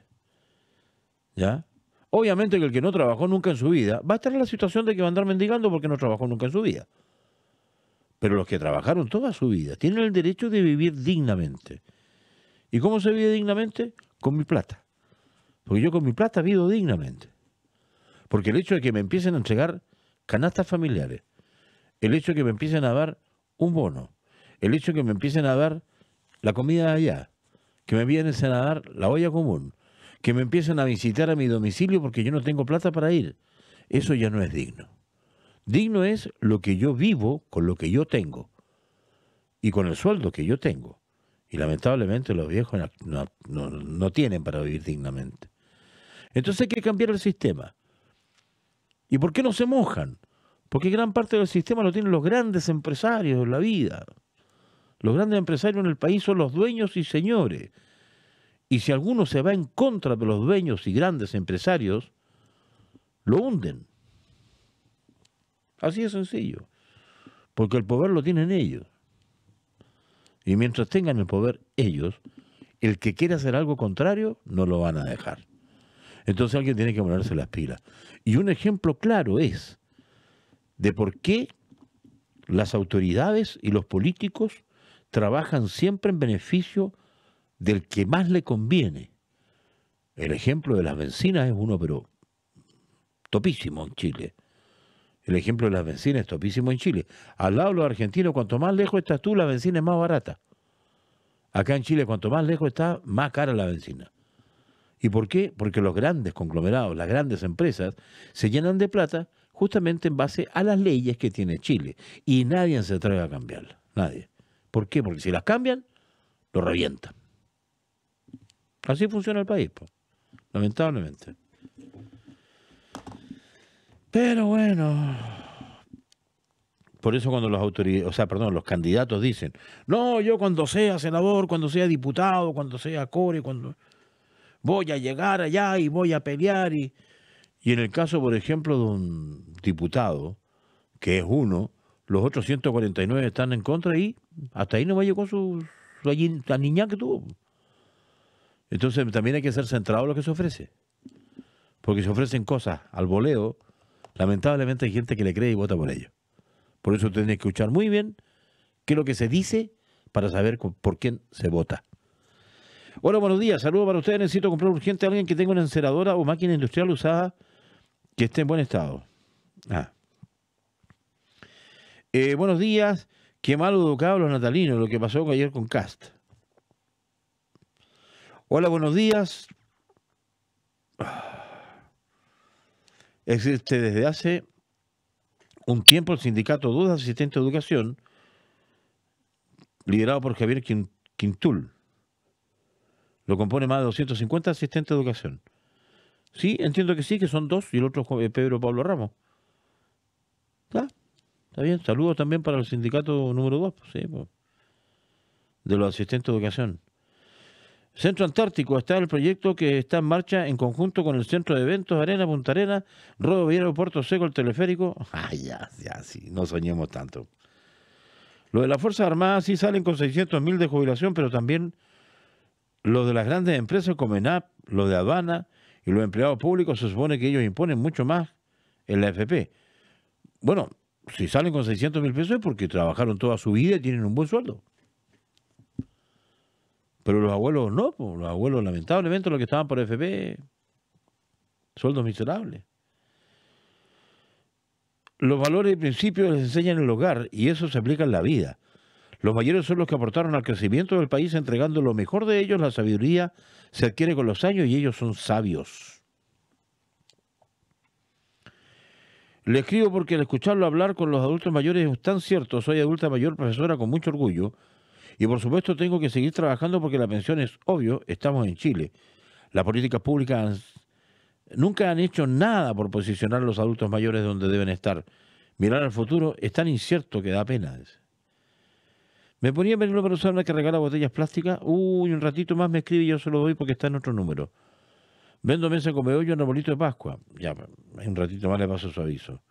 ¿Ya? Obviamente que el que no trabajó nunca en su vida va a estar en la situación de que va a andar mendigando porque no trabajó nunca en su vida. Pero los que trabajaron toda su vida tienen el derecho de vivir dignamente. ¿Y cómo se vive dignamente? Con mi plata. Porque yo con mi plata vivo dignamente. Porque el hecho de que me empiecen a entregar canastas familiares, el hecho de que me empiecen a dar un bono, el hecho de que me empiecen a dar la comida de allá, que me empiecen a dar la olla común, que me empiecen a visitar a mi domicilio porque yo no tengo plata para ir, eso ya no es digno. Digno es lo que yo vivo con lo que yo tengo y con el sueldo que yo tengo. Y lamentablemente los viejos no, no, no tienen para vivir dignamente. Entonces hay que cambiar el sistema. ¿Y por qué no se mojan? Porque gran parte del sistema lo tienen los grandes empresarios de la vida. Los grandes empresarios en el país son los dueños y señores. Y si alguno se va en contra de los dueños y grandes empresarios, lo hunden. Así de sencillo. Porque el poder lo tienen ellos. Y mientras tengan el poder ellos, el que quiera hacer algo contrario, no lo van a dejar. Entonces alguien tiene que ponerse las pilas. Y un ejemplo claro es de por qué las autoridades y los políticos trabajan siempre en beneficio del que más le conviene. El ejemplo de las bencinas es uno, pero topísimo en Chile. El ejemplo de las bencinas es topísimo en Chile. Al lado de los argentinos, cuanto más lejos estás tú, la bencina es más barata. Acá en Chile, cuanto más lejos está, más cara la bencina. ¿Y por qué? Porque los grandes conglomerados, las grandes empresas, se llenan de plata justamente en base a las leyes que tiene Chile. Y nadie se atreve a cambiarlas. Nadie. ¿Por qué? Porque si las cambian, lo revientan. Así funciona el país, pues, lamentablemente. Pero bueno, por eso cuando los autoridades, o sea, perdón, los candidatos dicen, no, yo cuando sea senador, cuando sea diputado, cuando sea core, cuando voy a llegar allá y voy a pelear. Y, y en el caso, por ejemplo, de un diputado, que es uno, los otros ciento cuarenta y nueve están en contra y hasta ahí no me llegó su, su la niña que tuvo. Entonces también hay que ser centrado en lo que se ofrece. Porque se ofrecen cosas al voleo. Lamentablemente hay gente que le cree y vota por ello. Por eso tiene que escuchar muy bien qué es lo que se dice para saber por quién se vota. Bueno, buenos días. Saludos para ustedes. Necesito comprar urgente a alguien que tenga una enceradora o máquina industrial usada que esté en buen estado. Ah. Eh, buenos días. Qué mal educados los natalinos, lo que pasó ayer con Cast. Hola, buenos días. Existe desde hace un tiempo el sindicato Dudas Asistente de Educación, liderado por Javier Quintul. Lo compone más de doscientos cincuenta asistentes de educación. Sí, entiendo que sí, que son dos, y el otro es Pedro Pablo Ramos. ¿Está? Está bien. Saludos también para el sindicato número dos, pues, sí, pues, de los asistentes de educación. Centro Antártico, está el proyecto que está en marcha en conjunto con el Centro de Eventos Arena Punta Arenas, Rodo Villero, Puerto Seco, el teleférico. Ay, ya, ya, sí, no soñemos tanto. Lo de las Fuerzas Armadas sí salen con seiscientos mil de jubilación, pero también los de las grandes empresas como ENAP, los de aduana y los empleados públicos, se supone que ellos imponen mucho más en la A F P. Bueno, si salen con seiscientos mil pesos es porque trabajaron toda su vida y tienen un buen sueldo. Pero los abuelos no, pues, los abuelos lamentablemente los que estaban por F P, sueldos miserables. Los valores y principios les enseñan en el hogar y eso se aplica en la vida. Los mayores son los que aportaron al crecimiento del país entregando lo mejor de ellos. La sabiduría se adquiere con los años y ellos son sabios. Le escribo porque al escucharlo hablar con los adultos mayores es tan cierto. Soy adulta mayor, profesora, con mucho orgullo. Y por supuesto tengo que seguir trabajando porque la pensión es obvio, estamos en Chile. Las políticas públicas nunca han hecho nada por posicionar a los adultos mayores donde deben estar. Mirar al futuro es tan incierto que da pena. ¿Me ponía en peligro para usar una que regala botellas plásticas? Uy, un ratito más me escribe y yo se lo doy porque está en otro número. Vendo mesa con meollo en arbolito de Pascua. Ya, un ratito más le paso su aviso.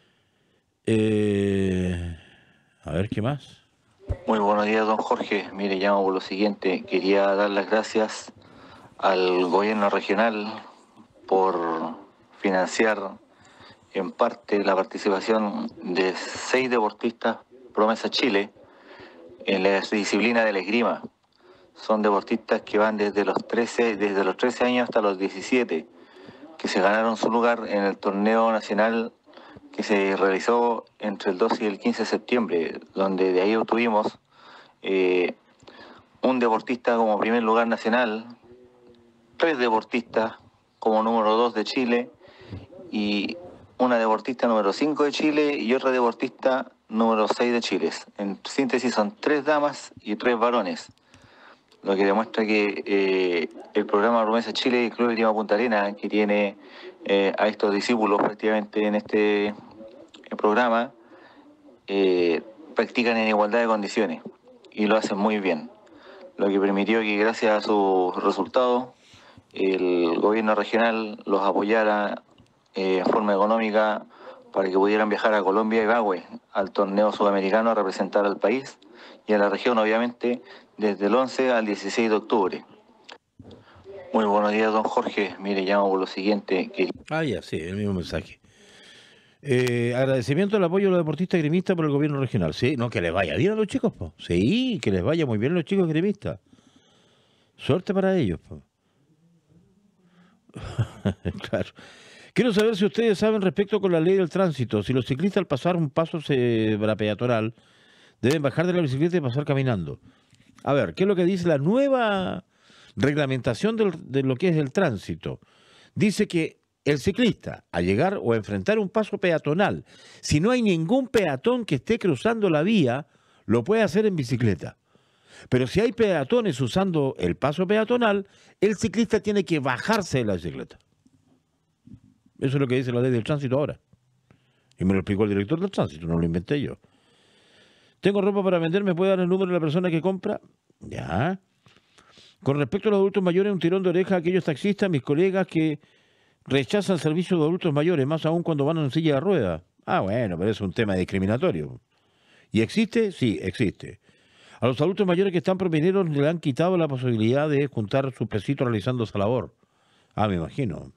Eh, a ver, ¿qué más? Muy buenos días, don Jorge. Mire, llamo por lo siguiente. Quería dar las gracias al gobierno regional por financiar en parte la participación de seis deportistas Promesa Chile en la disciplina de la esgrima. Son deportistas que van desde los trece, desde los trece años hasta los diecisiete, que se ganaron su lugar en el torneo nacional que se realizó entre el doce y el quince de septiembre, donde de ahí obtuvimos eh, un deportista como primer lugar nacional, tres deportistas como número dos de Chile y una deportista número cinco de Chile y otra deportista número seis de Chile. En síntesis son tres damas y tres varones, lo que demuestra que eh, el programa Promesa Chile y Club de Esgrima Punta Arenas, que tiene eh, a estos discípulos prácticamente en este programa, eh, practican en igualdad de condiciones y lo hacen muy bien, lo que permitió que gracias a sus resultados el gobierno regional los apoyara eh, en forma económica para que pudieran viajar a Colombia y Bagüe al torneo sudamericano a representar al país y a la región, obviamente, desde el once al dieciséis de octubre. Muy buenos días, don Jorge. Mire, llamo por lo siguiente. Que... Ah, ya, sí, el mismo mensaje. Eh, agradecimiento al apoyo de los deportistas gremistas por el gobierno regional. Sí, no, que les vaya bien a los chicos, po. Sí, que les vaya muy bien a los chicos gremistas. Suerte para ellos. Claro. Quiero saber si ustedes saben respecto con la ley del tránsito. Si los ciclistas al pasar un paso para peatonal deben bajar de la bicicleta y pasar caminando. A ver, ¿qué es lo que dice la nueva reglamentación del, de lo que es el tránsito? Dice que el ciclista, al llegar o a enfrentar un paso peatonal, si no hay ningún peatón que esté cruzando la vía, lo puede hacer en bicicleta. Pero si hay peatones usando el paso peatonal, el ciclista tiene que bajarse de la bicicleta. Eso es lo que dice la ley del tránsito ahora. Y me lo explicó el director del tránsito, no lo inventé yo. ¿Tengo ropa para vender? ¿Me puede dar el número de la persona que compra? Ya. Con respecto a los adultos mayores, un tirón de oreja a aquellos taxistas, mis colegas que rechazan el servicio de adultos mayores, más aún cuando van en silla de ruedas. Ah, bueno, pero es un tema discriminatorio. ¿Y existe? Sí, existe. A los adultos mayores que están prevenidos le han quitado la posibilidad de juntar sus pesitos realizando esa labor. Ah, me imagino.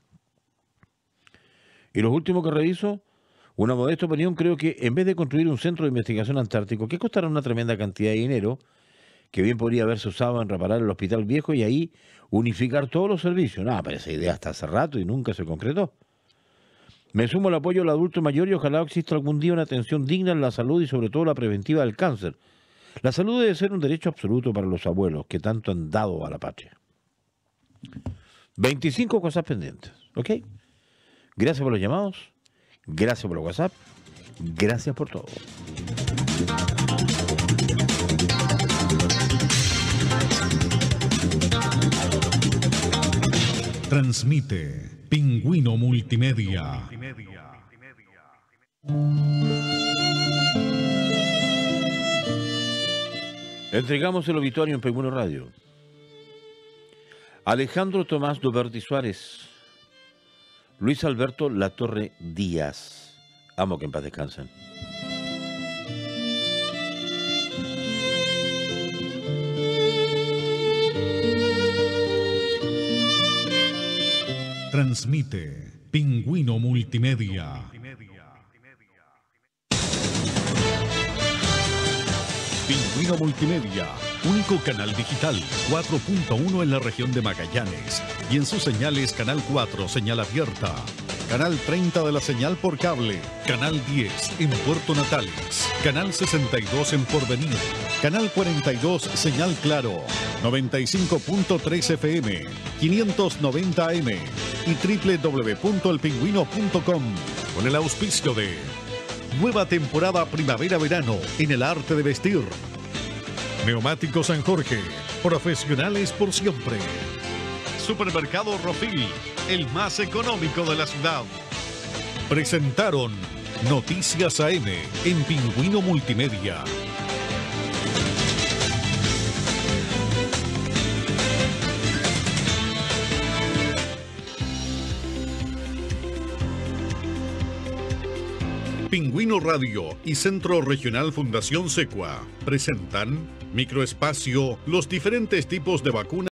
Y los últimos que reviso, una modesta opinión, creo que en vez de construir un centro de investigación antártico, que costará una tremenda cantidad de dinero, que bien podría haberse usado en reparar el hospital viejo y ahí unificar todos los servicios. No, pero esa idea está hace rato y nunca se concretó. Me sumo al apoyo al adulto mayor y ojalá exista algún día una atención digna en la salud y sobre todo la preventiva del cáncer. La salud debe ser un derecho absoluto para los abuelos que tanto han dado a la patria. veinticinco cosas pendientes, ¿ok? Gracias por los llamados, gracias por los WhatsApp, gracias por todo. Transmite Pingüino Multimedia. Entregamos el obituario en Pingüino Radio. Alejandro Tomás Doberti Suárez. Luis Alberto Latorre Díaz. Amo que en paz descansen. Transmite Pingüino Multimedia. Pingüino Multimedia, único canal digital cuatro punto uno en la región de Magallanes y en sus señales Canal cuatro, señal abierta, Canal treinta de la señal por cable, Canal diez en Puerto Natales, Canal sesenta y dos en Porvenir, Canal cuarenta y dos, señal Claro, noventa y cinco punto tres F M, quinientos noventa A M y doble u doble u doble u punto el pingüino punto com con el auspicio de Nueva temporada primavera-verano en el arte de vestir. Neumáticos San Jorge, profesionales por siempre. Supermercado Rofil, el más económico de la ciudad. Presentaron Noticias A M en Pingüino Multimedia. Pingüino Radio y Centro Regional Fundación Secua presentan Microespacio, los diferentes tipos de vacunas.